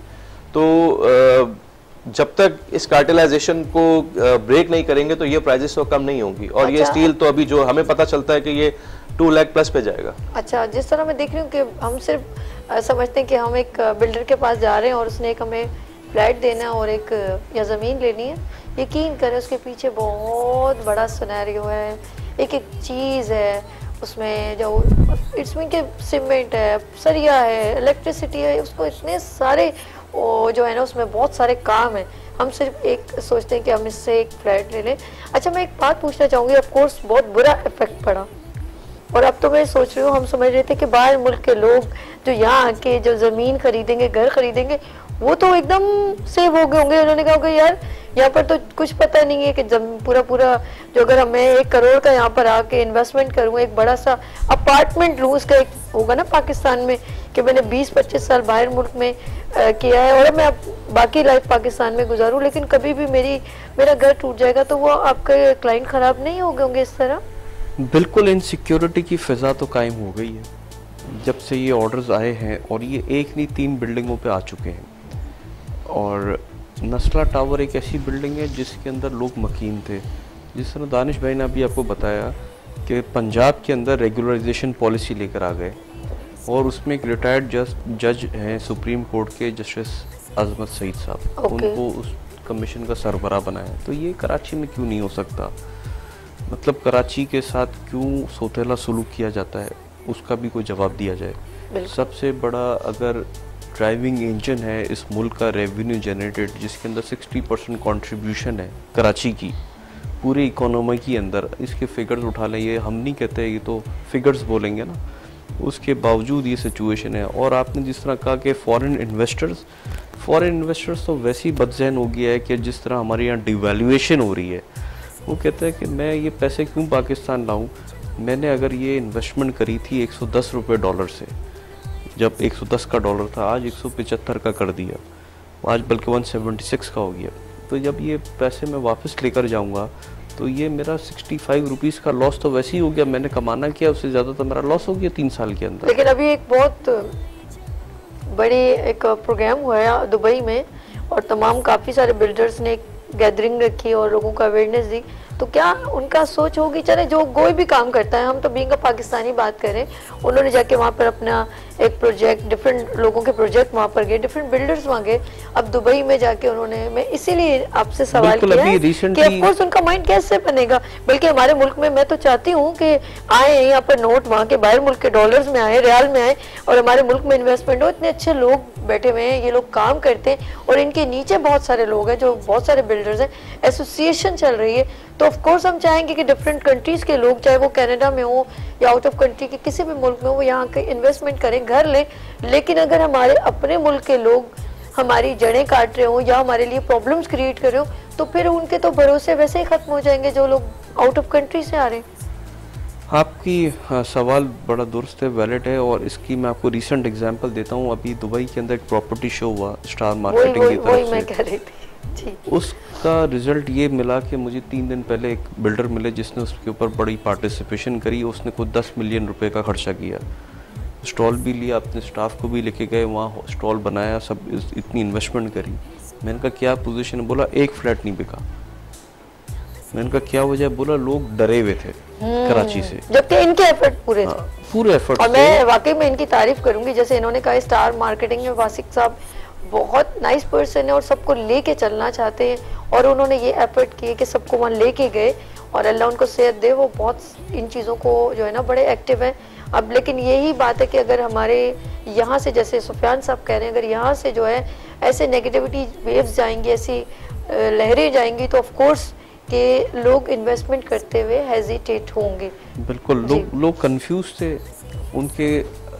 तो जब तक इस कार्टेलाइजेशन को ब्रेक नहीं करेंगे तो ये प्राइसेस तो कम नहीं होंगी। और अच्छा। ये स्टील तो अभी जो हमें पता चलता है कि ये टू लाख प्लस पे जाएगा। अच्छा, जिस तरह मैं देख रही हूँ कि हम सिर्फ समझते हैं कि हम एक बिल्डर के पास जा रहे हैं और उसने एक हमें फ्लैट देना है और एक या ज़मीन लेनी है, यकीन करें उसके पीछे बहुत बड़ा सिनेरियो है, एक एक चीज़ है उसमें, जो इट्स मीन के सीमेंट है, सरिया है, इलेक्ट्रिसिटी है, उसको इतने सारे वो जो है ना उसमें बहुत सारे काम है। हम सिर्फ एक सोचते हैं कि हम इससे एक फ्लैट ले लें। अच्छा, मैं एक बात पूछना चाहूँगी, ऑफ कोर्स बहुत बुरा इफेक्ट पड़ा और अब तो मैं सोच रही हूँ, हम समझ रहे थे कि बाहर मुल्क के लोग जो यहाँ आके जो ज़मीन खरीदेंगे, घर खरीदेंगे, वो तो एकदम सेव हो गए होंगे। उन्होंने कहा कि यार यहाँ पर तो कुछ पता नहीं है कि जब पूरा पूरा जो अगर मैं एक करोड़ का यहाँ पर आके इन्वेस्टमेंट करूँ, एक बड़ा सा अपार्टमेंट लूँ, उसका एक होगा ना पाकिस्तान में कि मैंने बीस पच्चीस साल बाहर मुल्क में आ, किया है और मैं अब बाकी लाइफ पाकिस्तान में गुजारूँ, लेकिन कभी भी मेरी मेरा घर टूट जाएगा तो वो आपके क्लाइंट ख़राब नहीं हो गए होंगे इस तरह? बिल्कुल, इनसिक्योरिटी की फ़िज़ा तो कायम हो गई है जब से ये ऑर्डर्स आए हैं और ये एक नहीं तीन बिल्डिंगों पे आ चुके हैं। और नस्ला टावर एक ऐसी बिल्डिंग है जिसके अंदर लोग मकीन थे। जिस तरह दानिश भाई ने अभी आपको बताया कि पंजाब के अंदर रेगुलराइजेशन पॉलिसी लेकर आ गए और उसमें एक रिटायर्ड जज जज हैं सुप्रीम कोर्ट के, जस्टिस अजमत सईद साहब, okay. उनको उस कमीशन का सरबराह बनाया। तो ये कराची में क्यों नहीं हो सकता? मतलब कराची के साथ क्यों सौतेला सलूक किया जाता है, उसका भी कोई जवाब दिया जाए। सबसे बड़ा अगर ड्राइविंग इंजन है इस मुल्क का रेवेन्यू जनरेटेड, जिसके अंदर साठ परसेंट कंट्रीब्यूशन है कराची की पूरी इकोनॉमी के अंदर, इसके फिगर्स उठा लें, ये हम नहीं कहते, ये तो फिगर्स बोलेंगे ना, उसके बावजूद ये सिचुएशन है। और आपने जिस तरह कहा कि फॉरेन इन्वेस्टर्स फॉरेन इन्वेस्टर्स तो वैसे ही बदज़हन हो गया है कि जिस तरह हमारे यहाँ डिवैल्यूएशन हो रही है, वो कहते हैं कि मैं ये पैसे क्यों पाकिस्तान लाऊँ, मैंने अगर ये इन्वेस्टमेंट करी थी एक सौ दस रुपये डॉलर से, जब एक सौ दस का डॉलर था, आज एक सौ पचहत्तर का कर दिया, आज बल्कि एक सौ छिहत्तर का हो गया। तो जब ये पैसे मैं वापस लेकर जाऊंगा तो ये मेरा पैंसठ रुपीस का लॉस तो वैसे ही हो गया, मैंने कमाना किया, उससे ज़्यादा तो मेरा लॉस हो गया तीन साल के अंदर। लेकिन अभी एक बहुत बड़ी एक प्रोग्राम हुआ है दुबई में और तमाम काफ़ी सारे बिल्डर्स ने गैदरिंग रखी और लोगों को अवेयरनेस दी, तो क्या उनका सोच होगी, चले जो कोई भी काम करता है, हम तो बीइंग अ पाकिस्तानी बात करें, उन्होंने जाके वहाँ पर अपना एक प्रोजेक्ट, डिफरेंट लोगों के प्रोजेक्ट वहाँ पर गए, डिफरेंट बिल्डर्स वहाँ गए, अब दुबई में जाके उन्होंने, मैं इसीलिए आपसे सवाल किया है कि ऑफ कोर्स उनका माइंड कैसे बनेगा। बल्कि हमारे मुल्क में मैं तो चाहती हूँ कि आए यहाँ पर नोट वहाँ के बाहर मुल्क के डॉलर्स में आए, रियाल में आए और हमारे मुल्क में इन्वेस्टमेंट हो। इतने अच्छे लोग बैठे हुए हैं, ये लोग काम करते हैं और इनके नीचे बहुत सारे लोग हैं जो बहुत सारे बिल्डर्स हैं, एसोसिएशन चल रही है। तो ऑफ कोर्स हम चाहेंगे कि डिफरेंट कंट्रीज़ के लोग, चाहे वो कनाडा में हो या आउट ऑफ कंट्री के किसी भी मुल्क में हो, वो यहाँ के इन्वेस्टमेंट करें, घर लें। लेकिन अगर हमारे अपने मुल्क के लोग हमारी जड़ें काट रहे हो या हमारे लिए प्रॉब्लम्स क्रिएट कर रहे हो, तो फिर उनके तो भरोसे वैसे ही ख़त्म हो जाएंगे जो लोग आउट ऑफ कंट्री से आ रहे हैं। आपकी हाँ, सवाल बड़ा दुरुस्त है, वैलिड है, और इसकी मैं आपको रीसेंट एग्जांपल देता हूँ। अभी दुबई के अंदर एक प्रॉपर्टी शो हुआ स्टार मार्केटिंग की तरफ से, मैं कह रही थी जी। उसका रिजल्ट ये मिला कि मुझे तीन दिन पहले एक बिल्डर मिले जिसने उसके ऊपर बड़ी पार्टिसिपेशन करी, उसने खुद दस मिलियन रुपए का खर्चा किया। स्टॉल भी लिया, अपने स्टाफ को भी लेके गए, वहाँ स्टॉल बनाया, सब इतनी इन्वेस्टमेंट करी। मैंने कहा क्या पोजीशन है, बोला एक फ्लैट नहीं बिका। मैंने कहा क्या वजह, बोला लोग डरे हुए थे कराची से, जबकि इनके एफर्ट पूरे थे। पूरे एफर्ट। और मैं वाकई में इनकी तारीफ करूंगी, जैसे इन्होंने कहा स्टार मार्केटिंग में वासिक साहब बहुत नाइस पर्सन है और सबको लेके चलना चाहते हैं, और उन्होंने ये एफर्ट किए कि सबको वहाँ लेके गए, और अल्लाह उनको सेहत दे, वो बहुत इन चीज़ों को जो है ना बड़े एक्टिव हैं। अब लेकिन यही बात है कि अगर हमारे यहाँ से, जैसे सुफियान साहब कह रहे हैं, अगर यहाँ से जो है ऐसे नेगेटिविटी वेव्स जाएंगी, ऐसी लहरें जाएंगी, तो ऑफ कोर्स कि लोग इन्वेस्टमेंट करते हुए हेजिटेट होंगे। बिल्कुल, लोग लोग कंफ्यूज थे, उनके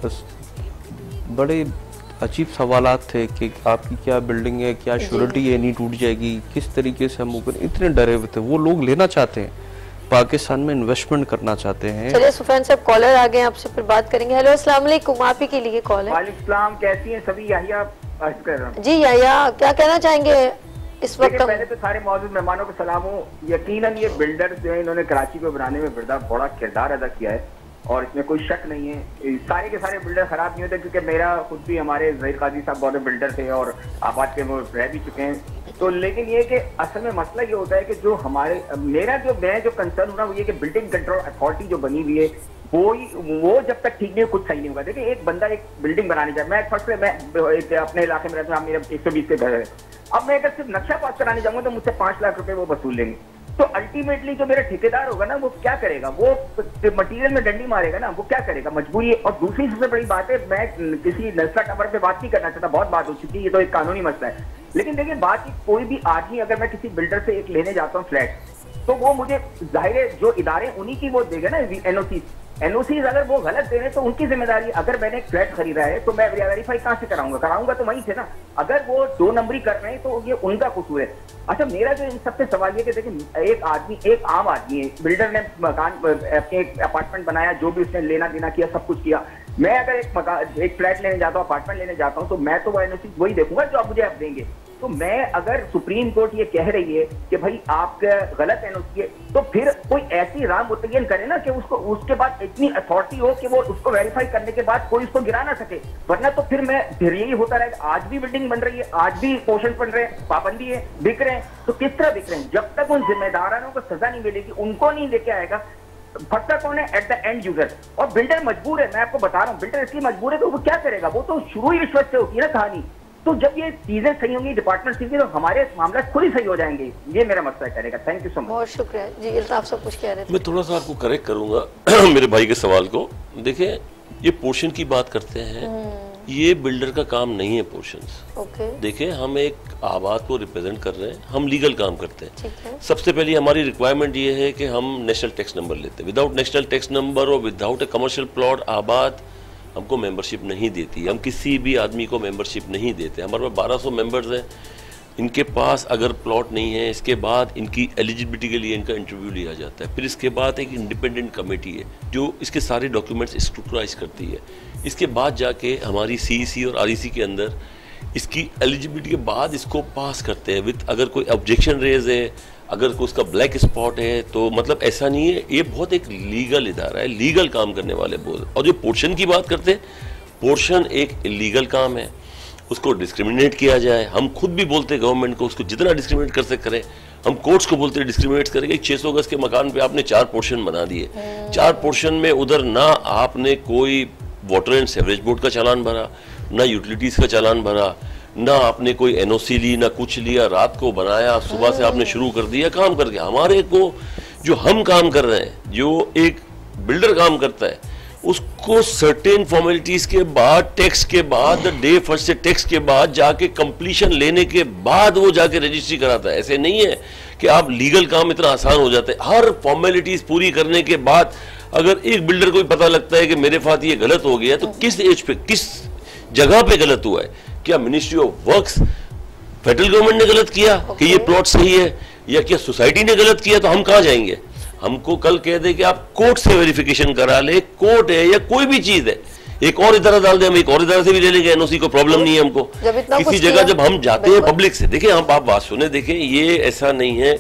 बड़े अजीब सवालात थे कि आपकी क्या बिल्डिंग है, क्या श्योरिटी है, नहीं टूट जाएगी, किस तरीके से हम ऊपर, इतने डरे हुए थे। वो लोग लेना चाहते हैं, पाकिस्तान में इन्वेस्टमेंट करना चाहते हैं। चलिए सुफियान साहब कॉलर आ गए, आपसे फिर बात करेंगे। हेलो अस्सलाम वालेकुम, आप ही के लिए कॉल है। वालेकुम सलाम, कैसी हैं सभी? याहिया अर्ज कर रहा हूं। जी याहिया, क्या कहना चाहेंगे इस वक्त? पहले तो सारे मौजूद मेहमानों को सलाम हो। यकीनन ये बिल्डर्स जो है, इन्होंने कराची को बनाने में बड़ा बड़ा किरदार अदा किया है, और इसमें कोई शक नहीं है। सारे के सारे बिल्डर खराब नहीं होते, क्योंकि मेरा खुद भी, हमारे ज़हीर काजी साहब बहुत बिल्डर थे और आबाद के वो रह भी चुके हैं। तो लेकिन ये कि असल में मसला ये होता है कि जो हमारे, मेरा जो मैं जो कंसर्न हुआ वो ये कि बिल्डिंग कंट्रोल अथॉरिटी जो बनी हुई है, वो वो जब तक ठीक नहीं, कुछ सही नहीं होगा। देखिए, एक बंदा एक बिल्डिंग बनानी चाहिए। मैं फर्स्ट मैं एक अपने इलाके में रहता हूँ, मेरा एक सौ बीस के घर है। अब मैं अगर सिर्फ नक्शा पास कराने जाऊंगा तो मुझसे पांच लाख रुपए वो वसूल लेंगे। तो अल्टीमेटली जो मेरा ठेकेदार होगा ना, वो क्या करेगा? वो मटेरियल में डंडी मारेगा ना, वो क्या करेगा? मजबूरी है। और दूसरी सबसे बड़ी बात है, मैं किसी नस्ला टवर पे बात नहीं करना चाहता, बहुत बात हो चुकी है, ये तो एक कानूनी मसला है। लेकिन देखिए बात, कोई भी आदमी, अगर मैं किसी बिल्डर से एक लेने जाता हूँ फ्लैट, तो वो मुझे जाहिर है जो इदारे उन्हीं की वो देगा ना, एनओसी एनओसी अगर वो गलत दे रहे तो उनकी जिम्मेदारी। अगर मैंने एक फ्लैट खरीदा है तो मैं वेरीफाई कहां से कराऊंगा? कराऊंगा तो वहीं से ना। अगर वो दो नंबरी कर रहे हैं तो ये उनका कसूर है। अच्छा, मेरा जो इन सबसे सवाल ये कि देखिए, एक आदमी, एक आम आदमी है, बिल्डर ने मकान, अपने एक अपार्टमेंट बनाया, जो भी उसने लेना देना किया, सब कुछ किया। मैं अगर एक मकान, एक फ्लैट लेने जाता हूँ, अपार्टमेंट लेने जाता हूँ, तो मैं तो वो एनओसी वही देखूंगा जो आप मुझे आप देंगे। तो मैं, अगर सुप्रीम कोर्ट ये कह रही है कि भाई आपका गलत एनओसी है, तो फिर कोई ऐसी राम मुतय्यन करे ना कि उसको, उसके बाद इतनी अथॉरिटी हो कि वो उसको वेरीफाई करने के बाद कोई उसको गिरा ना सके। वरना तो फिर मैं फिर यही होता रहेगा। आज भी बिल्डिंग बन रही है, आज भी पोर्शन बन रहे हैं, पाबंदी है, बिक रहे हैं, तो किस तरह बिक रहे हैं? जब तक उन जिम्मेदारों को सजा नहीं मिलेगी, उनको नहीं लेके आएगा, फंसता कौन है? At the end user. और बिल्डर मजबूर है, मैं आपको बता रहा हूँ, बिल्डर इसलिए मजबूर है तो वो क्या करेगा? वो तो शुरू ही रिश्वत से होती है ना कहानी। तो जब ये चीजें सही होंगी, डिपार्टमेंट सही, तो हमारे मामला खुद ही सही हो जाएंगे। ये मेरा मसला करेगा। Thank you so much. बहुत शुक्रिया जी। इल्ताफ साहब कुछ कह रहे थे। मैं थोड़ा सा आपको करेक्ट करूंगा मेरे भाई के सवाल को। देखिए, ये पोर्शन की बात करते हैं, ये बिल्डर का काम नहीं है पोर्शंस। ओके। देखिए, हम एक आबाद को रिप्रेजेंट कर रहे हैं, हम लीगल काम करते हैं। ठीक है। सबसे पहले हमारी रिक्वायरमेंट ये है कि हम नेशनल टैक्स नंबर लेते हैं। विदाउट नेशनल टैक्स नंबर और without a commercial plot ABAD हमको मेंबरशिप नहीं देती। हम किसी भी आदमी को मेंबरशिप नहीं देते। हमारे पास बारह सौ मेंबर्स हैं, इनके पास अगर प्लॉट नहीं है, इसके बाद इनकी एलिजिबिलिटी के लिए इनका इंटरव्यू लिया जाता है। फिर इसके बाद एक इंडिपेंडेंट कमेटी है जो इसके सारे डॉक्यूमेंट्स स्क्रूटनाइज करती है। इसके बाद जाके हमारी सीईसी और आरईसी के अंदर इसकी एलिजिबिलिटी के बाद इसको पास करते हैं विद, अगर कोई ऑब्जेक्शन रेज है, अगर कोई उसका ब्लैक स्पॉट है, तो मतलब ऐसा नहीं है। ये बहुत एक लीगल इदारा है, लीगल काम करने वाले बहुत। और जो पोर्शन की बात करते हैं, पोर्शन एक इलीगल काम है, उसको डिस्क्रिमिनेट किया जाए। हम खुद भी बोलते हैं गवर्नमेंट को, उसको जितना डिस्क्रिमिनेट कर सकते करें। हम कोर्ट्स को बोलते हैं डिस्क्रिमिनेट करेंगे। छह सौ गज के मकान पे आपने चार पोर्शन बना दिए, चार पोर्शन में उधर ना आपने कोई वाटर एंड सीवरेज बोर्ड का चालान भरा, ना यूटिलिटीज का चालान भरा, ना आपने कोई एनओसी ली, ना कुछ लिया, रात को बनाया, सुबह से आपने शुरू कर दिया काम करके। हमारे को जो हम काम कर रहे हैं, जो एक बिल्डर काम करता है, उसको सर्टेन फॉर्मेलिटीज के बाद, टैक्स के बाद, डे फर्स्ट से टैक्स के बाद जाके कंप्लीशन लेने के बाद वो जाके रजिस्ट्री कराता है। ऐसे नहीं है कि आप लीगल काम इतना आसान हो जाता है। हर फॉर्मेलिटीज पूरी करने के बाद अगर एक बिल्डर को भी पता लगता है कि मेरे साथ ये गलत हो गया, तो किस एज पे, किस जगह पे गलत हुआ है? क्या ministry of works, federal government ने गलत किया कि ये प्लॉट सही है, या क्या सोसाइटी ने गलत किया? तो हम कहाँ जाएंगे? हमको कल कह दे कि आप कोर्ट से वेरिफिकेशन करा ले, कोर्ट है या कोई भी चीज है, एक और इधर डाल दे, हम एक और इधर से भी ले लेंगे, एनओसी को प्रॉब्लम नहीं है हमको। किसी जगह जब हम जाते हैं पब्लिक से, देखिए आप आप बात सुने, देखिए ये ऐसा नहीं है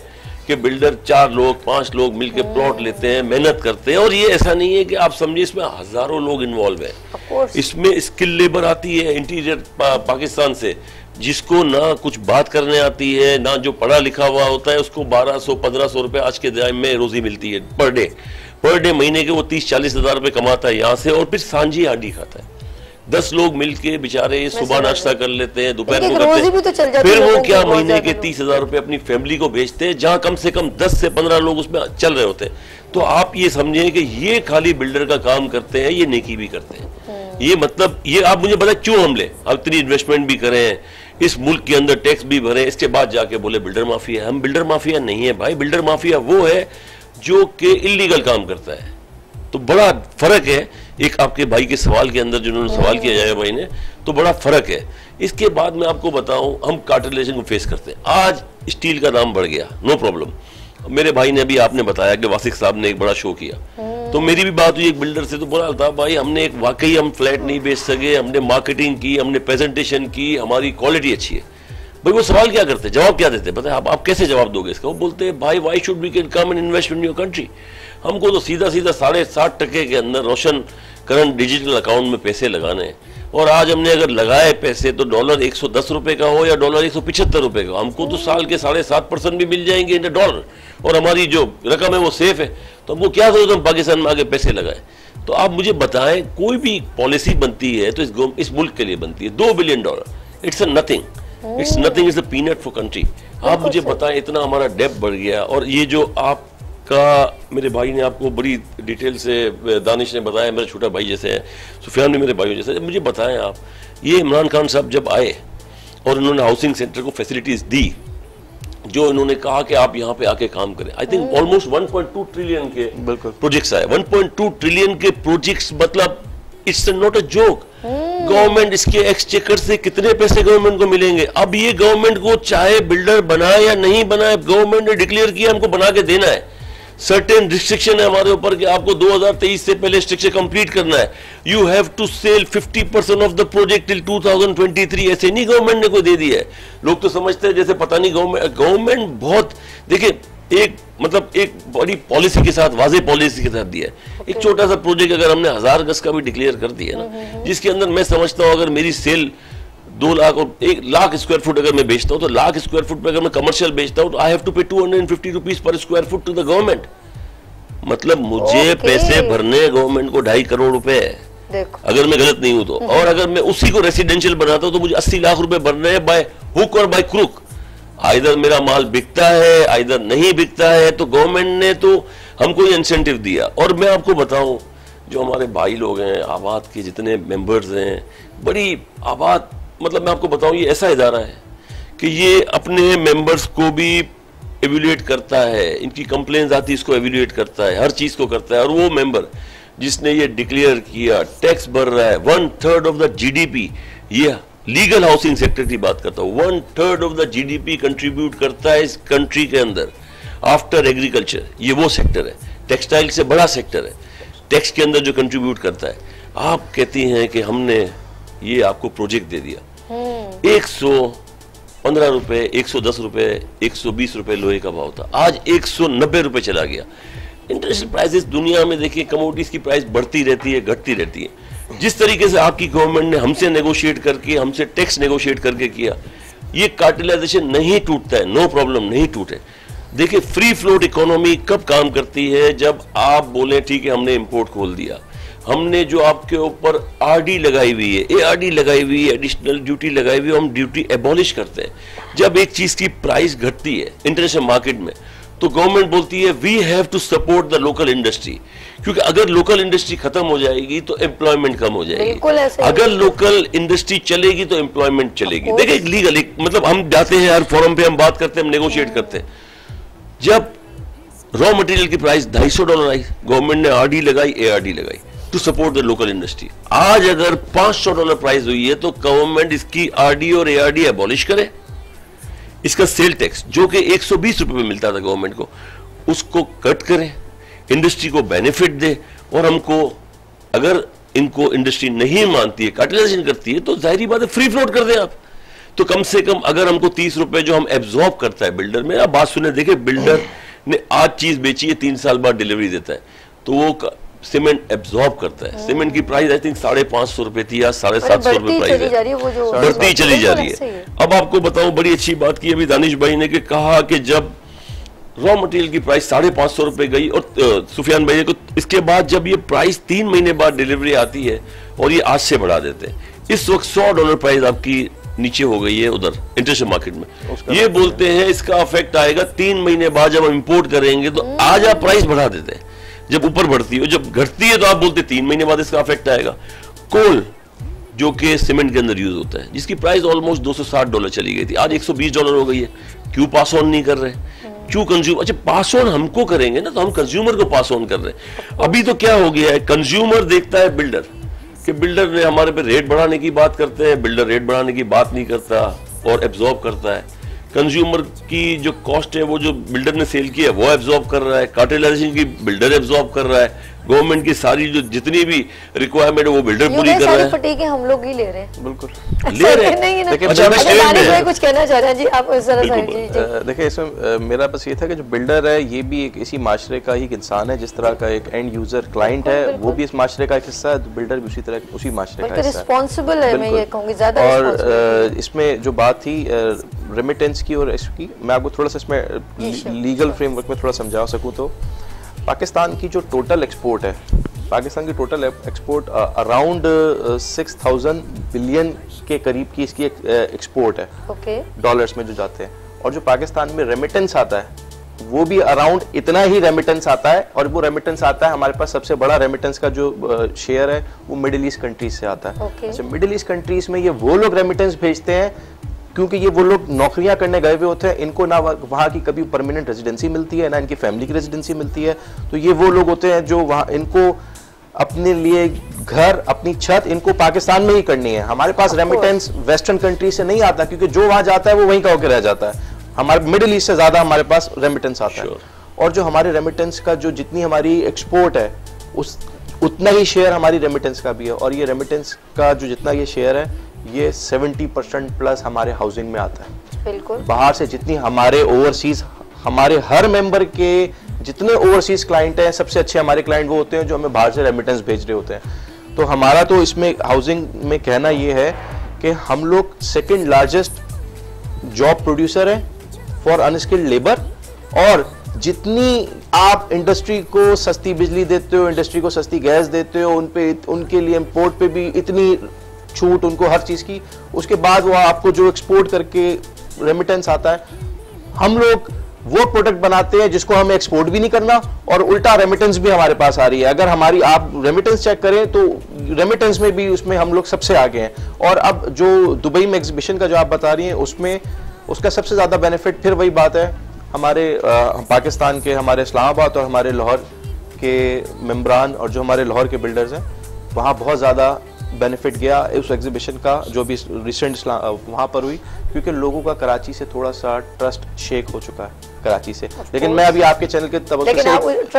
कि बिल्डर चार लोग पांच लोग मिलकर प्लॉट लेते हैं, मेहनत करते हैं, और ये ऐसा नहीं है कि आप समझिए इसमें हजारों लोग इन्वॉल्व हैं। इसमें स्किल लेबर आती है इंटीरियर पा, पाकिस्तान से, जिसको ना कुछ बात करने आती है, ना जो पढ़ा लिखा हुआ होता है, उसको बारह सौ पंद्रह सौ रुपए आज के टाइम में रोजी मिलती है पर डे। पर डे महीने के वो तीस चालीस हजार रुपए कमाता है यहाँ से, और फिर सांझी आडी खाता है। दस लोग मिलके बेचारे सुबह नाश्ता कर लेते हैं, दोपहर को करते हैं, तो चल फिर वो क्या महीने के तीस हजार रुपए अपनी फैमिली को भेजते हैं, जहां कम से कम दस से पंद्रह लोग उसमें चल रहे होते हैं। तो आप ये समझें कि ये खाली बिल्डर का काम करते हैं, ये नेकी भी करते हैं। ये मतलब ये आप मुझे बताएं क्यों हम ले अब इतनी इन्वेस्टमेंट भी करें, इस मुल्क के अंदर टैक्स भी भरे, इसके बाद जाके बोले बिल्डर माफिया। हम बिल्डर माफिया नहीं है भाई, बिल्डर माफिया वो है जो कि इलीगल काम करता है। तो बड़ा फर्क है एक आपके भाई के सवाल के अंदर जिन्होंने सवाल किया जाए भाई ने, तो बड़ा फर्क है। इसके बाद मैं आपको बताऊं, हम कार्टेलाइजेशन को फेस करते हैं। आज स्टील का दाम बढ़ गया, नो प्रॉब्लम। मेरे भाई ने अभी आपने बताया कि वासिक साहब ने एक बड़ा शो किया, तो मेरी भी बात हुई एक बिल्डर से, तो बोला था भाई हमने एक वाकई हम फ्लैट नहीं बेच सके, हमने मार्केटिंग की, हमने प्रेजेंटेशन की, हमारी क्वालिटी अच्छी है। भाई वो सवाल क्या करते, जवाब क्या देते बताए आप, आप कैसे जवाब दोगे इसका? वो बोलते हैं भाई why should we can come and invest in your country. हमको तो सीधा सीधा साढ़े साठ टके के अंदर रोशन करंट डिजिटल अकाउंट में पैसे लगाने हैं, और आज हमने अगर लगाए पैसे तो डॉलर एक सौ दस रुपए का हो या डॉलर एक सौ पिछहत्तर रुपए का, हमको तो साल के साढ़े सात परसेंट भी मिल जाएंगे इन डॉलर, और हमारी जो रकम है वो सेफ है। तो हमको क्या जरूरत हम पाकिस्तान में आगे पैसे लगाए? तो आप मुझे बताएं, कोई भी पॉलिसी बनती है तो इस इस मुल्क के लिए बनती है। दो billion dollar it's a nothing, it's nothing, it's a peanut for country. आप मुझे बताएं इतना हमारा डेब्ट बढ़ गया, और ये जो आप का मेरे भाई ने आपको बड़ी डिटेल से, दानिश ने बताया, मेरा छोटा भाई जैसे है, सुफियान भी मेरे भाइयों जैसे है। मुझे बताएं आप, ये इमरान खान साहब जब आए और उन्होंने हाउसिंग सेंटर को फैसिलिटीज दी, जो इन्होंने कहा कि आप यहाँ पे आके काम करें, I think almost one point two trillion के प्रोजेक्ट्स आए। वन पॉइंट टू ट्रिलियन के प्रोजेक्ट्स मतलब it's not a joke. Government इसके एक्सचेकर से कितने पैसे गवर्नमेंट को मिलेंगे? अब ये गवर्नमेंट को चाहे बिल्डर बनाए या नहीं बनाए, गवर्नमेंट ने डिक्लेयर किया हमको बना के देना है। सर्टेन रिस्ट्रिक्शन है हमारे ऊपर कि आपको दो हज़ार तेईस से पहले स्ट्रक्चर कंप्लीट करना है। You have to sell fifty percent of the project till two thousand twenty three. ऐसे नहीं गवर्नमेंट ने कोई दे दिया है। लोग तो समझते हैं जैसे पता नहीं गवर्नमेंट गवर्नमेंट बहुत, देखिए एक मतलब एक बड़ी पॉलिसी के साथ, वाजे पॉलिसी के साथ दिया है। okay. एक छोटा सा प्रोजेक्ट अगर हमने हजार गज का भी डिक्लेयर कर दिया ना, जिसके अंदर मैं समझता हूँ अगर मेरी सेल दो लाख और एक लाख स्क्वायर फुट अगर मैं बेचता हूँ, तो लाख स्क्वायर फुट पे अगर मैं कमर्शियल बेचता हूँ तो I have to pay two hundred fifty rupees per square foot to the government. मतलब मुझे okay. पैसे भरने गवर्नमेंट को ढाई करोड़ रुपए अगर मैं गलत नहीं हूं तो, और अगर मैं उसी को रेसिडेंशियल बनाता हूं तो मुझे अस्सी लाख रुपए भरने हैं बाय हुक और बाय क्रुक। आइदर मेरा माल बिकता है, आइदर नहीं बिकता है। तो गवर्नमेंट ने तो हमको ये इंसेंटिव दिया। और मैं आपको बताऊं, जो हमारे भाई लोग हैं, आबाद के जितने मेंबर्स हैं, बड़ी आबाद, मतलब मैं आपको बताऊं ये ऐसा इदारा है कि ये अपने मेंबर्स को भी एवेल्यूएट करता है, इनकी कंप्लेंट्स आती है इसको एवेल्यूएट करता है, हर चीज को करता है। और वो मेंबर जिसने ये डिक्लेयर किया, टैक्स भर रहा है, one third of the GDP, ये लीगल हाउसिंग सेक्टर की बात करता हूँ, one third of the GDP contribute करता है इस कंट्री के अंदर आफ्टर एग्रीकल्चर। ये वो सेक्टर है, टेक्सटाइल से बड़ा सेक्टर है, टैक्स के अंदर जो कंट्रीब्यूट करता है। आप कहती हैं कि हमने ये आपको प्रोजेक्ट दे दिया, एक सौ पंद्रह रुपए, एक सौ दस रुपए, एक सौ बीस रुपए लोहे का भाव था, आज एक सौ नब्बे रुपए चला गया। इंटरनेशनल प्राइसेस दुनिया में देखिए, कमोडिटीज की प्राइस बढ़ती रहती है, घटती रहती है। जिस तरीके से आपकी गवर्नमेंट ने हमसे नेगोशिएट करके, हमसे टैक्स नेगोशिएट करके किया, ये कार्टेलाइजेशन नहीं टूटता है, नो प्रॉब्लम, नहीं टूटे। देखिए फ्री फ्लोट इकोनॉमी कब काम करती है? जब आप बोले ठीक है हमने इंपोर्ट खोल दिया, हमने जो आपके ऊपर आरडी लगाई हुई है, एआरडी लगाई हुई है, एडिशनल ड्यूटी लगाई हुई है, हम ड्यूटी एबॉलिश करते हैं। जब एक चीज की प्राइस घटती है इंटरनेशनल मार्केट में, तो गवर्नमेंट बोलती है we have to support the local industry, क्योंकि अगर लोकल इंडस्ट्री खत्म हो जाएगी तो एम्प्लॉयमेंट कम हो जाएगी। अगर लोकल इंडस्ट्री चलेगी तो एम्प्लॉयमेंट चलेगी। देखिए एक लीगल एक, मतलब हम जाते हैं हर फोरम पे, हम बात करते हैं, हम नेगोशिएट करते हैं। जब रॉ मटेरियल की प्राइस ढाई सौ डॉलर आई, गवर्नमेंट ने आरडी लगाई, एआरडी लगाई to support the local industry. आज अगर पांच सौ डॉलर प्राइस हुई है तो गवर्नमेंट इसकी आरडी और एआरडी एबॉलिश करे, इसका सेल टैक्स जो कि एक सौ बीस रुपए में मिलता था गवर्नमेंट को, उसको कट करे, इंडस्ट्री को बेनिफिट दे। और हमको, अगर इनको इंडस्ट्री नहीं मानती है, कार्टेलाइजेशन करती है, तो जाहिर बात है फ्री फ्लोट कर दे आप। तो कम से कम अगर हमको तीस रुपए जो हम एब्जॉर्ब करता है बिल्डर में, अब बात सुने, देखिए बिल्डर ने आज चीज बेची है, तीन साल बाद डिलीवरी देता है, तो वो सीमेंट एब्जॉर्ब करता है। सीमेंट की प्राइस आई थिंक साढ़े पांच सौ रुपए थी या साढ़े सात सौ रुपए प्राइस है, बढ़ती चली जा रही है। अब आपको बताऊं, बड़ी अच्छी बात की अभी दानिश भाई ने कि कहा कि जब रॉ मटेरियल की प्राइस साढ़े पांच सौ रुपए गई और सुफियान भाई को इसके बाद जब ये प्राइस तीन महीने बाद डिलीवरी आती है और ये आज से बढ़ा देते हैं, इस वक्त सौ डॉलर प्राइस आपकी नीचे हो गई है उधर इंटरनेशनल मार्केट में। ये बोलते हैं इसका इफेक्ट आएगा तीन महीने बाद जब हम इंपोर्ट करेंगे, तो आज आप प्राइस बढ़ा देते हैं, जब ऊपर बढ़ती है, जब घटती है तो आप बोलते तीन महीने बाद इसका इफेक्ट आएगा। कोल जो कि सीमेंट के अंदर यूज होता है, जिसकी प्राइस ऑलमोस्ट दो सौ साठ डॉलर चली गई थी, आज एक सौ बीस डॉलर हो गई है। क्यों पास ऑन नहीं कर रहे, क्यों कंज्यूमर, अच्छा पास ऑन हमको करेंगे ना, तो हम कंज्यूमर को पास ऑन कर रहे हैं। अभी तो क्या हो गया है, कंज्यूमर देखता है बिल्डर कि बिल्डर ने हमारे पे रेट बढ़ाने की बात करते हैं, बिल्डर रेट बढ़ाने की बात नहीं करता और एब्जॉर्ब करता है। कंज्यूमर की जो कॉस्ट है वो जो बिल्डर ने सेल की है वो एब्जॉर्ब कर रहा है, कार्टेलाइजेशन की बिल्डर एब्जॉर्ब कर रहा है, गवर्नमेंट की सारी जो जितनी भी रिक्वायरमेंट है वो बिल्डर पूरी कर रहा है। फटीके हम लोग ही ले रहे हैं, बिल्कुल ले रहे हैं। देखिए कुछ कहना चाह रहे हैं जी आप जरा साइड जी जी। देखिए इसमें मेरा बस ये था कि जो बिल्डर है ये भी एक इसी माशरे का ही इंसान है, जिस तरह का एक एंड यूजर क्लाइंट है वो भी इस माशरे का एक हिस्सा है, बिल्डर भी उसी तरह उसी माशरे का हिस्सा है, रिस्पांसिबल है। मैं ये कहूंगी ज्यादा और इसमें जो बात थी रेमिटेंस की और इसकी, मैं आपको थोड़ा सा इसमें लीगल फ्रेमवर्क में थोड़ा समझा सकूं तो पाकिस्तान की जो टोटल एक्सपोर्ट है, पाकिस्तान की total export around six thousand billion के करीब की इसकी एक्सपोर्ट है, okay. डॉलर्स में जो जाते हैं, और जो पाकिस्तान में रेमिटेंस आता है वो भी अराउंड इतना ही रेमिटेंस आता है, और वो रेमिटेंस आता है हमारे पास सबसे बड़ा रेमिटेंस का जो शेयर है वो मिडिल ईस्ट कंट्रीज से आता है। okay. अच्छा, मिडिल ईस्ट कंट्रीज में ये वो लोग रेमिटेंस भेजते हैं क्योंकि ये वो लोग नौकरियां करने गए हुए होते हैं, इनको ना वहाँ की कभी परमानेंट रेजिडेंसी मिलती है ना इनकी फैमिली की रेजिडेंसी मिलती है, तो ये वो लोग होते हैं जो वहाँ इनको अपने लिए घर, अपनी छत इनको पाकिस्तान में ही करनी है। हमारे पास रेमिटेंस वेस्टर्न कंट्री से नहीं आता क्योंकि जो वहाँ जाता है वो वहीं का होकर रह जाता है, हमारे मिडिल ईस्ट से ज्यादा हमारे पास रेमिटेंस आता है। और जो हमारे रेमिटेंस का जो जितनी हमारी एक्सपोर्ट है उस उतना ही शेयर हमारी रेमिटेंस का भी है, और ये रेमिटेंस का जो जितना ये शेयर है ये सत्तर परसेंट प्लस हमारे हाउसिंग में आता है। बिल्कुल बाहर से जितनी हमारे ओवरसीज, हमारे हर मेंबर के जितने ओवरसीज क्लाइंट हैं, सबसे अच्छे हमारे क्लाइंट वो होते हैं जो हमें बाहर से रेमिटेंस भेज रहे होते हैं। तो हमारा तो इसमें हाउसिंग में कहना ये है कि हम लोग सेकेंड लार्जेस्ट जॉब प्रोड्यूसर है फॉर अनस्किल्ड लेबर, और जितनी आप इंडस्ट्री को सस्ती बिजली देते हो, इंडस्ट्री को सस्ती गैस देते हो, उन पे उनके लिए इंपोर्ट पे भी इतनी छूट उनको हर चीज की, उसके बाद वो आपको जो एक्सपोर्ट करके रेमिटेंस आता है, हम लोग वो प्रोडक्ट बनाते हैं जिसको हमें एक्सपोर्ट भी नहीं करना और उल्टा रेमिटेंस भी हमारे पास आ रही है। अगर हमारी आप रेमिटेंस चेक करें तो रेमिटेंस में भी उसमें हम लोग सबसे आगे हैं। और अब जो दुबई में एग्जीबिशन का जो आप बता रही हैं उसमें उसका सबसे ज्यादा बेनिफिट फिर वही बात है, हमारे आ, पाकिस्तान के, हमारे इस्लामाबाद और हमारे लाहौर के मेम्बरान और जो हमारे लाहौर के बिल्डर्स हैं वहाँ बहुत ज़्यादा बेनिफिट गया उस एग्जीबिशन का जो भी रिसेंट वहाँ पर हुई, क्योंकि लोगों का कराची से थोड़ा सा ट्रस्ट शेक हो चुका है कराची से। लेकिन मैं अभी आपके चैनल के तवज्जो से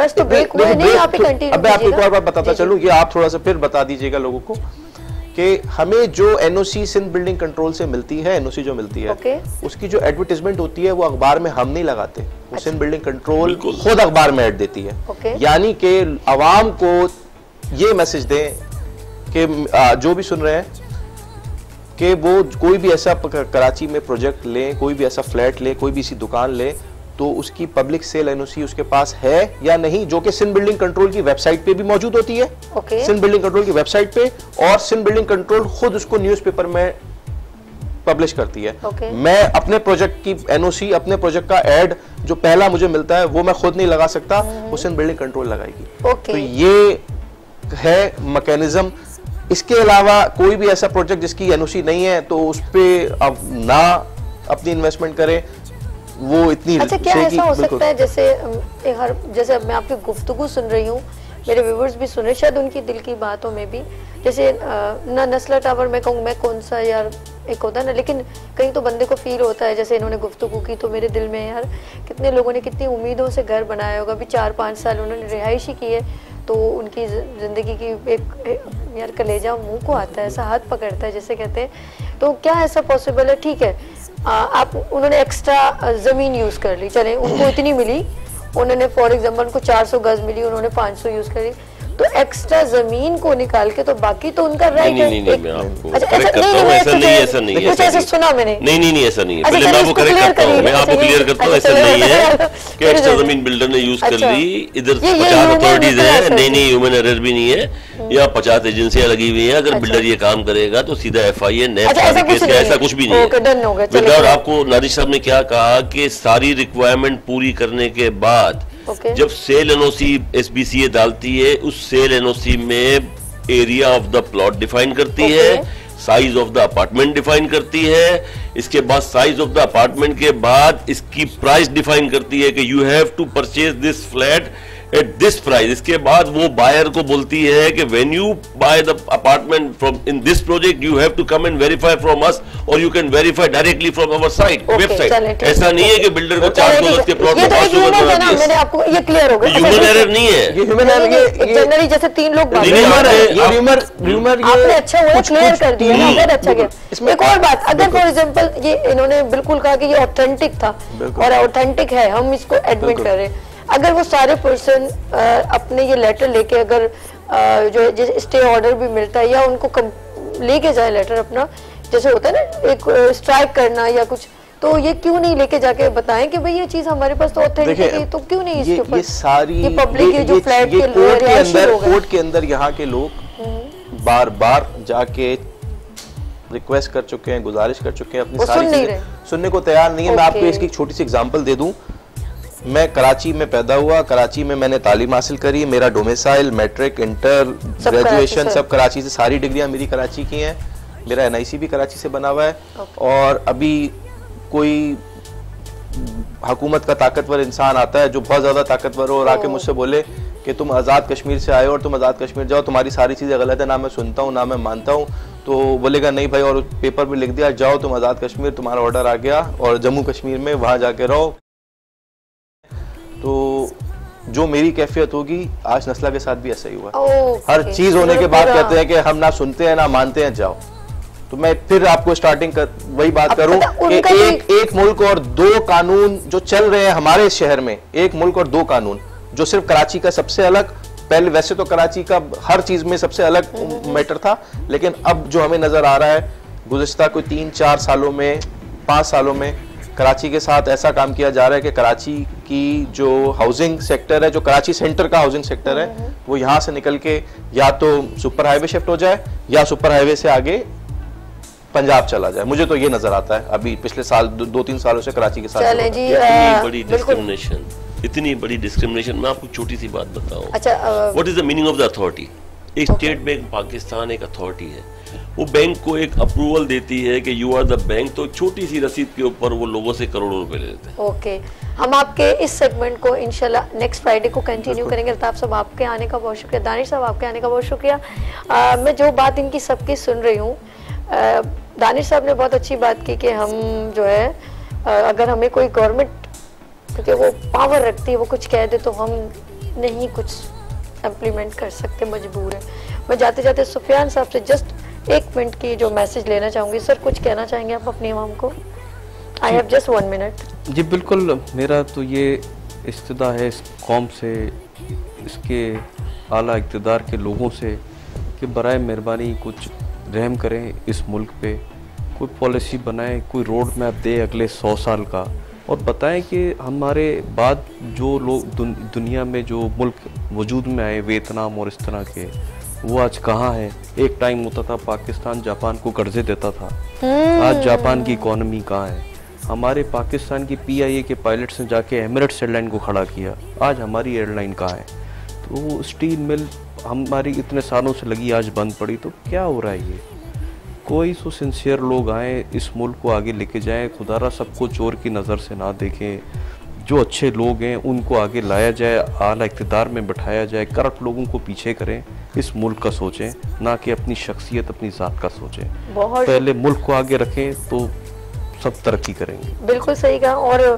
अब मैं आपको एक और बात बताता चलूँ, ये आप थोड़ा सा फिर बता दीजिएगा लोगों को कि हमें जो एनओसी सिंध बिल्डिंग कंट्रोल से मिलती है, एनओसी जो मिलती है okay. उसकी जो एडवर्टाइजमेंट होती है वो अखबार में हम नहीं लगाते, वो सिंध बिल्डिंग कंट्रोल खुद अखबार में ऐड देती है। okay. यानी कि अवाम को ये मैसेज दें कि जो भी सुन रहे हैं कि वो कोई भी ऐसा कराची में प्रोजेक्ट लें, कोई भी ऐसा फ्लैट ले, कोई भी ऐसी दुकान ले, तो उसकी पब्लिक सेल एनओसी उसके पास है या नहीं, जो कि सिंध बिल्डिंग कंट्रोल की वेबसाइट पे भी मौजूद होती है। okay. सिंध बिल्डिंग कंट्रोल की वेबसाइट पे, और सिंध बिल्डिंग कंट्रोल खुद उसको न्यूज़पेपर में पब्लिश करती है। okay. मैं अपने प्रोजेक्ट की एनओसी, अपने प्रोजेक्ट का एड जो पहला मुझे मिलता है वो मैं खुद नहीं लगा सकता, वो सिंध बिल्डिंग कंट्रोल लगाएगी। okay. तो ये है मैकेनिज्म। इसके अलावा कोई भी ऐसा प्रोजेक्ट जिसकी एनओसी नहीं है तो उस पर अब ना अपनी इन्वेस्टमेंट करें, वो इतनी अच्छा क्या ऐसा हो सकता है जैसे हर जैसे अब मैं आपकी गुफ्तगू सुन रही हूँ, मेरे व्यूवर्स भी सुन रहे, शायद उनकी दिल की बातों में भी, जैसे ना नस्ला टावर मैं कहूँ मैं कौन सा यार एक होता है ना, लेकिन कहीं तो बंदे को फील होता है जैसे इन्होंने गुफ्तगू की तो मेरे दिल में यार कितने लोगों ने कितनी उम्मीदों से घर बनाया होगा, अभी चार पाँच साल उन्होंने रिहाइश ही की है, तो उनकी ज़िंदगी की एक, यार कलेजा मुंह को आता है, ऐसा हाथ पकड़ता है जैसे कहते हैं। तो क्या ऐसा पॉसिबल है? ठीक है, आ, आप उन्होंने एक्स्ट्रा ज़मीन यूज़ कर ली, चले उनको इतनी मिली, उन्होंने फॉर एग्जांपल उनको चार सौ गज मिली, उन्होंने पाँच सौ यूज़ करी, तो एक्स्ट्रा जमीन को निकाल के तो बाकी तो उनका राइट है। नहीं नहीं मैं आपको अच्छा करेक्ट करता हूं, ऐसा नहीं ऐसा नहीं कुछ ऐसा सुना मैंने। नहीं नहीं नहीं ऐसा नहीं है, पहले मैं आपको करेक्ट करता हूं, मैं आपको क्लियर करता हूं, ऐसा नहीं है कि एक्स्ट्रा जमीन बिल्डर ने यूज कर ली, इधर पचास अथॉरिटीज है, नहीं नहीं ह्यूमन एरर भी नहीं है, या पचास एजेंसियां लगी हुई हैं, अगर बिल्डर ये काम करेगा तो सीधा F I A next case का, ऐसा कुछ भी नहीं है। विदाउट आपको नादिर साहब ने क्या कहा कि सारी रिक्वायरमेंट पूरी करने के बाद Okay. जब सेल एनओसी एसबीसीए डालती है, उस सेल एनओसी में area of the plot define करती okay. है, size of the apartment define करती है, इसके बाद साइज ऑफ द अपार्टमेंट के बाद इसकी प्राइस डिफाइन करती है कि you have to purchase this flat at this price. इसके बाद वो बायर को बोलती है कि when you buy the apartment from in this project you have to come and verify from us और you can verify directly from our site website. ऐसा नहीं है कि बिल्डर को चार सौ गज के प्लॉट में पाँच सौ गज बना दिया। मैंने आपको ये क्लियर हो गया, ह्यूमन एरर नहीं है, ये ह्यूमन एरर, ये जनरली जैसे तीन लोग बात ये ह्यूमन ह्यूमन आपने अच्छा हुआ क्लियर कर दिया ना, बहुत अच्छा किया। एक और बात, अगर फॉर एग्जांपल ये इन्होंने बिल्कुल कहा कि ये ऑथेंटिक था और ऑथेंटिक है, हम इसको एडमिट कर रहे हैं, अगर वो सारे पर्सन अपने ये लेटर लेके अगर आ, जो स्टे ऑर्डर भी मिलता है या उनको लेके जाए लेटर अपना, जैसे होता है ना एक स्ट्राइक करना या कुछ, तो ये क्यों नहीं लेके जाके बताएं कि भाई ये चीज हमारे पास तो ऑथेंटिक है, तो क्यों नहीं इसके ऊपर ये सारी ये पब्लिक ये, जो फ्लैट के कोर्ट के अंदर कोर्ट के अंदर यहाँ के लोग बार बार जाके रिक्वेस्ट कर चुके हैं, गुजारिश कर चुके हैं, अपनी सारी चीजें सुनने को तैयार नहीं है। मैं आपको इसकी छोटी सी एग्जांपल दे दूं, मैं कराची में पैदा हुआ, कराची में मैंने तालीम हासिल करी, मेरा डोमिसाइल, मैट्रिक, इंटर, ग्रेजुएशन सब कराची से, सारी डिग्रियां मेरी कराची की हैं, मेरा एन आई सी भी कराची से बना हुआ है। और अभी कोई हुकूमत का ताकतवर इंसान आता है जो बहुत ज्यादा ताकतवर हो और आके मुझसे बोले कि तुम आज़ाद कश्मीर से आए हो और तुम आज़ाद कश्मीर जाओ, तुम्हारी सारी चीज़ें गलत है, ना मैं सुनता हूँ ना मैं मानता हूँ, तो बोलेगा नहीं भाई, और पेपर में लिख दिया जाओ तुम आज़ाद कश्मीर, तुम्हारा ऑर्डर आ गया और जम्मू कश्मीर में वहाँ जाके रहो। तो जो मेरी कैफियत होगी आज नस्ला के साथ भी ऐसा ही हुआ। हर चीज होने के बाद कहते हैं कि हम ना सुनते हैं ना मानते हैं, जाओ। तो मैं फिर आपको स्टार्टिंग कर वही बात करूं कि एक एक मुल्क और दो कानून जो चल रहे हैं हमारे शहर में, एक मुल्क और दो कानून, जो सिर्फ कराची का सबसे अलग, पहले वैसे तो कराची का हर चीज में सबसे अलग मैटर था, लेकिन अब जो हमें नजर आ रहा है गुज़िश्ता कोई तीन चार सालों में, पांच सालों में कराची के साथ ऐसा काम किया जा रहा है कि कराची की जो हाउसिंग सेक्टर है, जो कराची सेंटर का हाउसिंग सेक्टर है, वो यहाँ से निकल के या तो सुपर हाईवे शिफ्ट हो जाए या सुपर हाईवे से आगे पंजाब चला जाए। मुझे तो ये नजर आता है अभी पिछले साल दो, दो तीन सालों से कराची के साथ। इतनी बड़ी डिस्क्रिमिनेशन, इतनी बड़ी डिस्क्रिमिनेशन, मैं आपको छोटी सी बात बताऊं। अच्छा, what is the meaning of the authority? एक स्टेट बैंक पाकिस्तान एक अथॉरिटी है, वो बैंक को एक अप्रूवल देती है कि यू आर द बैंक, तो छोटी सी रसीद के ऊपर वो लोगों से करोड़ों रुपए ले लेते हैं। Okay okay. हम आपके इस सेगमेंट को इंशाल्लाह नेक्स्ट फ्राइडे को कंटिन्यू करेंगे। अल्ताफ साहब आपके आने का बहुत शुक्रिया, दानिश साहब आपके आने का बहुत शुक्रिया। आ, मैं जो बात इनकी सबकी सुन रही हूँ, दानिश साहब ने बहुत अच्छी बात की कि हम जो है आ, अगर हमें कोई गवर्नमेंट, क्योंकि वो पावर रखती है, वो कुछ कह दे तो हम नहीं कुछ इम्प्लीमेंट कर सकते, मजबूर है। मैं जाते जाते सुफियान साहब से जस्ट एक मिनट की जो मैसेज लेना चाहूँगी। सर कुछ कहना चाहेंगे आप अपनी आवाम को? I have just one minute. जी बिल्कुल, मेरा तो ये इस्तदा है इस कौम से, इसके आला इक़्तिदार के लोगों से कि बराए मेहरबानी कुछ रहम करें इस मुल्क पे, कोई पॉलिसी बनाएं, कोई रोड मैप दे अगले सौ साल का, और बताएं कि हमारे बाद जो लोग दुन, दुनिया में जो मुल्क वजूद में आए वियतनाम और इस तरह के, वो आज कहाँ है। एक टाइम होता था पाकिस्तान जापान को कर्जे देता था, आज जापान की इकॉनमी कहाँ है। हमारे पाकिस्तान की पी आई ए के पायलट्स ने जाके एमिरेट्स एयरलाइन को खड़ा किया, आज हमारी एयरलाइन कहाँ है। तो स्टील मिल हमारी इतने सालों से लगी आज बंद पड़ी, तो क्या हो रहा है ये? कोई सो सिंसियर लोग आए, इस मुल्क को आगे लेके जाएं, खुदारा सबको चोर की नज़र से ना देखें, जो अच्छे लोग हैं उनको आगे लाया जाए, आला इक़्तिदार में बैठाया जाए, करप्ट लोगों को पीछे करें, इस मुल्क का सोचें, ना कि अपनी शख्सियत अपनी ज़ात का सोचें। पहले मुल्क को आगे रखें तो सब तरक्की करेंगे। बिल्कुल सही कहा। और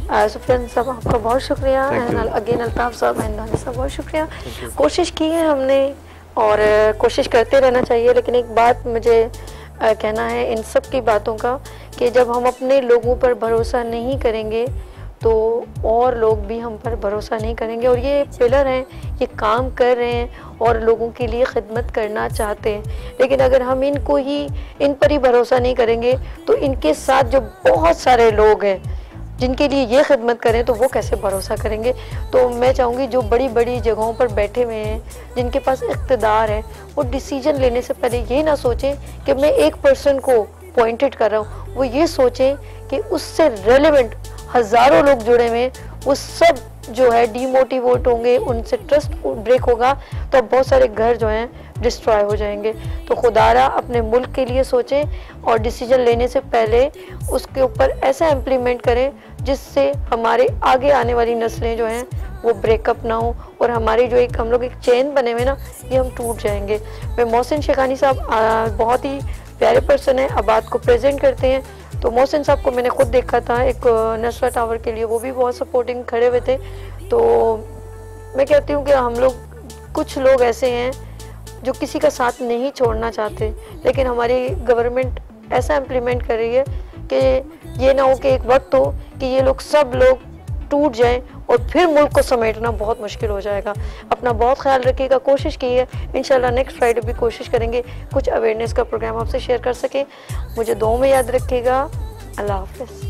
सुफियान साहब आपका बहुत शुक्रिया, अगेन अल्ताफ साहब एंड नानी साहब बहुत शुक्रिया। कोशिश की है हमने और कोशिश करते रहना चाहिए, लेकिन एक बात मुझे कहना है इन सब की बातों का कि जब हम अपने लोगों पर भरोसा नहीं करेंगे तो और लोग भी हम पर भरोसा नहीं करेंगे। और ये पिलर हैं, ये काम कर रहे हैं और लोगों के लिए खिदमत करना चाहते हैं, लेकिन अगर हम इनको ही इन पर ही भरोसा नहीं करेंगे तो इनके साथ जो बहुत सारे लोग हैं जिनके लिए ये खिदमत करें तो वो कैसे भरोसा करेंगे। तो मैं चाहूँगी जो बड़ी बड़ी जगहों पर बैठे हुए हैं, जिनके पास इक़्तिदार है, वो डिसीजन लेने से पहले ये ना सोचें कि मैं एक पर्सन को पॉइंटेड कर रहा हूँ, वो ये सोचें कि उससे रेलेवेंट हज़ारों लोग जुड़े हुए हैं, वो सब जो है डीमोटिवेट होंगे, उनसे ट्रस्ट ब्रेक होगा तो बहुत सारे घर जो हैं डिस्ट्रॉय हो जाएंगे। तो खुदारा अपने मुल्क के लिए सोचें और डिसीजन लेने से पहले उसके ऊपर ऐसा इम्प्लीमेंट करें जिससे हमारे आगे आने वाली नस्लें जो हैं वो ब्रेकअप ना हो और हमारी जो एक हम लोग एक चेन बने हुए ना, ये हम टूट जाएंगे। मैं मोहसिन शेखानी साहब बहुत ही प्यारे पर्सन है, अब बात को प्रेजेंट करते हैं। तो मोहसिन साहब को मैंने खुद देखा था एक नस्वा टावर के लिए, वो भी बहुत सपोर्टिंग खड़े हुए थे। तो मैं कहती हूँ कि हम लोग कुछ लोग ऐसे हैं जो किसी का साथ नहीं छोड़ना चाहते, लेकिन हमारी गवर्नमेंट ऐसा इम्प्लीमेंट कर रही है कि ये ना हो कि एक वक्त हो कि ये लोग सब लोग टूट जाएं और फिर मुल्क को समेटना बहुत मुश्किल हो जाएगा। अपना बहुत ख्याल रखिएगा, कोशिश की है इंशाल्लाह नेक्स्ट फ्राइडे भी कोशिश करेंगे कुछ अवेयरनेस का प्रोग्राम आपसे शेयर कर सकें। मुझे दुआ में याद रखिएगा। अल्लाह हाफ़िज़।